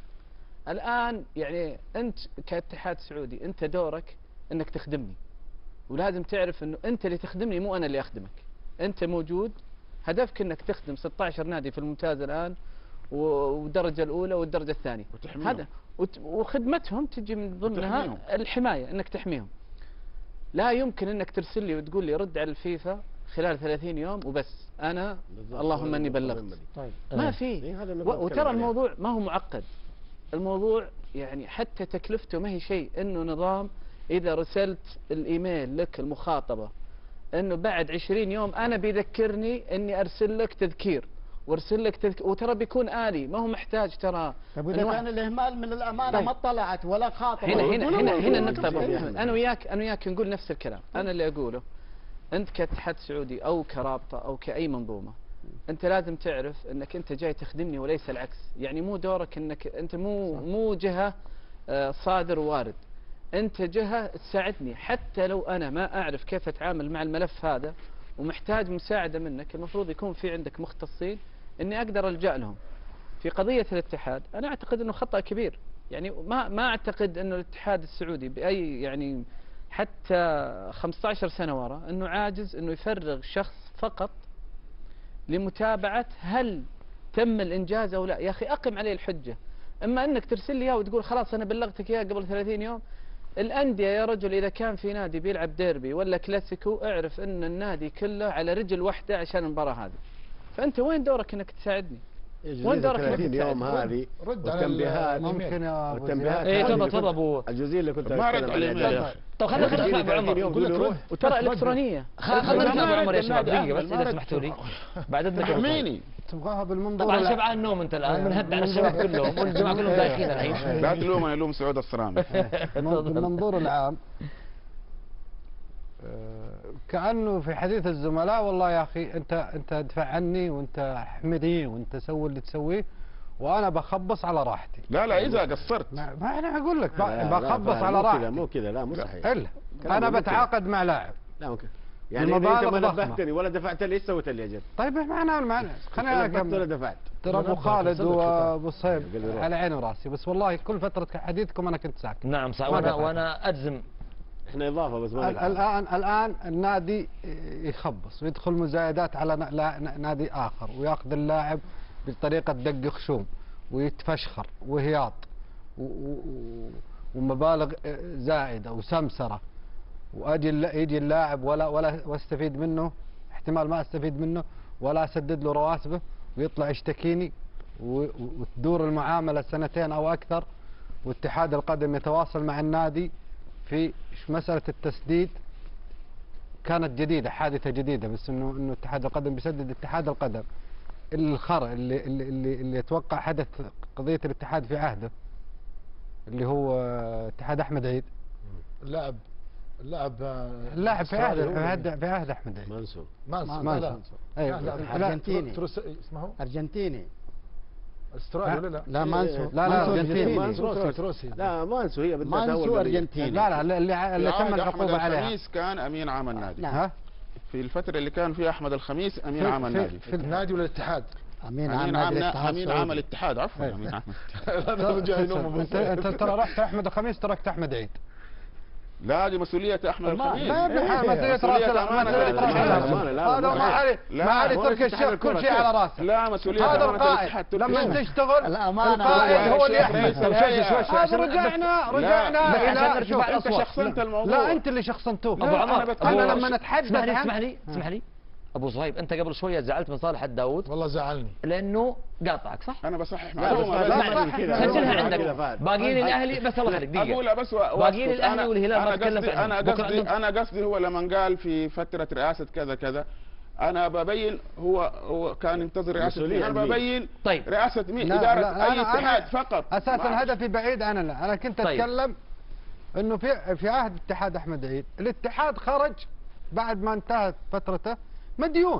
الآن يعني أنت كاتحاد سعودي أنت دورك أنك تخدمني، ولازم تعرف أنه أنت اللي تخدمني مو أنا اللي أخدمك. أنت موجود هدفك أنك تخدم 16 نادي في الممتاز الآن والدرجة الأولى والدرجة الثانية، هذا وخدمتهم تجي من ضمنها الحماية، انك تحميهم. لا يمكن انك ترسل لي وتقول لي رد على الفيفا خلال 30 يوم وبس انا اللهم اني بلغت. طيب. ما في. وترى الموضوع ما هو معقد، الموضوع يعني حتى تكلفته ما هي شيء، انه نظام اذا رسلت الايميل لك المخاطبة انه بعد 20 يوم انا بيذكرني اني ارسل لك تذكير وارسل لك وترى بيكون آلي ما هو محتاج ترى. طيب إذا كان الإهمال من الأمانة طيب. ما اطلعت ولا خاطبت. هنا النقطة. أنا وياك نقول نفس الكلام. أنا اللي أقوله أنت كاتحاد سعودي أو كرابطة أو كأي منظومة أنت لازم تعرف أنك أنت جاي تخدمني وليس العكس. يعني مو دورك أنك أنت مو جهة صادر ووارد، أنت جهة تساعدني. حتى لو أنا ما أعرف كيف أتعامل مع الملف هذا ومحتاج مساعدة منك، المفروض يكون في عندك مختصين اني اقدر الجا لهم. في قضية الاتحاد انا اعتقد انه خطأ كبير، يعني ما اعتقد انه الاتحاد السعودي باي يعني حتى 15 سنة وراء انه عاجز انه يفرغ شخص فقط لمتابعة هل تم الانجاز او لا. يا اخي اقم عليه الحجة، اما انك ترسل لي اياه وتقول خلاص انا بلغتك اياه قبل 30 يوم. الأندية يا رجل إذا كان في نادي بيلعب ديربي ولا كلاسيكو اعرف أن النادي كله على رجل واحدة عشان المباراة هذه. فأنت وين دورك أنك تساعدني؟ وين دورك 30 يوم هذه والتنبيهات ممكن يا والتنبيهات تفضل ابو الجزئيه اللي كنت ما رد عليه. طب خلينا نسمع ابو عمر وترى الكترونيه. خلينا نسمع ابو عمر يا شباب دقيقه بس اذا سمحتوا لي بعد اذنك. تحميني تبغاها بالمنظور. طبعا شبعان النوم انت الان بنهد على الشباب كلهم والجماعه كلهم دايخين الحين. لا تلوم يلوم سعود الصرامي. بالمنظور العام كأنه في حديث الزملاء والله يا أخي أنت ادفع عني وأنت احمدي وأنت سوي اللي تسويه وأنا بخبص على راحتي. لا إذا قصرت ما أنا أقول لك بخبص على راحتي. مو كذا لا مو صحيح. إلا أنا بتعاقد مع لاعب. لا ممكن يعني إذا أنت ما نبهتني ولا دفعت لي إيش سويت لي أجل؟ طيب معنا خلينا أكمل. دفعت ترى أبو خالد وأبو صهيب على عيني وراسي، بس والله كل فترة حديثكم أنا كنت ساكت. نعم صح. وأنا أجزم احنا اضافه بس ما الان النادي يخبص ويدخل مزايدات على نادي اخر وياخذ اللاعب بطريقه دق خشوم ويتفشخر وهياط ومبالغ زائده وسمسره، واجي يجي اللاعب ولا استفيد منه، احتمال ما استفيد منه ولا اسدد له رواتبه ويطلع يشتكيني وتدور المعامله سنتين او اكثر، واتحاد القدم يتواصل مع النادي في مسألة التسديد. كانت جديدة، حادثة جديدة، بس انه اتحاد القدم بيسدد اتحاد القدم الخرا اللي اتوقع حدث قضية الاتحاد في عهده اللي هو اتحاد احمد عيد. لاعب اللاعب في عهد احمد عيد. مانسو ارجنتيني اسمه ارجنتيني استرالي ولا لا مانسو تروسي لا مانسو هي بدها مانسو ارجنتيني. لا اللي تم العقوبه عليها. الخميس كان امين عام النادي. ها في الفتره اللي كان فيها احمد الخميس امين عام النادي في النادي ولا الاتحاد؟ امين عام الاتحاد عفوا امين عام انت ترى رحت احمد الخميس تركت احمد عيد. لا دي مسؤولية أحمد الخميس. مسؤولية راس الأمانة. هذا ما علي ترك الشيء كل شيء على راسه. لا مسؤولية هذا القائد لما تشتغل القائد هو اللي يحمل. رجعنا إلى شوف أنت شخصنت الموضوع. لا أنت اللي شخصنتوه. أبو عمر أنا لما نتحدث اسمح لي ابو صهيب، انت قبل شويه زعلت من صالح الداود. والله زعلني لانه قاطعك صح؟ انا بصحح معلومه سجلها عندك. باقيين الاهلي بس الله يخليك دقيقه اقولها بس باقيين الاهلي والهلال ما تكلمت عنهم. انا قصدي هو لما قال في فتره رئاسه كذا كذا انا ببين هو كان ينتظر رئاسه مين؟ انا ببين طيب رئاسه مين؟ اداره اي اتحاد فقط. اساسا هدفي بعيد انا كنت اتكلم انه في عهد اتحاد احمد عيد الاتحاد خرج بعد ما انتهت فترته مديون.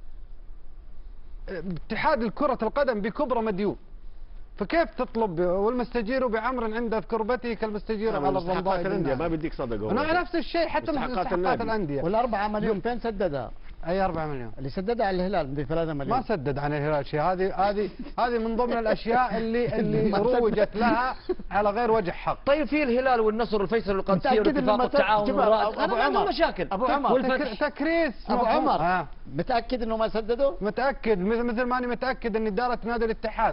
اتحاد الكرة القدم بكبره مديون، فكيف تطلب والمستجير بعمر عنده في كربته كالمستجير على الرمضاء الانديه ما بديك صدقه. انا نفس الشيء حتى مستحقات الانديه. وال4 مليون فين سددها؟ اي 4 مليون اللي سددها على الهلال ب 3 مليون. ما سدد عن الهلال شيء. هذه من ضمن الاشياء اللي روجت لها على غير وجه حق. طيب في الهلال والنصر والفيصل والقادسيه واتفاق التعاون ابو عمر مشاكل ابو عمر تكريس ابو عمر متاكد انه ما سددوا؟ متاكد مثل ما انا متاكد ان اداره نادي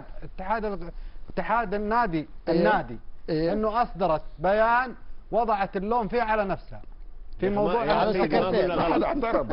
اتحاد النادي انه اصدرت بيان وضعت اللوم فيه على نفسها في موضوع هذا اعترض.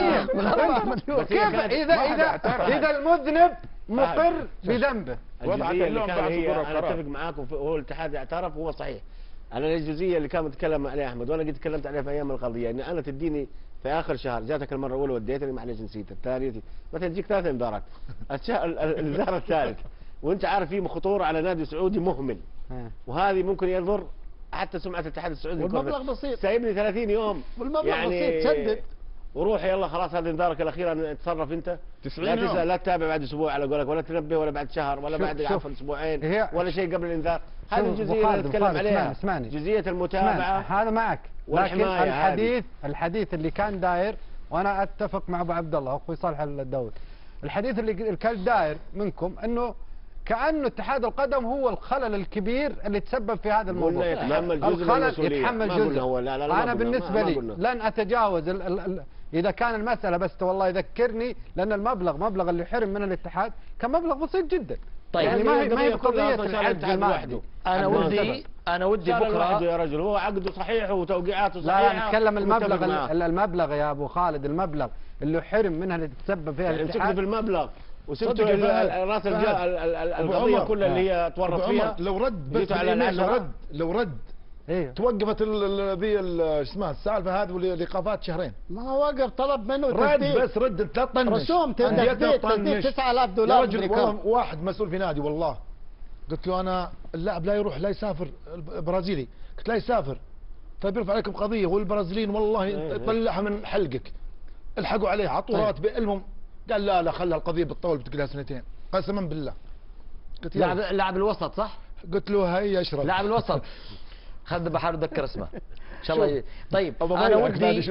كيف اذا المذنب مقر بذنبه وضعت اللوم بعد صدور القرار. انا اتفق معاكم هو الاتحاد اعترف وهو صحيح. انا الجزئيه اللي كان متكلم عليها احمد وانا قد تكلمت عليها في ايام القضيه ان انا تديني في اخر شهر جاتك المره الاولى وديتني معلش نسيت الثانيه مثلا تجيك 3 انذارات الانذار الثالث وانت عارف فيه خطوره على نادي سعودي مهمل وهذه ممكن يضر حتى سمعه الاتحاد السعودي. والمبلغ بسيط سايبني 30 يوم والمبلغ يعني بسيط سدد وروح يلا خلاص هذا انذارك الاخير اتصرف انت. 90 يوم لا تتابع بعد اسبوع على قولك ولا تنبه ولا بعد شهر ولا بعد عفوا اسبوعين ولا شيء قبل الانذار. هذه الجزئيه اللي نتكلم عليها جزئيه المتابعه. هذا معك لكن الحديث اللي كان داير وانا اتفق مع ابو عبد الله واخوي صالح الداود. الحديث اللي كان داير منكم انه كأنه اتحاد القدم هو الخلل الكبير اللي تسبب في هذا الموضوع. الخلل يتحمل جزء. أنا بالنسبة لي لن أتجاوز إذا كان المسألة بس والله يذكرني لأن المبلغ اللي حرم من الاتحاد كان مبلغ بسيط جدا. طيب يعني ما هي قضية العجز المادي. أنا ودي بكرة يا رجل هو عقده صحيح وتوقيعاته صحيحة. لا نتكلم المبلغ يا أبو خالد المبلغ اللي حرم منها اللي تسبب فيها الاتحاد. في المبلغ وسبتوا راس القضيه كلها اللي هي تورط فيها. لو رد بس لو رد توقفت ذي اسمها السالفه هذه والايقافات شهرين. ما وقف طلب منه رد بس رد تطنش رسوم تسديد $9000 رجل واحد مسؤول في نادي والله قلت له انا اللاعب لا يروح لا يسافر البرازيلي قلت لا يسافر طيب يرفع عليكم قضيه والبرازيليين والله يطلعها من حلقك الحقوا عليه عطوا راتب علمهم. قال لا خلها القضيه بالطول بتقلها 2 قسما بالله. قلت لاعب الوسط صح؟ قلت له هيا اشرب لاعب الوسط خذ بحاول اتذكر اسمه ان شاء الله. طيب انا ودي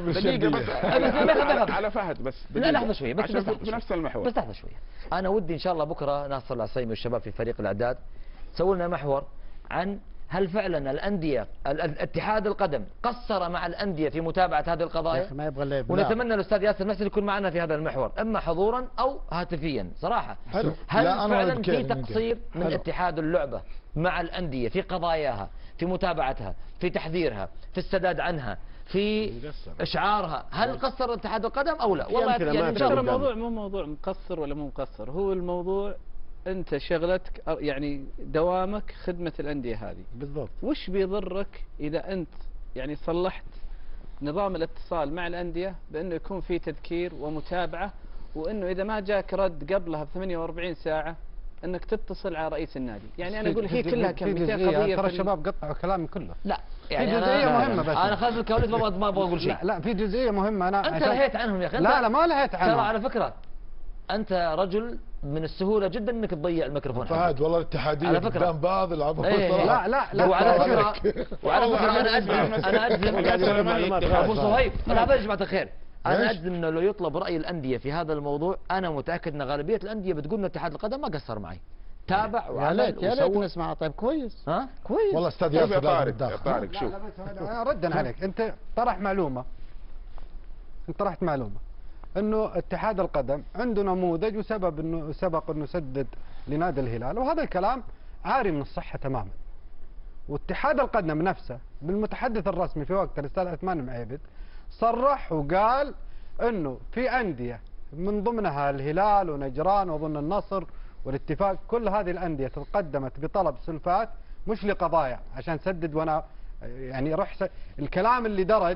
دقيقه على فهد بس لا لحظه شويه بس في نفس المحور بس لحظه شويه. انا ودي ان شاء الله بكره ناصر العصيمي والشباب في فريق الاعداد سووا لنا محور عن هل فعلا الأندية اتحاد القدم قصر مع الأندية في متابعة هذه القضايا؟ ما يبغى ونتمنى الأستاذ ياسر نسل يكون معنا في هذا المحور إما حضورا أو هاتفيا صراحة. هل فعلا في تقصير من اتحاد اللعبة مع الأندية في قضاياها في متابعتها في تحذيرها في السداد عنها في إشعارها؟ هل قصر اتحاد القدم أو لا؟ والله يعني الموضوع مو موضوع مقصر ولا مو مقصر، هو الموضوع انت شغلتك يعني دوامك خدمة الأندية هذه بالضبط. وش بيضرك إذا أنت يعني صلحت نظام الاتصال مع الأندية بأنه يكون في تذكير ومتابعة وأنه إذا ما جاك رد قبلها ب 48 ساعة انك تتصل على رئيس النادي. يعني انا اقول هي كلها كميتين قضيه. ترى الشباب قطعوا كلامي كله. لا يعني في جزئيه مهمه بس انا خلف الكواليس ما ابغى اقول شيء. لا في جزئيه مهمه انا انت لهيت عنهم يا اخي. لا ما لهيت عنهم. ترى على فكره انت رجل من السهوله جدا انك تضيع الميكروفون. فهد والله الاتحاديه قدام بعض العبوا. لا وعلى فكره انا اجزم ابو صهيب لا يا جماعه الخير، انا اجزم انه لو يطلب راي الانديه في هذا الموضوع انا متاكد ان غالبيه الانديه بتقول ان اتحاد القدم ما قصر معي، تابع وعمل يا ليت نسمع. طيب كويس ها كويس والله استاذ ياسر طارق شوف ردا عليك. انت طرح معلومه، انت طرحت معلومه انه اتحاد القدم عنده نموذج وسبب انه سبق انه سدد لنادي الهلال، وهذا الكلام عاري من الصحه تماما. واتحاد القدم نفسه بالمتحدث الرسمي في وقت الاستاذ عثمان المعيبد صرح وقال انه في انديه من ضمنها الهلال ونجران واظن النصر والاتفاق، كل هذه الانديه تقدمت بطلب سلفات مش لقضايا عشان سدد. وانا يعني الكلام اللي درج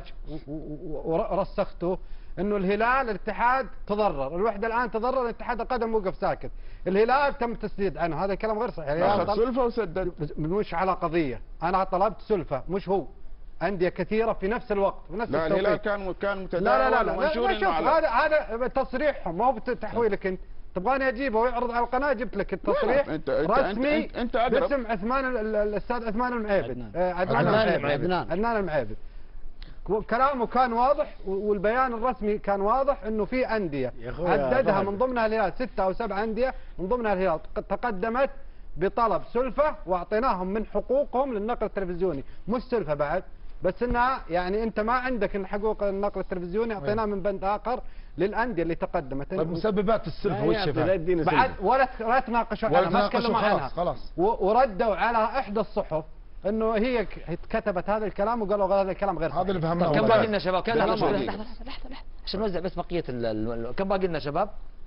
ورسخته انه الهلال الاتحاد تضرر، الوحده الان تضرر، الاتحاد القدم وقف ساكت، الهلال تم التسديد عنه. هذا كلام غير صحيح. اخذ سلفه وسدد مش على قضيه، انا طلبت سلفه مش هو. انديه كثيره في نفس الوقت ونفس لا الهلال كان متداول ومنشور انه هذا تصريحهم مو بتحويلك انت. تبغاني اجيبه ويعرض على القناه؟ جبت لك التصريح رسمي باسم الاستاذ عثمان المعيبد، عدنان المعيبد. كلامه كان واضح والبيان الرسمي كان واضح انه في انديه عددها من ضمنها الهلال 6 أو 7 انديه من ضمنها الهلال تقدمت بطلب سلفه واعطيناهم من حقوقهم للنقل التلفزيوني، مش سلفه بعد بس انها يعني انت ما عندك ان حقوق النقل التلفزيوني اعطيناه من بند اخر للانديه اللي تقدمت. طيب مسببات السلفه وش بعد ولا تناقشوا عنها، ما تكلموا عنها خلاص. وردوا على احدى الصحف انه هي كتبت هذا الكلام وقالوا هذا الكلام غير صحيح. هذا اللي فهمناه. كم باقي لنا شباب؟ لحظه عشان نوزع بس بقيه كم باقي لنا شباب؟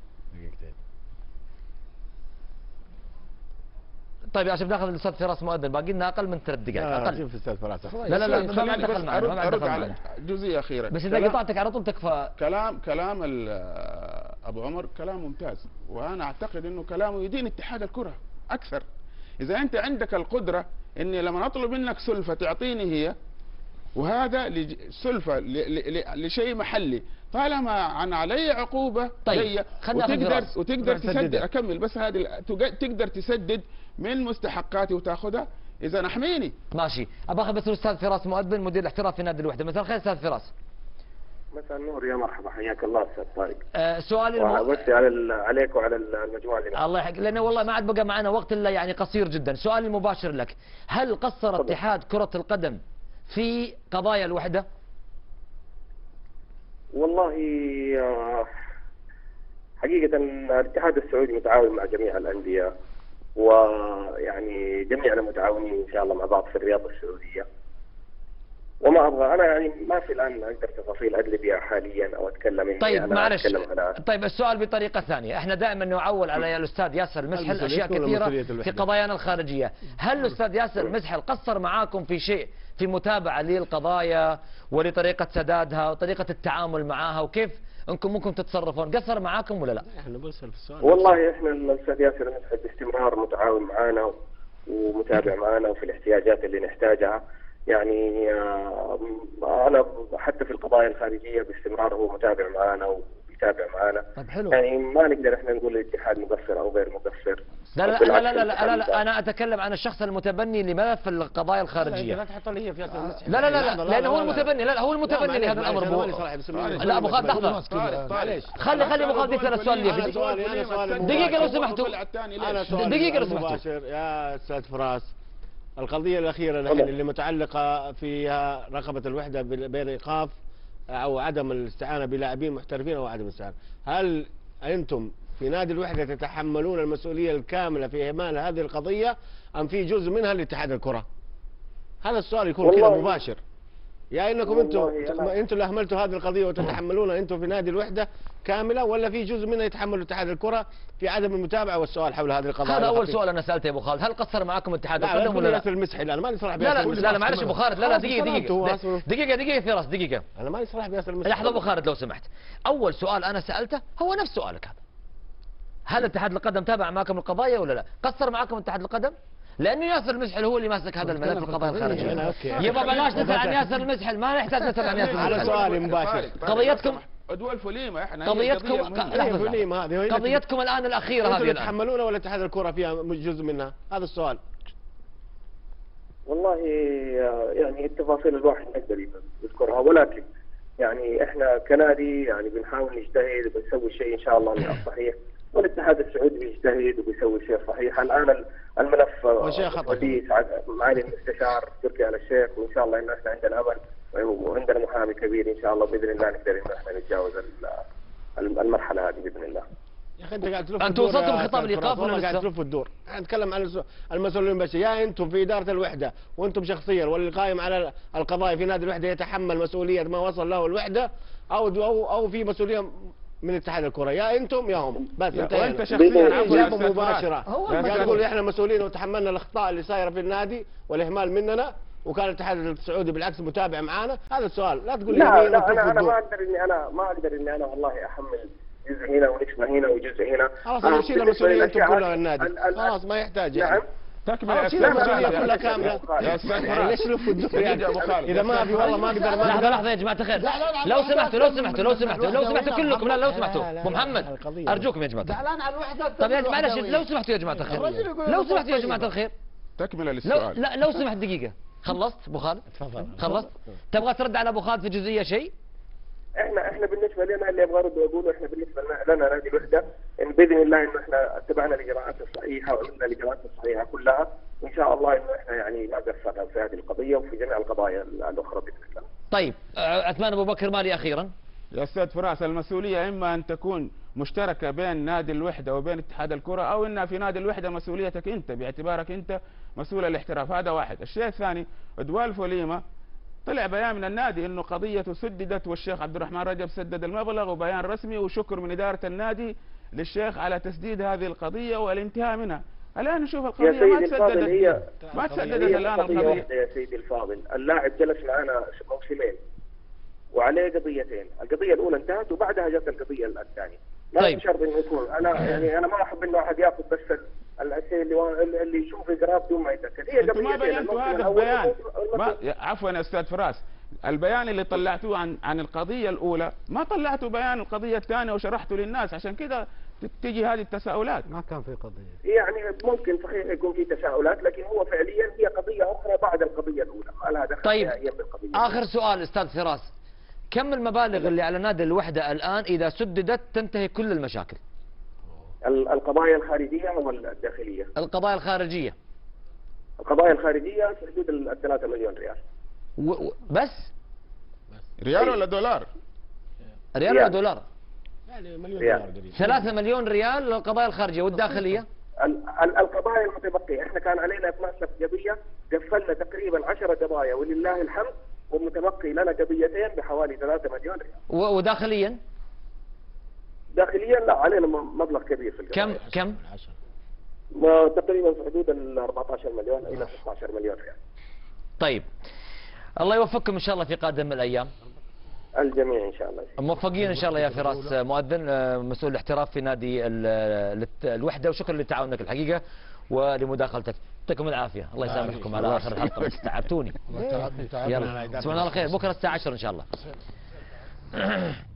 طيب عشان ناخذ الاستاذ فراس مؤذن باقي لنا اقل من 3 دقائق اقل. شوف الاستاذ فراس لا خليني بس ارد على جزئيه اخيره. بس اذا قطعتك على طول تكفى. كلام ابو عمر كلام ممتاز، وانا اعتقد انه كلامه يدين اتحاد الكره اكثر. اذا انت عندك القدره اني لما اطلب منك سلفه تعطيني هي، وهذا سلفه لشيء محلي، طالما عن علي عقوبه طيب وتقدر تسدد. اكمل بس هذه تقدر تسدد من مستحقاتي وتاخذها، اذا احميني. ماشي. ابغى بس الاستاذ فراس مؤذن مدير الاحتراف في نادي الوحده. مساء الخير استاذ فراس. مساء النور يا مرحبا، حياك الله استاذ طارق. سؤالي عليك وعلى المجموعه اللي الله يحفظك، لانه والله ما عاد بقى معنا وقت الا يعني قصير جدا. سؤالي المباشر لك، هل قصر اتحاد كرة القدم في قضايا الوحدة؟ والله حقيقة الاتحاد السعودي متعاون مع جميع الأندية، ويعني جميعنا متعاونين إن شاء الله مع بعض في الرياضة السعودية. وما ابغى انا يعني ما في الان اقدر تفاصيل ادلي بها حاليا او اتكلم اني طيب أنا معلش على... طيب السؤال بطريقه ثانيه، احنا دائما نعول على الاستاذ ياسر المسحل اشياء كثيره في قضايانا الخارجيه، هل الاستاذ ياسر المسحل قصر معاكم في شيء في متابعه للقضايا ولطريقه سدادها وطريقه التعامل معها وكيف انكم ممكن تتصرفون؟ قصر معاكم ولا لا؟ احنا بنسال في السؤال. والله احنا الاستاذ ياسر المسحل باستمرار متعاون معنا ومتابع معنا وفي الاحتياجات اللي نحتاجها. يعني أنا حتى في القضايا الخارجية باستمرار هو متابع معنا وبيتابع معنا. طيب حلو. يعني ما نقدر احنا نقول الاتحاد مقصر أو غير مقصر. لا لا لا لا لا, لا, لا أنا أتكلم عن الشخص المتبني لملف القضايا الخارجية. لا تحط لي في لا لا لا لأنه هو المتبني. لا هو المتبني لهذا الأمر. لا أبو خالد لحظة. خلي أبو خالد يسأل السؤال اللي دقيقة لو سمحتوا. دقيقة لو سمحتوا. يا أستاذ فراس، القضية الأخيرة الحين اللي متعلقة فيها رقبة الوحدة بالإيقاف أو عدم الاستعانة بلاعبين محترفين أو عدم الاستعانة، هل أنتم في نادي الوحدة تتحملون المسؤولية الكاملة في إهمال هذه القضية أم في جزء منها لاتحاد الكرة؟ هذا السؤال يكون كذا مباشر. يا انكم انتم اللي اهملتوا هذه القضيه وتتحملونها انتم في نادي الوحده كامله، ولا في جزء منها يتحمل اتحاد الكره في عدم المتابعه والسؤال حول هذه القضايا؟ هذا اول سؤال انا سالته يا ابو خالد، هل قصر معكم اتحاد القدم ولا لا؟ المسحي انا ماني صراحه لا معلش ابو خالد، لا دقيقه فراس دقيقه. انا ماني صراحه بياسر المسحي. لحظه ابو خالد لو سمحت، اول سؤال انا سالته هو نفس سؤالك هذا. هل اتحاد القدم تابع معكم القضايا ولا لا؟ قصر معكم اتحاد القدم؟ لانه ياسر المسحل هو اللي ماسك هذا الملف القضايا الخارجيه. يبا بلاش نسال عن ياسر المسحل، ما نحتاج نسال عن ياسر المسحل. على سؤالي مباشر. قضيتكم ادوى الفليمه احنا قضيتكم الان الاخيره هذه انتم تتحملونها ولا اتحاد الكره فيها جزء منها؟ هذا السؤال. والله يعني التفاصيل الواحد ما يقدر يذكرها، ولكن يعني احنا كنادي يعني بنحاول نجتهد وبنسوي شيء ان شاء الله من الصحيح، والاتحاد السعودي بيجتهد وبيسوي شيء صحيح. الان الملف ودي معالي المستشار تركي آل الشيخ، وان شاء الله ان احنا عندنا امل وعندنا محامي كبير ان شاء الله باذن الله نقدر ان احنا نتجاوز المرحله هذه باذن الله. يا اخي انت قاعد تلف انتم وصلتم خطاب الايقاف ولا قاعد تلف الدور؟ نتكلم عن المسؤولين بس، يا انتم في اداره الوحده وانتم شخصيا واللي قائم على القضايا في نادي الوحده يتحمل مسؤوليه ما وصل له الوحده او في مسؤوليه من اتحاد الكره، يا انتم يا هم بس. وانت شخصيا اجابه مباشره قاعد تقول احنا مسؤولين وتحملنا الاخطاء اللي صايره في النادي والاهمال مننا، وكان الاتحاد السعودي بالعكس متابع معانا. هذا السؤال، لا تقول لي لا انا ما اقدر اني انا والله احمل جزء هنا ونسبة هنا وجزء هنا. خلاص نشيل المسؤولية انتم كلها النادي، خلاص ما يحتاج. نعم تكمل المسؤولية كلها كاملة. يا استاذ ليش لفوا الدور يعني؟ اذا ما في والله ما اقدر. لحظة يا جماعة الخير، لو سمحتوا كلكم، لا لو سمحتوا ابو محمد ارجوكم يا جماعة. زعلان على الوحدة. طيب معلش لو سمحتوا يا جماعة الخير، لو سمحتوا يا جماعة الخير تكمل للسؤال. لا لو سمحت دقيقة. خلصت ابو خالد؟ تفضل. خلصت؟ تبغى ترد على ابو خالد في جزئية شيء؟ احنا بالنسبه لنا اللي ابغى ارد واقوله، احنا بالنسبه لنا نادي الوحده ان باذن الله انه احنا اتبعنا الاجراءات الصحيحه وعملنا الاجراءات الصحيحه كلها، وان شاء الله انه احنا يعني ما قصرنا في هذه القضيه وفي جميع القضايا الاخرى باذن الله. طيب عثمان ابو بكر مالي اخيرا. يا استاذ فراس، المسؤوليه اما ان تكون مشتركه بين نادي الوحده وبين اتحاد الكره، او انها في نادي الوحده مسؤوليتك انت باعتبارك انت مسؤول الاحتراف. هذا واحد. الشيء الثاني، ادوال فوليما طلع بيان من النادي انه قضيته سددت والشيخ عبد الرحمن رجب سدد المبلغ، وبيان رسمي وشكر من اداره النادي للشيخ على تسديد هذه القضيه والانتهاء منها. الان نشوف القضيه ما تسددت الان القضيه. يا سيدي الفاضل، اللاعب جلس معنا موسمين وعليه قضيتين، القضيه الاولى انتهت وبعدها جت القضيه الثانيه. ما في شرط انه يكون انا ما احب انه احد ياخذ بس الشيء اللي يشوف يقراه بدون ما يتاكد. هي انتم ما بينتوا هذا البيان. عفوا يا استاذ فراس، البيان اللي طلعتوه عن القضيه الاولى ما طلعتوا بيان القضيه الثانيه وشرحتوا للناس، عشان كذا تجي هذه التساؤلات. ما كان في قضيه. يعني ممكن صحيح يكون في تساؤلات، لكن هو فعليا هي قضيه اخرى بعد القضيه الاولى، ما لها دخل نهائيا بالقضيه. اخر سؤال استاذ فراس، كم المبالغ اللي على نادي الوحده الان اذا سددت تنتهي كل المشاكل؟ القضايا الخارجيه ولا الداخليه؟ القضايا الخارجيه. القضايا الخارجيه في حدود 3 مليون ريال. بس؟ ريال ولا دولار؟ ريال ولا دولار؟ يعني مليون دولار. 3 مليون ريال للقضايا الخارجيه، والداخليه؟ القضايا المتبقيه، احنا كان علينا 12 قضيه، قفلنا تقريبا 10 قضايا ولله الحمد، ومتبقي لنا قضيتين بحوالي 3 مليون ريال. وداخليا؟ داخليا لا علينا مبلغ كبير في القضايا. كم؟ تقريبا في حدود ال 14 مليون الى 16 مليون ريال. طيب الله يوفقكم ان شاء الله في قادم الايام. الجميع ان شاء الله. موفقين ان شاء الله يا فراس مؤذن مسؤول الاحتراف في نادي الوحده، وشكرا لتعاونك الحقيقه ولمداخلتك. يعطيكم العافيه، الله يسامحكم على اخر الحلقه بس تعبتوني. يلا تصبحون على خير، بكره الساعه 10 ان شاء الله.